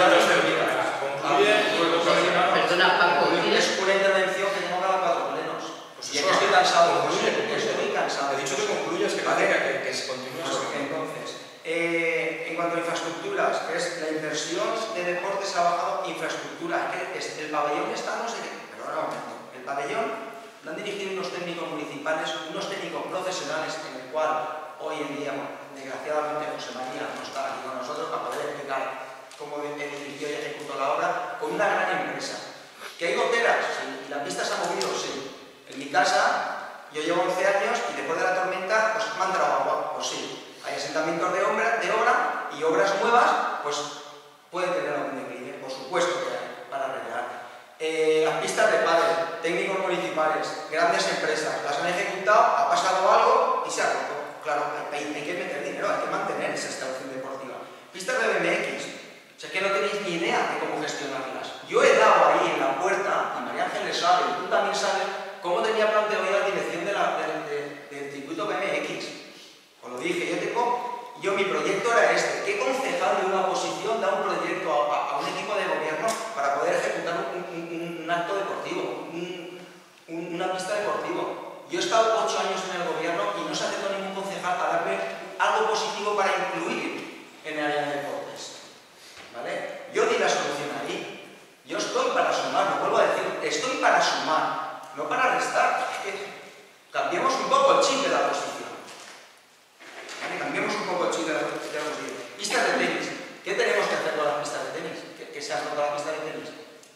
Perdona, Paco. Es una intervención que tengo cada 4 plenos. Y es que estoy cansado. Estoy cansado. He dicho que concluyas, que se continúe. Entonces, en cuanto a infraestructuras, que es la inversión de deportes ha bajado infraestructura. El pabellón está, no sé qué, pero ahora un momento. El pabellón lo han dirigido unos técnicos municipales, unos técnicos profesionales, en el cual hoy en día, desgraciadamente, José María no está aquí con nosotros para poder explicar cómo dirigió y ejecutó la obra, con una gran empresa. ¿Que hay goteras? Sí. ¿Y la pista se ha movido? Sí. En mi casa, yo llevo 11 años y después de la tormenta, pues me ha entrado agua. Pues sí. Hay asentamientos de obra y obras nuevas, pues pueden tener algún declive, por supuesto que hay, para arreglar. Las pistas de pádel, técnicos municipales, grandes empresas, las han ejecutado, ha pasado algo y se ha roto. Claro, hay que meter dinero, hay que mantener esa instalación deportiva. Pistas de BMX, o sea, es que no tenéis ni idea de cómo gestionarlas. Yo he dado ahí en la puerta, y María Ángeles sabe, y tú también sabes, cómo tenía planteado la dirección del circuito BMX. Os lo dije, yo mi proyecto era este. ¿Qué concejal de una oposición da un proyecto a un equipo de gobierno para poder ejecutar un acto deportivo, una pista deportiva? Yo he estado 8 años en el gobierno y no se ha aceptado ningún concejal a darme algo positivo para incluir en el área de deportes. ¿Vale? Yo di la solución ahí. Yo estoy para sumar, lo vuelvo a decir, estoy para sumar, no para restar. Es que cambiemos un poco el chip de la oposición. ¿Vale? Cambiemos un poco el chip de la oposición. Pistas de tenis. ¿Qué tenemos que hacer con las pistas de tenis? ¿Que se han roto las pistas de tenis?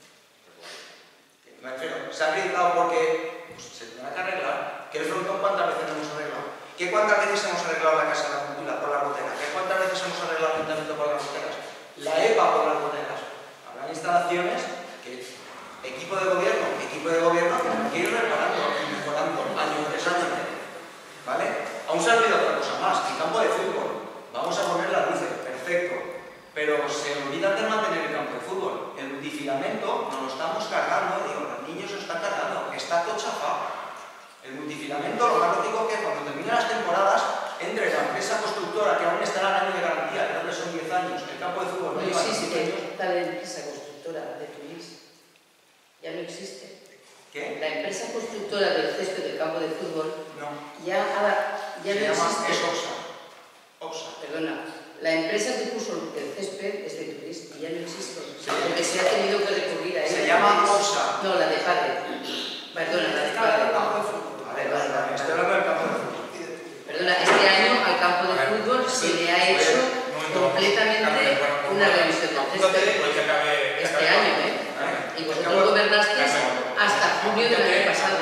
Me refiero, se ha gritado porque pues, se tendrá que arreglar. ¿Que el frontón cuántas veces hemos arreglado? ¿Que cuántas veces hemos arreglado la Casa de la Cultura por las goteras? ¿Que cuántas veces hemos arreglado el ayuntamiento por las goteras? La EPA por las goteras. Habrán instalaciones que equipo de gobierno que ir reparando y mejorando año tras año. ¿Vale? Aún se ha olvidado otra cosa más, el campo de fútbol. Vamos a poner las luces, perfecto. Pero se olvidan de mantener el campo de fútbol. El multifilamento nos lo estamos cargando, digo, los niños se están cargando, está todo chafado. El multifilamento, lo más lógico que cuando terminen las temporadas, entre la empresa constructora, que aún estará en año de garantía, creo que son 10 años, el campo de fútbol no lleva 15 años. Tal empresa constructora de Turis ya no existe. ¿Qué? La empresa constructora del césped del campo de fútbol ya no existe. Es OXA. Perdona, la empresa que puso el césped es de Turis y ya no existe. Porque se ha tenido que recurrir a ella. Se llama OXA. No, la de Padre. Perdona, la de Padre. Estoy hablando del campo de fútbol. Perdona, este año al campo de fútbol se le ha hecho completamente una revisión del césped. Este año, ¿eh? Y vosotros gobernasteis hasta junio del año pasado.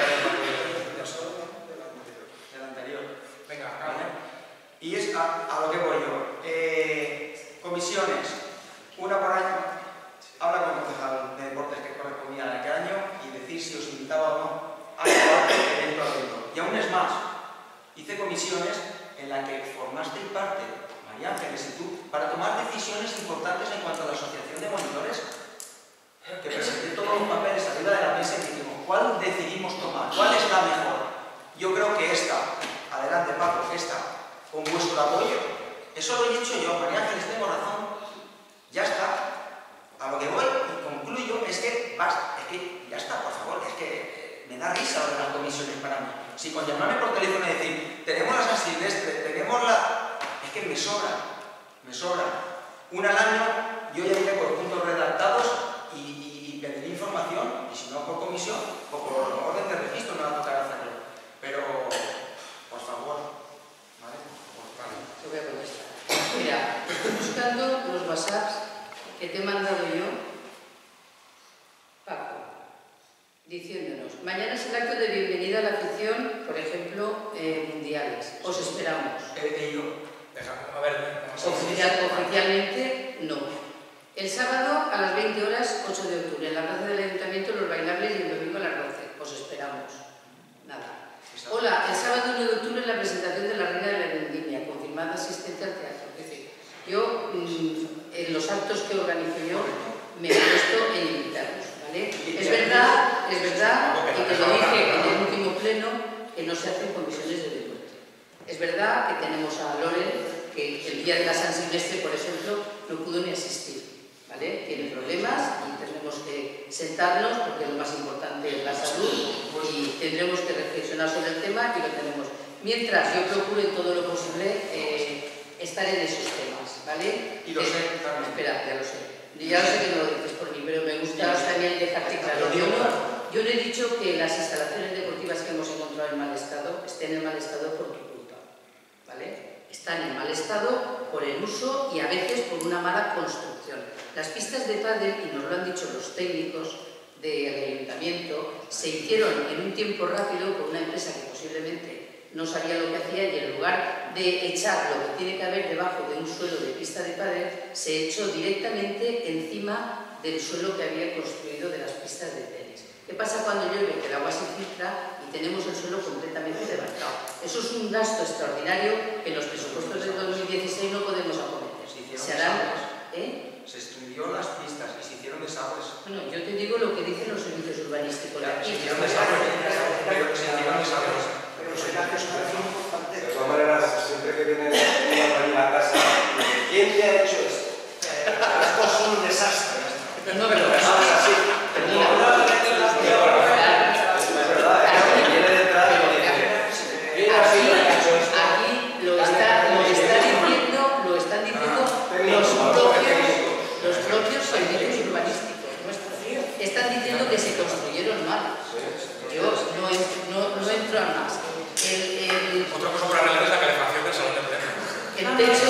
Del anterior. Venga, y es a lo que voy yo. Comisiones. Una por año. Habla con el concejal de deportes que correspondía en aquel año y decir si os invitaba o no a evento. Y aún es más. Hice comisiones en la que formaste parte, María Ángeles y tú, para tomar decisiones importantes en cuanto a la asociación de monitores, que presenté todos los papeles arriba de la mesa y dijimos, ¿cuál decidimos tomar? ¿Cuál es la mejor? Yo creo que esta, adelante Paco, esta, con vuestro apoyo, eso lo he dicho yo, María Ángeles, tengo razón, ya está. A lo que voy y concluyo es que basta, es que ya está, por favor, es que me da risa lo de las comisiones para mí. Si con llamarme por teléfono y decir, tenemos la San Silvestre, tenemos la... es que me sobra, me sobra. Una al año, yo ya iré por puntos redactados y pediré información, y si no por comisión, o por orden de registro me va a tocar hacerlo. Pero, por favor, ¿vale? Te voy a contestar. Mira, estoy buscando los WhatsApps que te he mandado yo, Paco, diciéndonos, mañana es el acto de bienvenida a la afición, por ejemplo, mundiales. Os esperamos. A ver, Oficialmente, no. El sábado a las 20 horas, 8 de octubre, en la plaza del Ayuntamiento, los bailables y el domingo a las 12. Os esperamos. Nada. Hola, el sábado 1 de octubre la presentación de la Reina de la Vendimia, confirmada asistencia al teatro. Es decir, yo, en los actos que organizo yo, me he puesto en invitarlos, ¿vale? Es verdad, y que lo dije en el último pleno, que no se hacen comisiones de deporte. Es verdad que tenemos a Loren, que el día de la San Silvestre, por ejemplo, no pudo ni asistir, ¿vale? Tiene problemas y tenemos que sentarnos, porque lo más importante es la salud, y tendremos que reflexionar sobre el tema y lo tenemos. Mientras yo procuro en todo lo posible estar en esos temas, ¿vale? Y lo sé también. Espera, ya lo sé. Ya lo sé que no lo dices por mí, pero me gusta también dejarte claro. Yo no he dicho que las instalaciones deportivas que hemos encontrado en mal estado estén en mal estado por tu culpa, ¿vale? Están en mal estado por el uso y a veces por una mala construcción. Las pistas de pádel, y nos lo han dicho los técnicos del ayuntamiento, se hicieron en un tiempo rápido por una empresa que posiblemente no sabía lo que hacía y en lugar de echar lo que tiene que haber debajo de un suelo de pista de pádel, se echó directamente encima del suelo que había construido de las pistas de tenis. ¿Qué pasa cuando llueve? Que el agua se filtra y tenemos el suelo completamente levantado. Eso es un gasto extraordinario que en los presupuestos del 2016 no podemos acometer. Se harán, Se estudió las pistas y se hicieron desagües. Bueno, yo te digo lo que dicen los servicios urbanísticos de aquí. Se hicieron desagües, pero se hicieron desagües. De todas maneras, siempre que viene una familia a casa, ¿quién te ha hecho esto? Esto es un desastre. No, pero es así. Viene de entrada y me dice, ¿quién ha sido el que ha hecho esto? Aquí lo están diciendo los propios servicios urbanísticos nuestros. Están diciendo que se construyeron mal. Yo no entro a más. Otra cosa para hablar es la calefacción del salón de pleno. El techo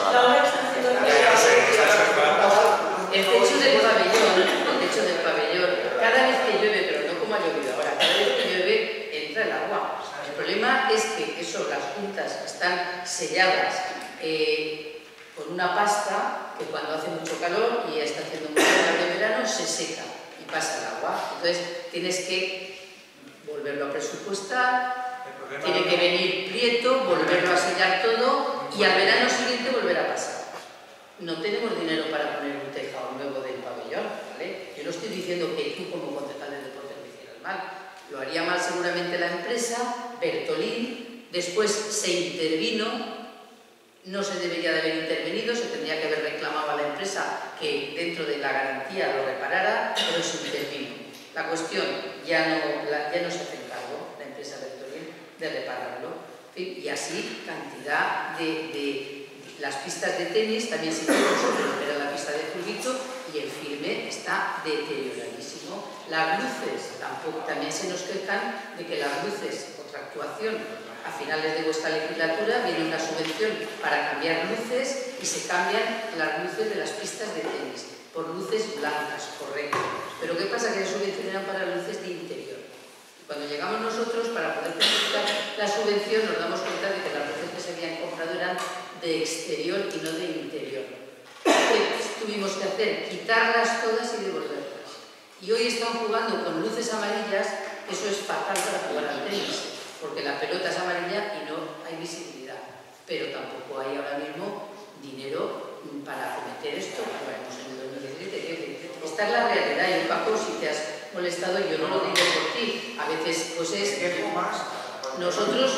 del pabellón, cada vez que llueve, pero no como ha llovido ahora, cada vez que llueve entra el agua. El problema es que las juntas están selladas con una pasta que cuando hace mucho calor y está haciendo mucho calor de verano se seca y pasa el agua. Entonces tienes que volverlo a presupuestar. Tiene que venir Prieto, volverlo a sellar todo y al verano siguiente volver a pasar. No tenemos dinero para poner un tejado nuevo del pabellón, ¿vale? Yo no estoy diciendo que tú como concejal de deporte lo hicieras mal. Lo haría mal seguramente la empresa, Bertolín, después se intervino, no se debería de haber intervenido, se tendría que haber reclamado a la empresa que dentro de la garantía lo reparara, pero se intervino. La cuestión ya no se hace cargo la empresa Bertolín de repararlo. Y así cantidad de las pistas de tenis también se hicieron sobre lo que era la pista de Zurito y el filme está deterioradísimo. Las luces, tampoco, también se nos quejan de que las luces, otra actuación, a finales de vuestra legislatura viene una subvención para cambiar luces y se cambian las luces de las pistas de tenis por luces blancas, correcto. Pero ¿qué pasa? Que las subvenciones eran para luces de interior. Cuando llegamos nosotros, para poder presentar la subvención, nos damos cuenta de que las luces que se habían comprado eran de exterior y no de interior. ¿Qué tuvimos que hacer? Quitarlas todas y devolverlas. Y hoy están jugando con luces amarillas, eso es fatal para jugar al tenis, porque la pelota es amarilla y no hay visibilidad. pero tampoco hay ahora mismo dinero para acometer esto. Bueno, en el 2017. Esta es la realidad, y Paco, si te has molestado, yo no lo digo por ti. A veces, pues es... Nosotros...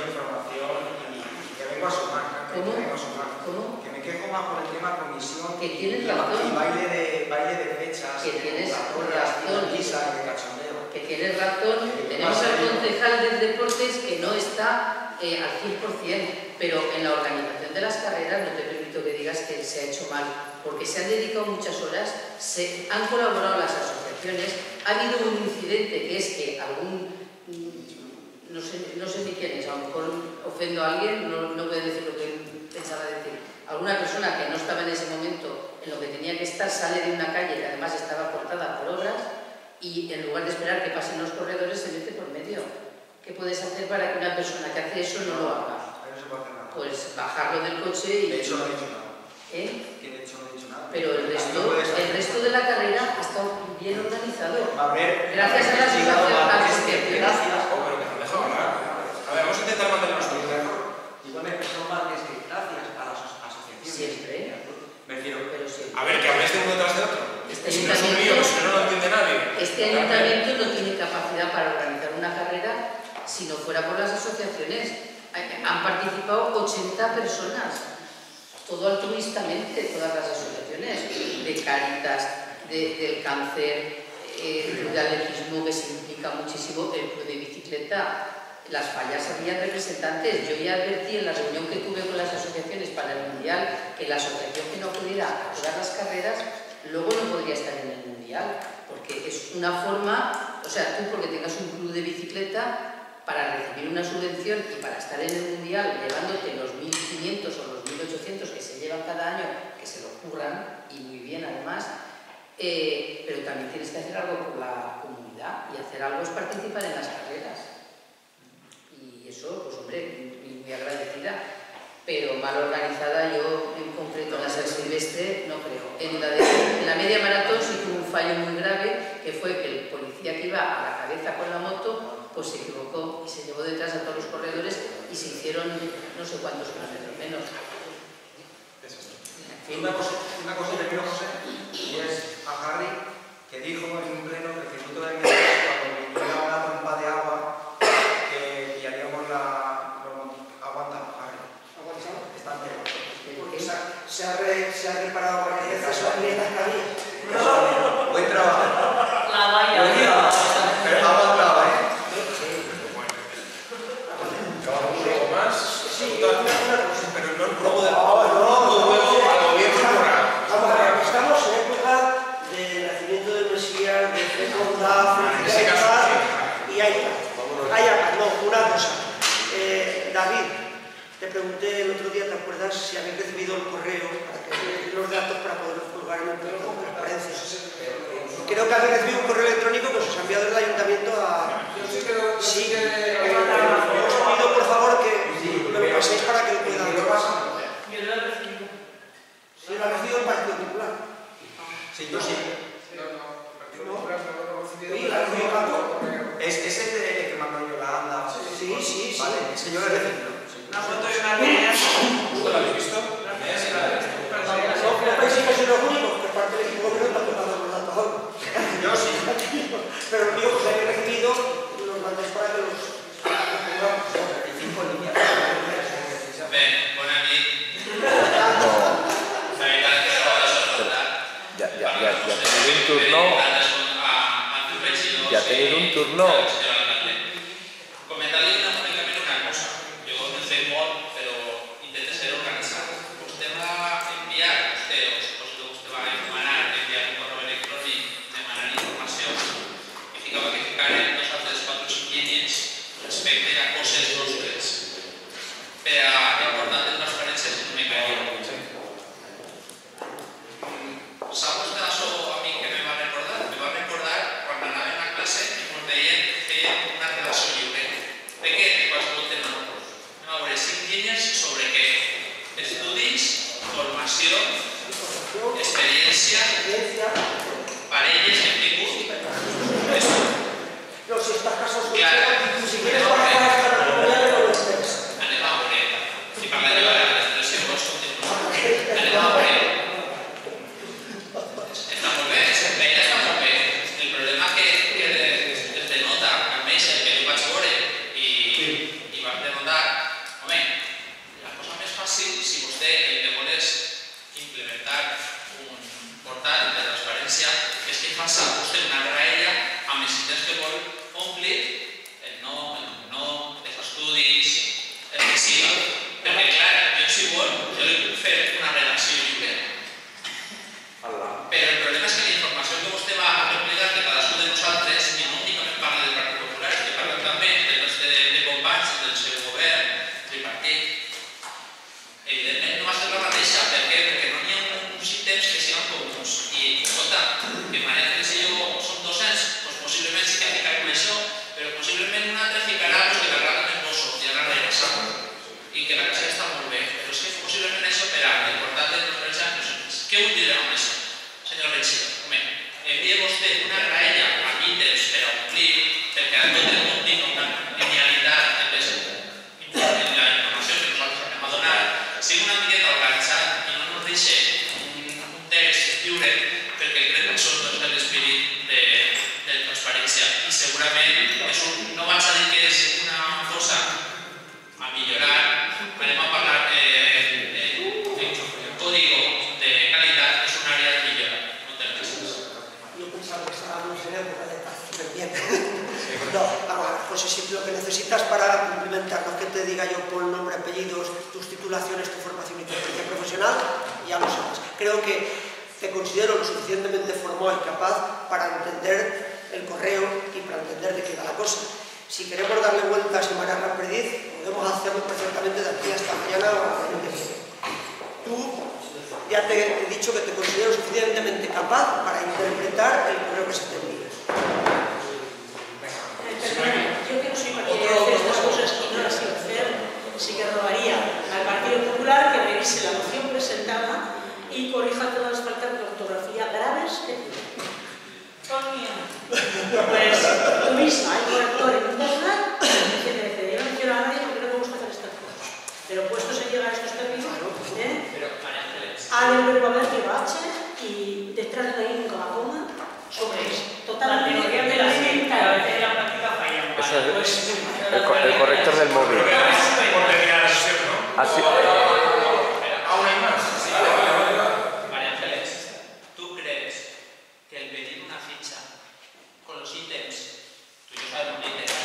Que vengo a sumar. ¿Cómo? Que me quejo más por el tema comisión. Que tienes razón. Y baile de fechas. Que tienes razón. Guisa, de cachondeo. Que tienes razón. Tenemos al concejal de deportes que no está al 100%, pero en la organización de las carreras no te permito que digas que se ha hecho mal, porque se han dedicado muchas horas, se han colaborado las asociaciones, ha habido un incidente que es que algún... No sé ni quién es, a lo mejor ofendo a alguien, no voy a decir lo que pensaba decir. Alguna persona que no estaba en ese momento en lo que tenía que estar sale de una calle que además estaba cortada por obras y en lugar de esperar que pasen los corredores se mete por medio. ¿Qué puedes hacer para que una persona que hace eso no lo haga? Pues bajarlo del coche y... De hecho no he dicho nada. ¿Eh? Que de hecho no he dicho nada. Pero el resto de la carrera ha estado bien organizado. Gracias a la asociación. Gracias. A ver, vamos a intentar mantenernos todos. Igual me expreso mal, es que gracias a las asociaciones. Siempre. Me refiero. A ver, que habléis de uno detrás de otro. Si no es un lío, si no lo entiende nadie. Este ayuntamiento no tiene capacidad para organizar una carrera si no fuera por las asociaciones. Han participado 80 personas, todo altruistamente, todas las asociaciones, de Cáritas, del cáncer, el club de atletismo que se implica muchísimo, el club de bicicleta. Las fallas habían representantes. Yo ya advertí en la reunión que tuve con las asociaciones para el Mundial que la asociación que no pudiera a todas las carreras luego no podría estar en el Mundial, porque es una forma, o sea, tú porque tengas un club de bicicleta, para recibir una subvención y para estar en el Mundial llevándote los 1.500 o los 1.800 que se llevan cada año, que se lo curran, y muy bien además, pero también tienes que hacer algo por la comunidad, y hacer algo es participar en las carreras. Y eso, pues hombre, muy agradecida, pero mal organizada yo en concreto en la San Silvestre no creo. En la media maratón sí tuvo un fallo muy grave, que fue que el policía que iba a la cabeza con la moto pues se equivocó y se llevó detrás a todos los corredores y se hicieron no sé cuántos kilómetros menos. Una cosa que quiero, José, y es a Harry, que dijo en un pleno que el Instituto de Minería, cuando viniera una trompa de agua, que pillaríamos la... Aguanta, Harry. Está entero. Porque se ha reparado para que esas grietas que había. Buen trabajo. La valla. Pero ha aguantado, ¿eh? Pero no el robo del juego al gobierno rural. Estamos en época de nacimiento del Mesías, de fecundad, y hay una cosa. David, te pregunté el otro día, ¿te acuerdas si habéis recibido el correo para que los datos para poder colgar en el pleno con transparencia? Creo que habéis recibido un correo electrónico que os ha enviado el ayuntamiento a... Sí, os pido por favor que me lo paséis para que lo puedan... Yo lo he recibido. ¿Sí lo ha recibido el Partido Popular? Sí, yo sí. Es el que mandó Yolanda. Sí. Vale, ese yo lo he recibido. Una foto y una línea. ¿Tú lo habéis visto? No penséis que soy los únicos, que parte del equipo no está tocando los datos hoy. Yo sí. Pero el mío, que habéis recibido, los mandáis para que los pongamos. 5 líneas. Bé, bona nit. La veritat que Ya tenido un turno. Ya ha tenido un turno. Comentar-li únicament una cosa. Jo no sé molt, però intento ser organitzat. Vostè va enviar, vostè va demanar enviar un correu electrònic demanant informació i ficava que ficaren 2 altres 4 línies respecte a coses nostres per a important de transparència en un mecanisme. Sap vostè això a mi que me va recordar? Me va recordar quan anàvem a classe i ens deien que feien una redacció lliure. De què? De qualsevol tema. Anem a veure 5 línies sobre què? Estudis, formació, experiència, parelles que hem tingut. No, si estás casado, Claro. si quieres para estar en la comunidad, no lo estés. Anem a veure. Si parlarem necesitas para cumplimentar lo que te diga yo por nombre, apellidos, tus titulaciones, tu formación y tu experiencia profesional, ya lo sabes. Creo que te considero lo suficientemente formado y capaz para entender el correo y para entender de qué va la cosa. Si queremos darle vueltas y marear la perdiz, podemos hacerlo perfectamente de aquí hasta mañana o el año que viene. Tú, ya te he dicho que te considero suficientemente capaz para interpretar el correo que se te envía. Yo que no soy partidaria de hacer estas cosas y no las iba a hacer, sí que rogaría al Partido Popular que revise la moción presentada y corrija todas las faltas de ortografía graves que tiene. Pues tú misma, hay corrector en internet que te dice, yo no quiero a nadie porque no me gusta hacer estas cosas. Pero puesto se llega a estos términos, A del verbo haber que va H y detrás de ahí un coma sobre eso. Totalmente. La teoría de la ciencia, a veces la práctica falla. El corrector del móvil. Por terminar la sesión, ¿no? Así. Aún hay más. María Ángeles, ¿tú crees que el pedir una ficha con los ítems, tú y yo sabemos de ítems,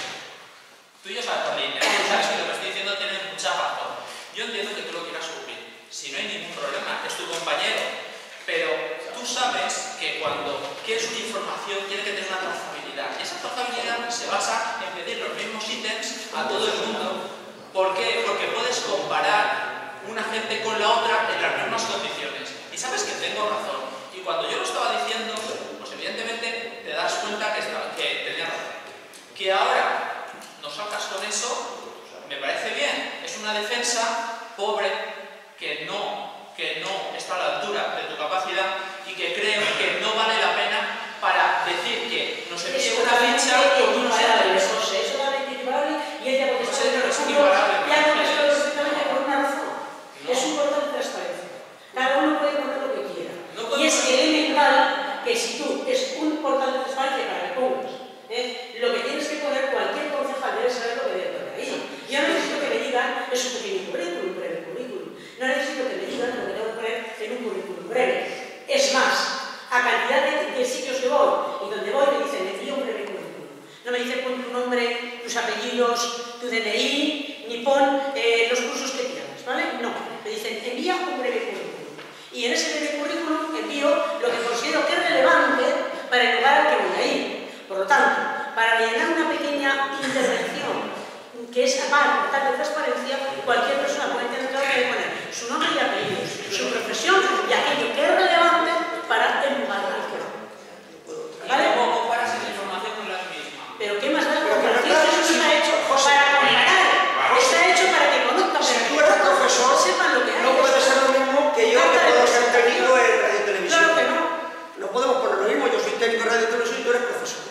tú sabes que lo que estoy diciendo tiene mucha razón? Yo entiendo que tú lo quieras subir, si no hay ningún problema, es tu compañero, pero tú sabes que cuando quieres una información tiene que tener una trazabilidad. Y esa trazabilidad se basa en pedir los mismos ítems a todo el mundo. ¿Por qué? Porque puedes comparar una gente con la otra en las mismas condiciones. Y sabes que tengo razón. Y cuando yo lo estaba diciendo, pues evidentemente te das cuenta que tenía razón. Que ahora no salgas con eso, me parece bien. Es una defensa pobre que no está a la altura de tu capacidad y que creo que no vale la pena para decir que nos envíe una ficha con unos ítems. Eso es equiparable y ella No sé, no es equiparable. ya contestó perfectamente por una razón. Es un portal de transparencia. Cada uno puede poner lo que quiera. Y es elemental que si tú es un portal de transparencia para que pongas lo que tienes que poner, cualquier concejal debe saber lo que debe poner ahí. Yo no necesito que me digan, es un pequeño currículum, un breve currículum. No necesito que me digan lo que tengo que poner en un currículum breve. Es más, a cantidad de sitios que voy y donde voy me dicen, envía un breve currículum. No me dicen pon tu nombre, tus apellidos, tu DNI, ni pon los cursos que tienes, ¿vale? No, me dicen, envía un breve currículum. Y en ese breve currículum envío lo que considero que es relevante para el lugar al que voy a ir. Por lo tanto, para rellenar una pequeña intervención que es aparte de transparencia, cualquier persona puede tener claro que poner su nombre y apellidos, su profesión y aquello que es relevante para el lugar al que va. ¿Vale? Y luego comparas esa información con la misma. Pero ¿qué más da la comparación? Eso está hecho para comparar. Está hecho para que conozcan, Si tú eres profesor, sepan lo que hay. no puede ser lo mismo que yo que puedo ser técnico en radio y televisión. Claro que no. No podemos poner lo mismo, yo soy técnico en radio y televisión y tú eres profesor.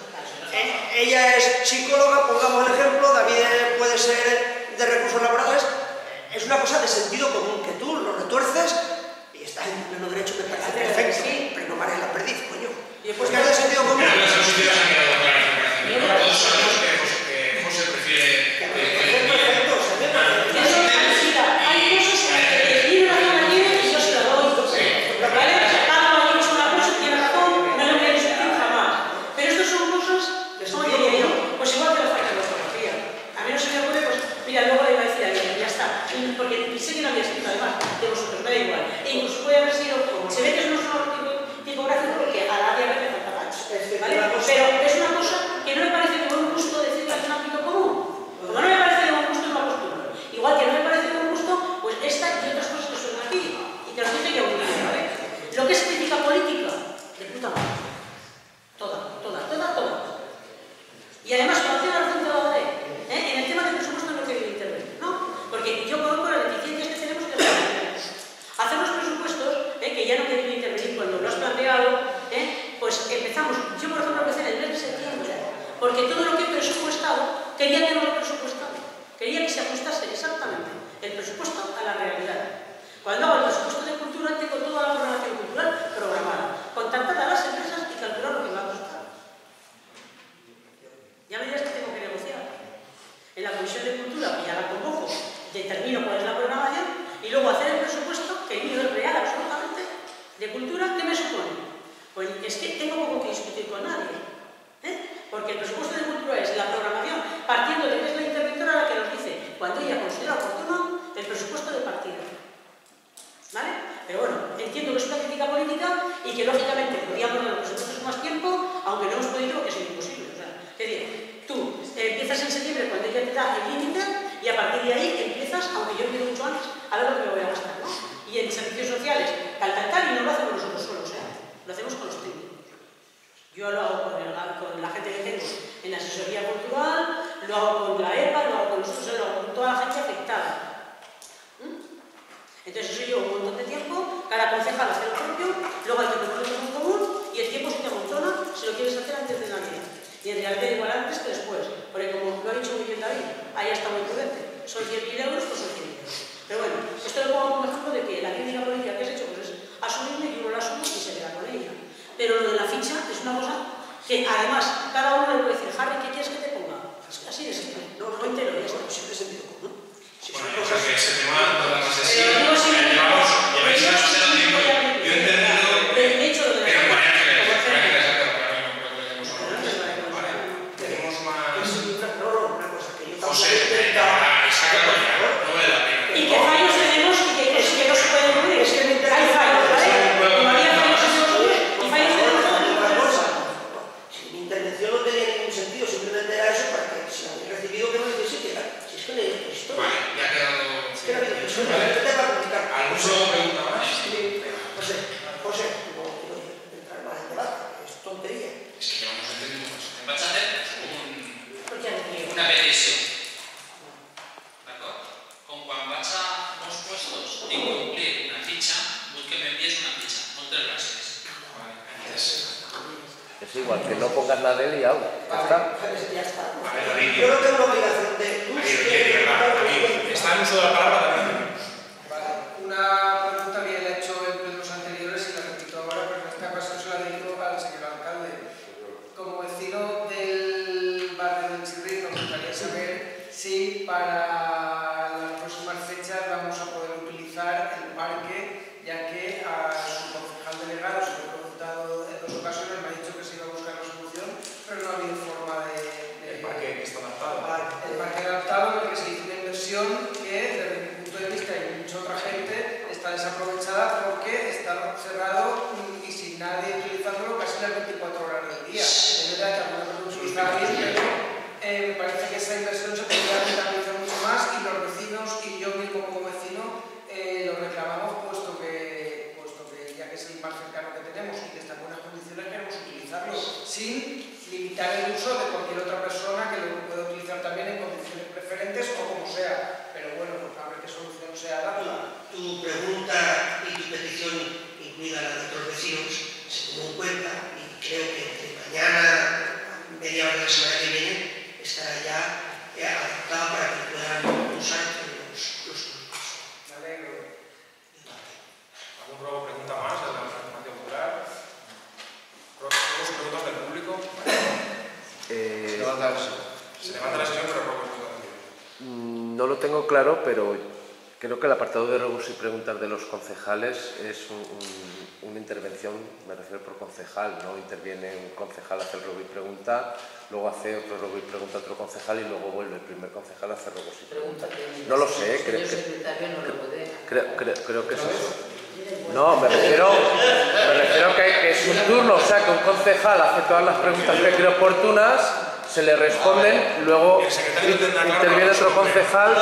Ella es psicóloga, pongamos el ejemplo, David puede ser de recursos laborales. Es una cosa de sentido común, que tú lo retuerces y estás en pleno derecho, me parece perfecto, pero no mares la perdiz, coño. Pues que es de sentido común. Pero las positivas han quedado claras, me parece. Todos sabemos que José prefiere mira, luego le iba a decir a alguien, ya está, porque sé que no había escrito además de vosotros, me da igual, e incluso puede haber sido, se ve que es un tipográfico porque a la área me falta más, ¿vale? Pero es una cosa que no me parece de buen gusto decirlo en un ámbito común, como no me parece de buen gusto es una postura, igual que no me parece de buen gusto, pues esta y otras cosas que suenan aquí, y te las dice que unir, ¿vale? Lo que es crítica política, de puta madre, toda. Y además, cuando tengo la razón te lo daré, en el tema del presupuesto no quiero intervenir, ¿no? Porque yo conozco las deficiencias que tenemos que hacer los presupuestos, que ya no quería intervenir cuando lo has planteado, pues empezamos. Yo, por ejemplo, empecé en el mes de septiembre, porque todo lo que he presupuestado quería tenerlo presupuestado. Quería que se ajustase exactamente el presupuesto a la realidad. Cuando hago el presupuesto de cultura, tengo toda la programación cultural programada, contactar a las empresas y calcular lo que va a costar. Ya me dirás que tengo que negociar. En la Comisión de Cultura, que ya la convoco, determino cuál es la programación y luego hacer el presupuesto, que el mío es real absolutamente, de cultura, ¿qué me supone? Pues es que tengo poco que discutir con nadie. Porque el presupuesto de cultura es la programación, partiendo de que es la interventora cuando ella considera oportuno el presupuesto de partida. ¿Vale? Pero bueno, entiendo que es una crítica política y que lógicamente podríamos dar los presupuestos más tiempo, aunque no hemos podido porque es imposible. O sea, es decir, tú empiezas en septiembre cuando ella te da el límite y a partir de ahí empiezas, aunque yo empiezo mucho antes, a ver lo que me voy a gastar, ¿no? Y en servicios sociales, tal, y no lo hacemos nosotros solos, lo hacemos con los técnicos. Yo lo hago con la gente que tengo en asesoría cultural, lo hago con la EPA, lo hago con nosotros, lo hago con toda la gente afectada. Entonces eso lleva un montón de tiempo, cada concejal hace lo propio, luego hay que ponerlo en común y el tiempo se te amontona si lo quieres hacer antes de Navidad. Y en realidad igual antes que después, porque como lo ha dicho muy bien David, ahí está muy prudente, son 100.000 euros, pues son 100.000 euros. Pero bueno, esto lo pongo como ejemplo de que la crítica política que has hecho pues es asumible y uno la asume y se queda con ella. Pero lo de la ficha es una cosa que además cada uno le puede decir, Harry, ¿qué quieres que te ponga? Así de simple, no entero, ya está, siempre sentido común. Bueno, yo creo que ese tema toda la sesión lleváis demasiado tiempo. Yo he entendido que era María Ángeles, tenemos más José, sácalo ya, no vale la pena. Y qué fallos tenemos y que no se pueden cubrir. Hay fallos, ¿vale? Y María y fallos tenemos. Mi intervención no tenía ningún sentido, simplemente era eso para que si habéis recibido que no necesite. Si es que le esto. Vale, ya ha quedado. ¿Algún solo pregunta más? José, no quiero entrar más en debate, es tontería. Es que llevamos entendido mucho. Vas a hacer una petición. D'acord? Com quan vaig a molts puestos tinc que omplir una fitxa, vull que m'envies una fitxa. Moltes gràcies. Es igual, que no pongas nada de él y habla. Ya está. Ya está. Yo no tengo obligación de... Está en uso de la palabra también. Una pregunta que ya le he hecho en plenos anteriores y la repito ahora, pero en esta ocasión se la dedico al señor alcalde. Como vecino del barrio del Chirrín, nos gustaría saber si para las próximas fechas vamos a poder utilizar el parque, ya que a su concejal delegado se lo he preguntado en 2 ocasiones, me ha dicho que se iba a buscar una solución, pero no ha habido forma de... El parque está adaptado. El parque adaptado en el que se hizo una inversión que, desde mi punto de vista y mucha otra gente, está desaprovechada porque está cerrado y sin nadie utilizándolo casi las 24 horas del día. Es verdad que alguna persona utilizaba bien, pero me parece que esa inversión se podría rentabilizar mucho más y los vecinos y yo mismo como vecino lo reclamamos puesto que ya que es el más cercano que tenemos y que está en buenas condiciones queremos utilizarlo sin limitar el uso de cualquier otra persona que lo pueda utilizar también en condiciones preferentes o como sea. Pero bueno, pues a ver qué solución se haga. Tu pregunta y tu petición, incluida la de otros vecinos, se tomó en cuenta y creo que entre mañana, media hora de la semana que viene, estará ya adaptada para que puedan usar los grupos. Me alegro. ¿Algún robo pregunta más de la Farmacia Popular? ¿Robos preguntas del público? Se levanta la sesión. Se levanta la sesión, pero robos preguntas del público. No lo tengo claro, pero creo que el apartado de robos y preguntas de los concejales es una intervención, me refiero por concejal, ¿no? Interviene un concejal, hace el robo y pregunta, luego hace otro robo y pregunta otro concejal y luego vuelve el primer concejal a hacer robos y preguntas. No lo sé, creo que es eso. No, me refiero que es un turno, o sea, que un concejal hace todas las preguntas que cree oportunas, se le responden, luego interviene otro concejal.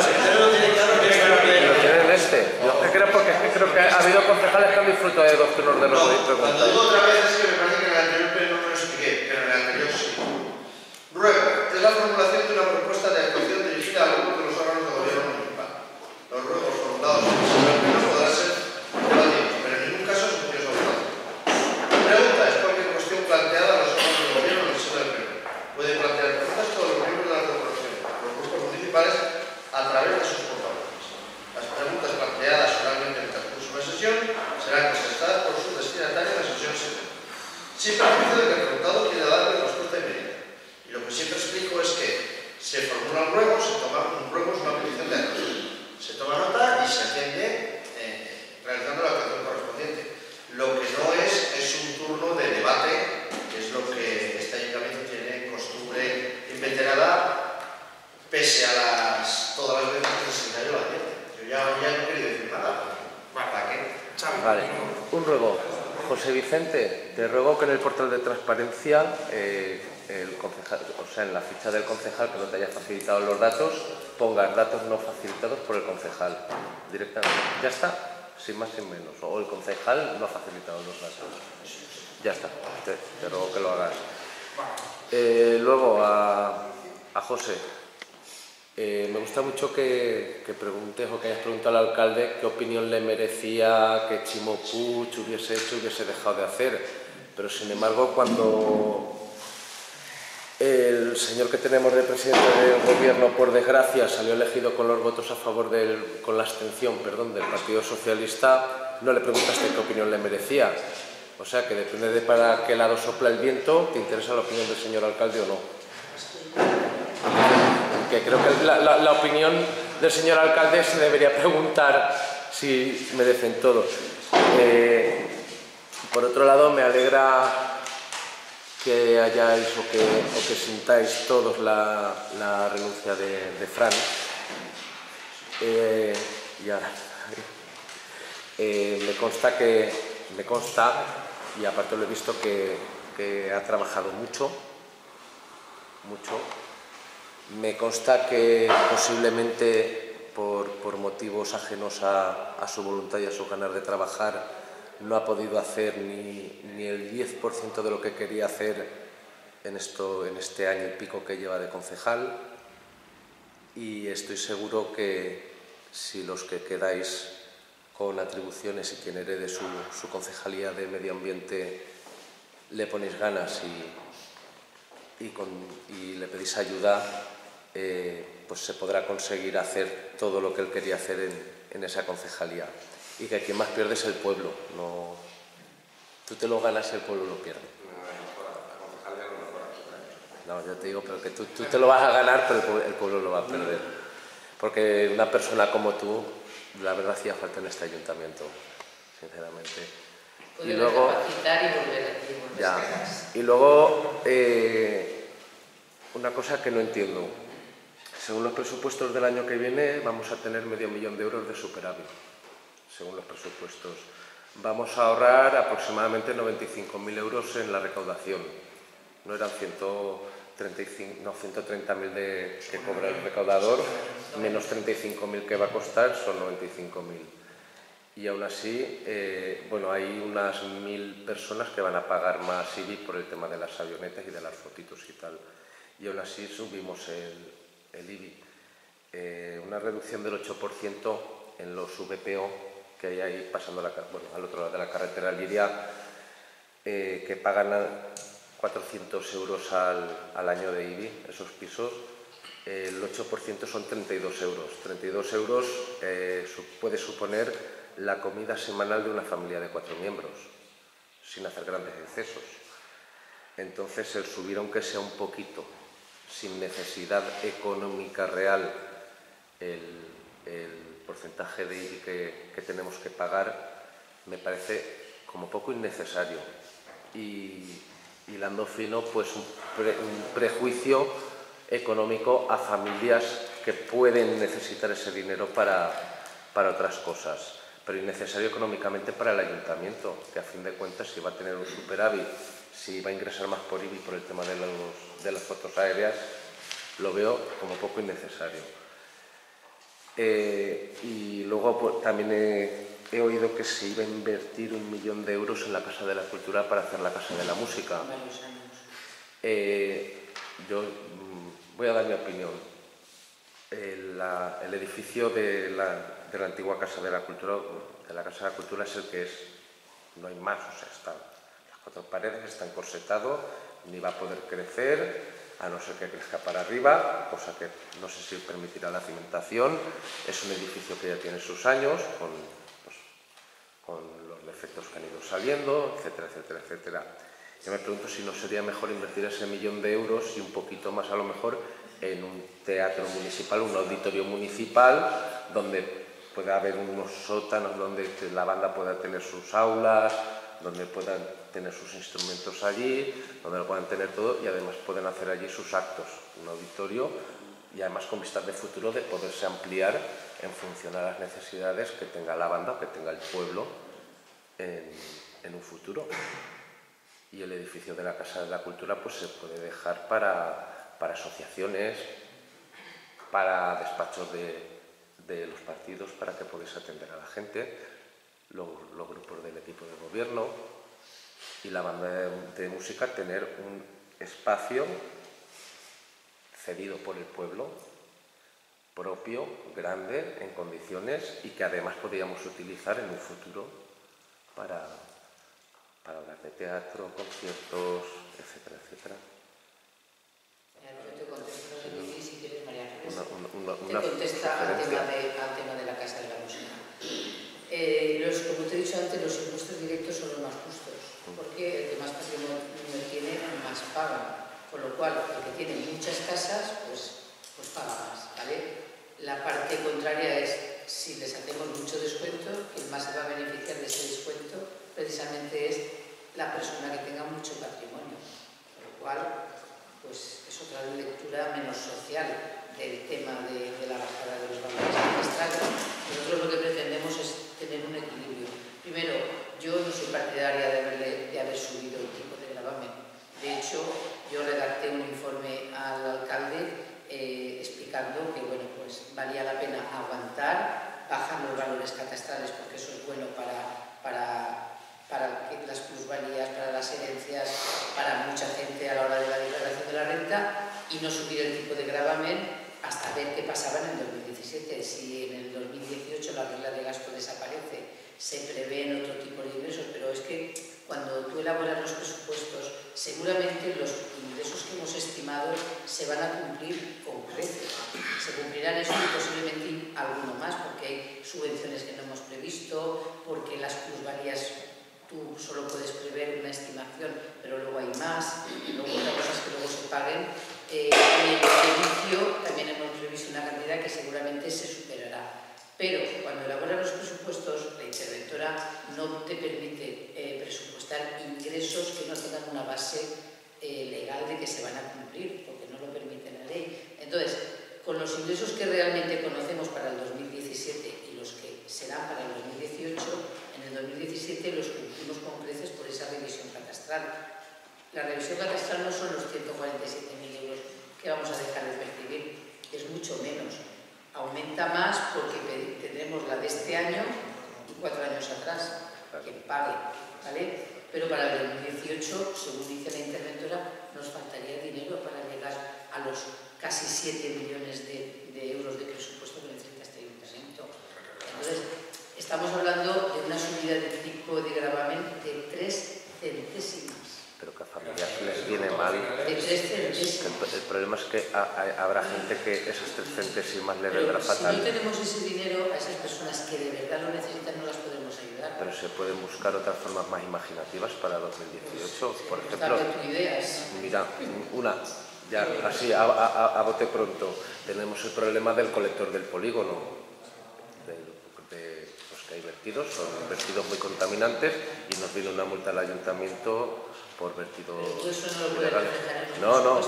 Creo que ha habido concejales que han disfrutado de 2 turnos de robo y preguntas. Cuando digo otra vez es que me parece que en el anterior pleno no lo expliqué, pero en el anterior sí. Ruego, es la formulación de una propuesta de actuación dirigida a alguno de los órganos de gobierno municipal. Los ruegos formulados en el señor pleno podrán ser debatidos, pero en ningún caso supuestos obligados. La pregunta es cualquier cuestión planteada a los órganos de gobierno en el seno del pleno. Pueden plantear preguntas todos los miembros de la corporación, los grupos municipales, a través de sus portavoces. Las preguntas planteadas oralmente en el transcurso de la sesión serán contestadas por sus destinatarios en la sesión siguiente. Sin perjuicio de que el preguntado quiera darle respuesta inmediata. Y lo que siempre explico es que se formula un ruego, se toma un ruego, es una petición de actuación. ya no quería decir nada. ¿Para qué? Vale, un ruego. José Vicente, te ruego que en el portal de transparencia, el concejal, o sea, en la ficha del concejal que no te haya facilitado los datos, pongas datos no facilitados por el concejal directamente. Ya está, sin más sin menos. O el concejal no ha facilitado los datos. Ya está, te ruego que lo hagas. Luego a José. Me gusta mucho que preguntes o que hayas preguntado al alcalde qué opinión le merecía que Chimo Puig hubiese hecho y hubiese dejado de hacer. Pero sin embargo, cuando el señor que tenemos de presidente del gobierno, por desgracia, salió elegido con los votos a favor con la abstención, perdón, del Partido Socialista, no le preguntaste qué opinión le merecía. O sea que depende de para qué lado sopla el viento, te interesa la opinión del señor alcalde o no. Que creo que la opinión del señor alcalde se debería preguntar si merecen todos. Por otro lado, me alegra que hayáis o que sintáis todos la renuncia de Fran. Me consta, y aparte lo he visto, que ha trabajado mucho. Me consta que posiblemente por motivos ajenos a su voluntad y a sus ganas de trabajar no ha podido hacer ni el 10% de lo que quería hacer en este año y pico que lleva de concejal, y estoy seguro que si los que quedáis con atribuciones y quien herede su concejalía de medio ambiente le ponéis ganas y le pedís ayuda, pues se podrá conseguir hacer todo lo que él quería hacer en esa concejalía. Y que quien más pierde es el pueblo. No, tú te lo ganas y el pueblo lo pierde. No, yo te digo, pero que tú te lo vas a ganar, pero el pueblo lo va a perder. Porque una persona como tú, la verdad, hacía falta en este ayuntamiento, sinceramente. Y luego, y luego una cosa que no entiendo. Según los presupuestos del año que viene, vamos a tener $500.000 de euros de superávit. Según los presupuestos. Vamos a ahorrar aproximadamente 95.000 euros en la recaudación. No eran 130.000 que cobra el recaudador, menos 35.000 que va a costar, son 95.000. Y aún así, bueno, hay unas 1.000 personas que van a pagar más IBI por el tema de las avionetas y de las fotitos y tal. Y aún así subimos el IBI. Una reducción del 8% en los VPO que hay ahí pasando al otro lado de la carretera Liria, que pagan 400 euros al año de IBI, esos pisos. El 8% son 32 euros. 32 euros puede suponer la comida semanal de una familia de 4 miembros, sin hacer grandes excesos. Entonces, el subir, aunque sea un poquito, sin necesidad económica real, el porcentaje de IBI que tenemos que pagar, me parece como poco innecesario. Y hilando fino, pues un prejuicio económico a familias que pueden necesitar ese dinero para otras cosas, pero innecesario económicamente para el ayuntamiento, que a fin de cuentas, si va a tener un superávit, si va a ingresar más por IBI por el tema de las fotos aéreas, lo veo como poco innecesario. Y luego pues, también he oído que se iba a invertir 1 millón de euros en la Casa de la Cultura para hacer la Casa de la Música. Yo voy a dar mi opinión. El edificio de la antigua Casa de la Cultura, es el que es, no hay más, o sea, las 4 paredes están encorsetado, ni va a poder crecer, a no ser que crezca para arriba, cosa que no sé si permitirá la cimentación. Es un edificio que ya tiene sus años, con los defectos que han ido saliendo, etcétera, etcétera, etcétera. Yo me pregunto si no sería mejor invertir ese 1 millón de euros y un poquito más a lo mejor en un teatro municipal, un auditorio municipal, donde pueda haber unos sótanos donde la banda pueda tener sus aulas, donde puedan tener sus instrumentos allí, donde lo puedan tener todo y además pueden hacer allí sus actos, un auditorio, y además con vistas de futuro de poderse ampliar en función a las necesidades que tenga la banda, que tenga el pueblo en un futuro. Y el edificio de la Casa de la Cultura pues se puede dejar para asociaciones, para despachos de los partidos, para que podáis atender a la gente, los grupos del equipo de gobierno, y la banda de música tener un espacio cedido por el pueblo, propio, grande, en condiciones, y que además podríamos utilizar en un futuro para hablar de teatro, conciertos, etcétera, etcétera. Yo te contesto si quieres, María Ángeles. Una te contesta al tema de la Casa de la Música. Como te he dicho antes, los impuestos directos son los más justos, porque el que más patrimonio tiene, más paga. Con lo cual, el que tiene muchas casas, pues paga más, ¿vale? La parte contraria es, si les hacemos mucho descuento, quien más se va a beneficiar de ese descuento precisamente es la persona que tenga mucho patrimonio. Con lo cual, pues es otra lectura menos social del tema de la bajada de los valores catastrales. Nosotros lo que pretendemos es tener un equilibrio. Primero, yo no soy partidaria de haber subido el tipo de gravamen. De hecho, yo redacté un informe al alcalde explicando que bueno, pues valía la pena aguantar, bajar los valores catastrales, porque eso es bueno para las plusvalías, para las herencias, para mucha gente a la hora de la declaración de la renta, y no subir el tipo de gravamen hasta ver qué pasaba en el 2017. Si en el 2018 la regla de gasto desaparece, se prevén otro tipo de ingresos, pero es que cuando tú elaboras los presupuestos, seguramente los ingresos que hemos estimado se van a cumplir con creces. Se cumplirán eso y posiblemente alguno más, porque hay subvenciones que no hemos previsto, porque las plusvalías tú solo puedes prever una estimación, pero luego hay más, luego otras cosas que luego se paguen. En el servicio también hemos previsto una cantidad que seguramente se superará. Pero cuando elaboras los presupuestos, la interventora no te permite presupuestar ingresos que no tengan una base legal de que se van a cumplir, porque no lo permite la ley. Entonces, con los ingresos que realmente conocemos para el 2017 y los que serán para el 2018, en el 2017 los cumplimos con creces por esa revisión catastral. La revisión catastral no son los 147.000 euros que vamos a dejar de percibir, es mucho menos. Aumenta más porque tendremos la de este año y 4 años atrás, que pague, ¿vale? Pero para el 2018, según dice la interventora, nos faltaría dinero para llegar a los casi 7 millones de euros de presupuesto que necesita este ayuntamiento. Entonces, estamos hablando de una subida de tipo de gravamen de 3 centésimas. Pero que a familias les viene mal. De 3 centésimas. El problema es que habrá gente que esas 3 centésimas le vendrá fatal. Si no tenemos ese dinero, a esas personas que de verdad lo necesitan no las podemos ayudar. Pero se pueden buscar otras formas más imaginativas para 2018. Por ejemplo, mira, una, ya así a bote pronto, tenemos el problema del colector del polígono. Los que hay vertidos, son vertidos muy contaminantes y nos viene una multa al ayuntamiento por vertido ilegal. No,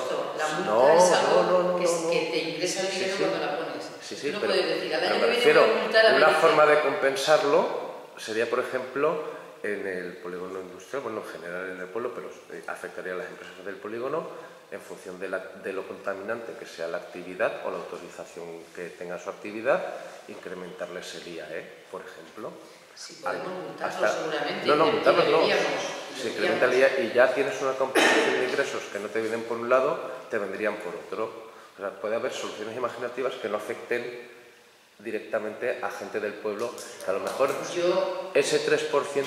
que te ingresa el dinero cuando la pones. Sí, no pero me refiero, una forma de compensarlo sería, por ejemplo, en el polígono industrial, bueno, en general en el pueblo, pero afectaría a las empresas del polígono en función de lo contaminante que sea la actividad o la autorización que tenga su actividad, incrementarles el IAE, por ejemplo. Si podemos multarlo seguramente. No, multarlos no. Si incrementa el IAE y ya tienes una compensación de ingresos que no te vienen por un lado, te vendrían por otro. O sea, puede haber soluciones imaginativas que no afecten directamente a gente del pueblo, que a lo mejor ese 3%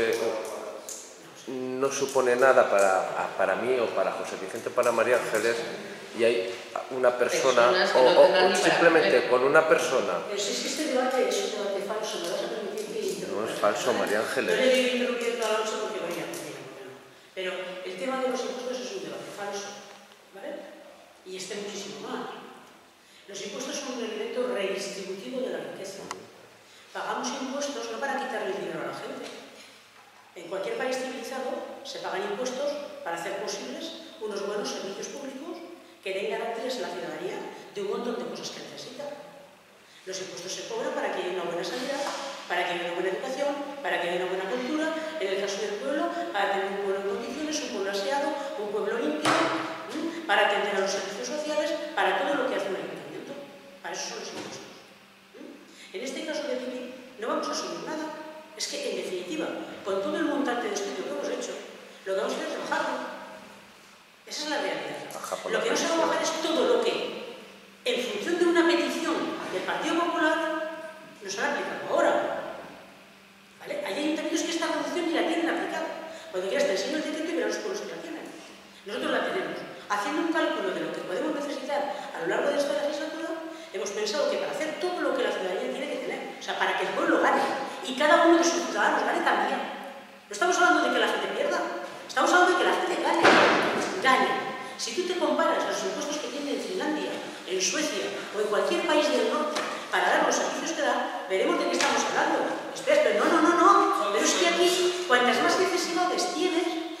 no supone nada para mí o para José Vicente o para María Ángeles, y hay una persona o simplemente con una persona. Pero si es que este debate es un debate falso, ¿me vas a permitir que no es falso, María Ángeles. No le voy a interrumpir a Alonso porque vaya, pero el tema de los impuestos es un debate falso, ¿vale? Y está muchísimo mal. Los impuestos son un elemento redistributivo de la riqueza. Pagamos impuestos no para quitarle dinero a la gente. En cualquier país civilizado se pagan impuestos para hacer posibles unos buenos servicios públicos que den garantías a la ciudadanía de un montón de cosas que necesita. Los impuestos se cobran para que haya una buena sanidad, para que haya una buena educación, para que haya una buena cultura, en el caso del pueblo, para tener un pueblo en condiciones, un pueblo aseado, un pueblo limpio, para atender a los servicios sociales, para todo lo que hace un ayuntamiento. Para eso son los impuestos. En este caso de IBI no vamos a asumir nada. Es que, en definitiva, con todo el montante de estudio que hemos hecho, lo que vamos a hacer es rebajarlo. Esa es la realidad. Lo que no se va a bajar es todo lo que, en función de una petición del Partido Popular, nos han aplicado ahora. ¿Vale? Hay ayuntamientos que esta reducción ni la tienen aplicada. Cuando quieras te enseño el decreto y verás los pueblos que la tienen. Nosotros la tenemos. Haciendo un cálculo de lo que podemos necesitar a lo largo de esta legislatura, hemos pensado que para hacer todo lo que la ciudadanía tiene que tener, o sea, para que el pueblo gane, y cada uno de sus ciudadanos gane también. No estamos hablando de que la gente pierda, estamos hablando de que la gente gane. Si tú te comparas los impuestos que tiene en Finlandia, en Suecia o en cualquier país del norte para dar los servicios que da, veremos de qué estamos hablando. Espera, no. Pero es que aquí, cuantas más necesidades tienes,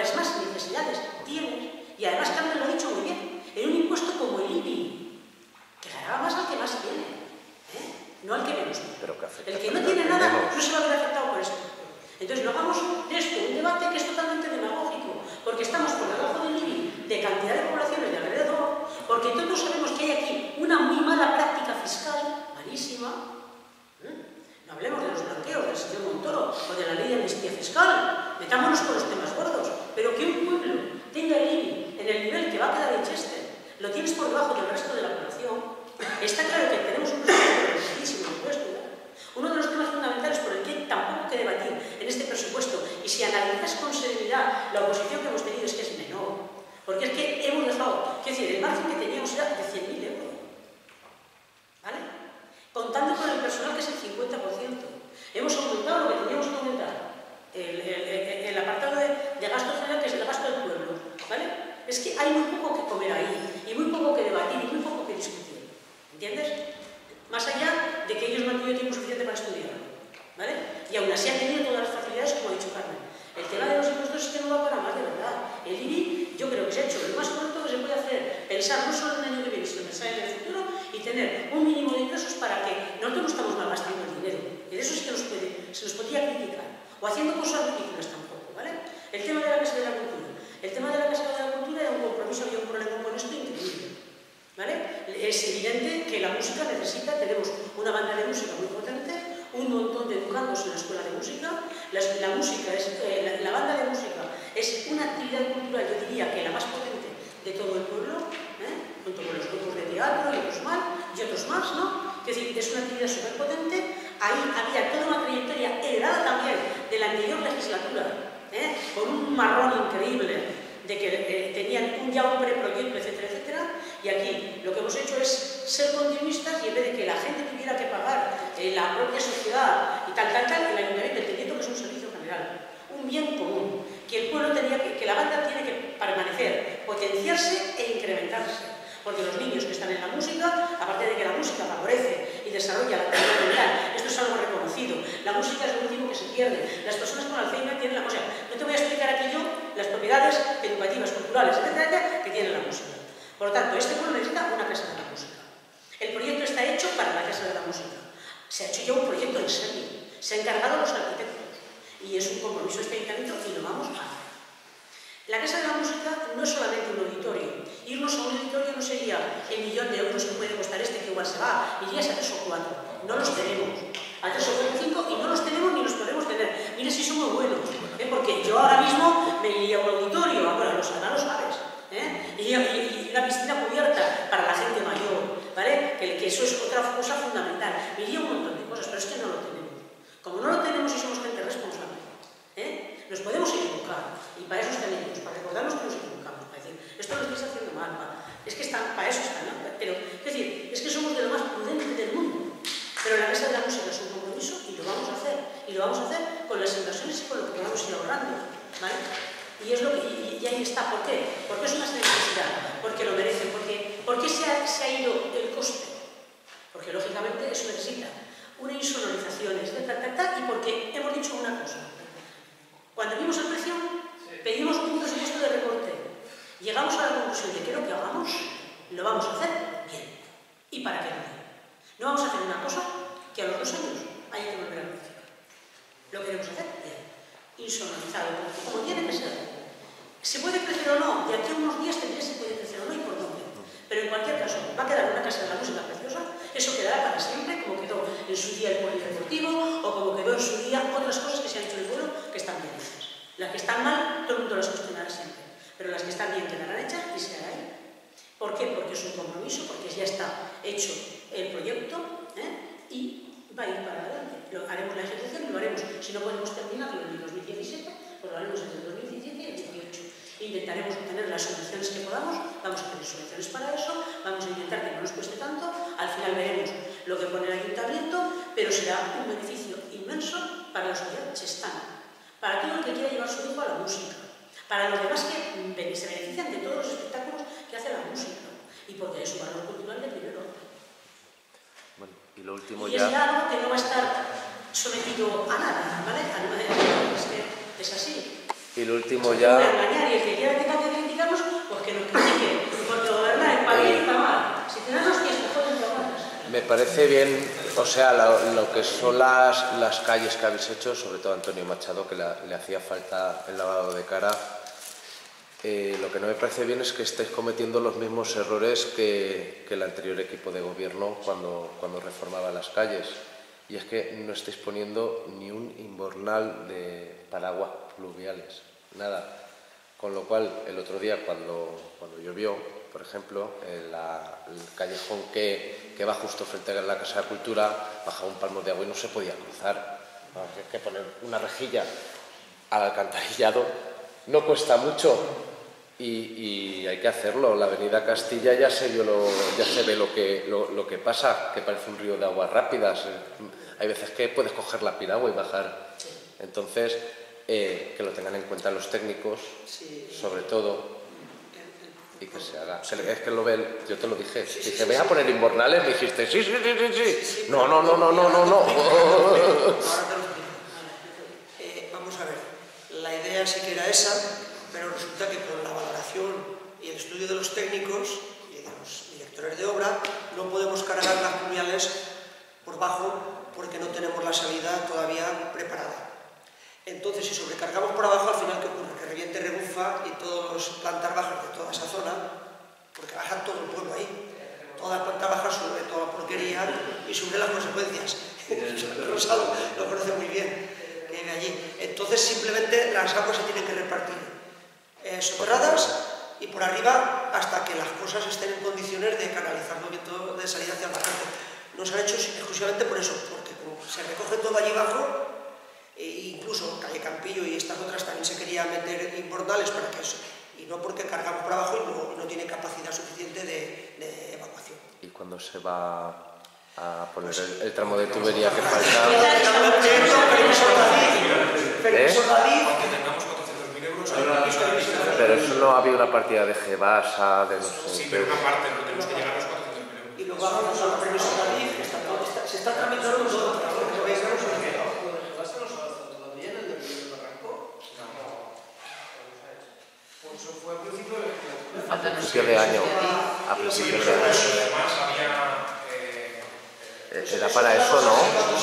y además Carmen lo ha dicho muy bien, en un impuesto como el IBI, que ganaba más al que más tiene, no al que menos tiene. El que no tiene nada no se va a ver afectado por esto. Entonces no hagamos de esto un debate que es totalmente demagógico, porque estamos por debajo del IBI de cantidad de poblaciones de alrededor, porque todos sabemos que hay aquí una muy mala práctica fiscal, malísima. No hablemos de los blanqueos del señor Montoro o de la ley de amnistía fiscal, metámonos con los temas gordos, pero que un pueblo tenga el IBI en el nivel que va a quedar en Chester, lo tienes por debajo del resto de la población, está claro que tenemos un presupuesto altísimo impuesto. Uno de los temas fundamentales por el que tampoco hay que debatir en este presupuesto, y si analizas con serenidad la oposición que hemos tenido, es que es menor. Porque es que hemos dejado, es decir, el margen que teníamos era de 100.000 euros. ¿Vale? Contando con el personal, que es el 50%. Hemos aumentado lo que teníamos que aumentar. El apartado de gasto general, que es el gasto del pueblo. ¿Vale? Es que hay muy poco que comer ahí, y muy poco que debatir, y muy poco que discutir. ¿Entiendes? Más allá de que ellos no han tenido tiempo suficiente para estudiar, ¿vale? Y aún así han tenido todas las facilidades, como ha dicho Carmen. El tema de los impuestos es que no va para más, de verdad. El IBI, yo creo que se ha hecho lo más correcto que se puede hacer, pensar no solo en el año que viene, sino pensar en el futuro y tener un mínimo de ingresos para que nosotros no estamos malgastando el dinero. Y de eso sí que se nos podría criticar. O haciendo cosas ridículas tampoco, ¿vale? El tema de la Casa de la Cultura. El tema de la Casa de la Cultura era un compromiso, había un problema con esto increíble. ¿Vale? Es evidente que la música necesita, tenemos una banda de música muy potente, un montón de educandos en la escuela de música, la banda de música es una actividad cultural, yo diría que la más potente de todo el pueblo, junto con los grupos de teatro y otros más, ¿no? Es decir, es una actividad súper potente. Ahí había toda una trayectoria heredada también de la anterior legislatura, con un marrón increíble de que tenían ya un preproyecto, etcétera, etcétera, y aquí lo que hemos hecho es ser continuistas, y en vez de que la gente tuviera que pagar la propia sociedad y tal, el ayuntamiento, entendiendo que es un servicio general, un bien común, que el pueblo tenía que la banda tiene que permanecer, potenciarse e incrementarse. Porque los niños que están en la música, aparte de que la música favorece y desarrolla la actividad mental, esto es algo reconocido, la música es lo último que se pierde, las personas con Alzheimer tienen la música. No te voy a explicar aquí yo las propiedades educativas, culturales, etcétera, que tiene la música. Por lo tanto, este pueblo necesita una casa de la música. El proyecto está hecho para la casa de la música. Se ha hecho ya un proyecto en serio, se han encargado los arquitectos, y es un compromiso de este ayuntamiento y lo vamos a hacer. La Casa de la Música no es solamente un auditorio. Irnos a un auditorio no sería el millón de euros que puede costar este, que igual se va, irías a 3 o 4. No los tenemos. A 3 o 4 o 5, y no los tenemos ni los podemos tener. Mira si somos buenos. Porque yo ahora mismo me iría a un auditorio, ahora lo sabes. Y una piscina cubierta para la gente mayor, ¿vale? Que eso es otra cosa fundamental. Me iría un montón de cosas, pero es que no lo tenemos. Como no lo tenemos y somos gente responsable, nos podemos equivocar, y para eso están ellos, para recordarnos que nos equivocamos, para decir, esto lo estáis haciendo mal, es que para eso están, ¿no? Pero, es decir, es que somos de lo más prudente del mundo, pero la Casa de la Música es un compromiso y lo vamos a hacer, con las inversiones y con lo que vamos a ir ahorrando, ¿vale? Y ahí está. ¿Por qué? Porque es una necesidad, porque lo merece, porque se ha ido el coste, porque lógicamente eso necesita una insonorización, y porque hemos dicho una cosa. Cuando vimos el precio, pedimos un presupuesto de recorte. Llegamos a la conclusión de que lo que hagamos, lo vamos a hacer bien. ¿Y para qué no? No vamos a hacer una cosa insonorizado, como tiene que ser. ¿Se puede crecer o no? De aquí a unos días tendría se puede crecer o no y por dónde. Pero en cualquier caso, va a quedar una casa de la música preciosa, eso quedará para siempre, como quedó en su día el polideportivo o como quedó en su día otras cosas que se han hecho en el pueblo que están bien hechas. Las que están mal, todo el mundo las cuestionará siempre, pero las que están bien quedarán hechas y se hará ahí. ¿Por qué? Porque es un compromiso, porque ya está hecho el proyecto y va a ir para adelante. Haremos la ejecución y lo haremos. Si no podemos terminarlo en el 2017, pues lo haremos entre el 2017 y el 2018. Intentaremos obtener las soluciones que podamos, vamos a tener soluciones para eso, vamos a intentar que no nos cueste tanto, al final veremos lo que pone el ayuntamiento, pero será un beneficio inmenso para la sociedad chestana, para todo el que quiera llevar su hijo a la música, para los demás que se benefician de todos los espectáculos que hace la música, y porque es un valor cultural de primer orden. Bueno, y lo último y ya... es algo que no va a estar sometido a nada, ¿vale? Es que es así. Y lo último ya... Y el que quiera que criticamos, pues que nos critique, porque gobernar es para bien y para mal. Si te dan hostias, te joden de aguantas. Me parece bien, o sea, lo que son las calles que habéis hecho, sobre todo a Antonio Machado, que le hacía falta el lavado de cara. Lo que no me parece bien es que estéis cometiendo los mismos errores que el anterior equipo de gobierno cuando reformaba las calles. Y es que no estáis poniendo ni un invernal para aguas pluviales, nada. Con lo cual, el otro día, cuando llovió, por ejemplo, el callejón que va justo frente a la Casa de Cultura, bajaba un palmo de agua y no se podía cruzar. Hay que poner una rejilla al alcantarillado, no cuesta mucho y hay que hacerlo. La avenida Castilla ya se ve lo que pasa, que parece un río de aguas rápidas. Hay veces que puedes coger la piragua y bajar. Entonces, que lo tengan en cuenta los técnicos, sobre todo, y que se haga. Es que lo ven, yo te lo dije, dije, ¿vais a poner invernales? Me dijiste, sí. No. Ahora te lo explico. Vamos a ver, la idea sí que era esa, pero resulta que con la valoración y el estudio de los técnicos y de los directores de obra, no podemos cargar las pluviales por bajo porque no tenemos la salida todavía preparada. Entonces, si sobrecargamos por abajo, al final, ¿qué ocurre? Que reviente, rebufa y todas las plantas bajas de toda esa zona, porque baja todo el pueblo ahí, toda la planta baja sube toda la porquería y sube las consecuencias. Rosado lo conoce muy bien, que vive allí. Entonces, simplemente las aguas se tienen que repartir soterradas y por arriba hasta que las cosas estén en condiciones de canalizar movimiento de salida hacia el bajante. No se ha hecho exclusivamente por eso, porque como se recoge todo allí abajo, e incluso Calle Campillo y estas otras también se quería meter invernales para que eso, y no porque cargamos por abajo y no tiene capacidad suficiente de evacuación. ¿Y cuándo se va a poner el tramo de tubería que falta? Pero eso no había una partida de Gebasa, de no sé. Sí, pero una parte, no tenemos que llegar a los 400.000 euros. Y luego vamos a la permiso David, que se está tramitando todo. A principio de año. A principio de año. Era para eso, ¿no?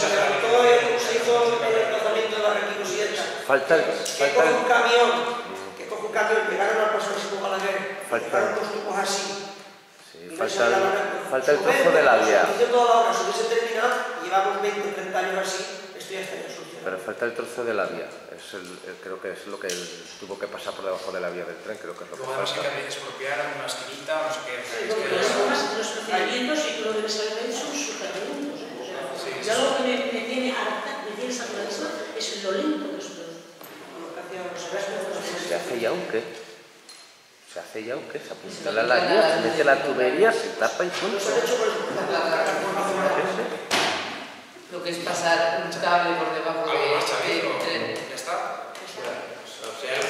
Falta el... Que coge un camión, llegaron al paso de Balaguer, llegaron dos tubos así. Sí, falta el trozo de la vía. Si toda la obra se hubiese terminado, llevamos 20 o 30 años así, esto ya estaría solucionado. Pero falta el trozo de la vía. Creo que es lo que tuvo que pasar por debajo de la vía del tren, creo que es lo que falta. Luego además hay que expropiar una esquinita, no sé qué. Los procedimientos y tú lo debes haber hecho son súper lentos. Yo algo que me tiene saturadísima es lo lento que es todo. ¿Se hace ya un qué? Se apuntala la luz, se mete la tubería, se tapa y punto. Lo que es pasar un cable por debajo del tren. Ya está.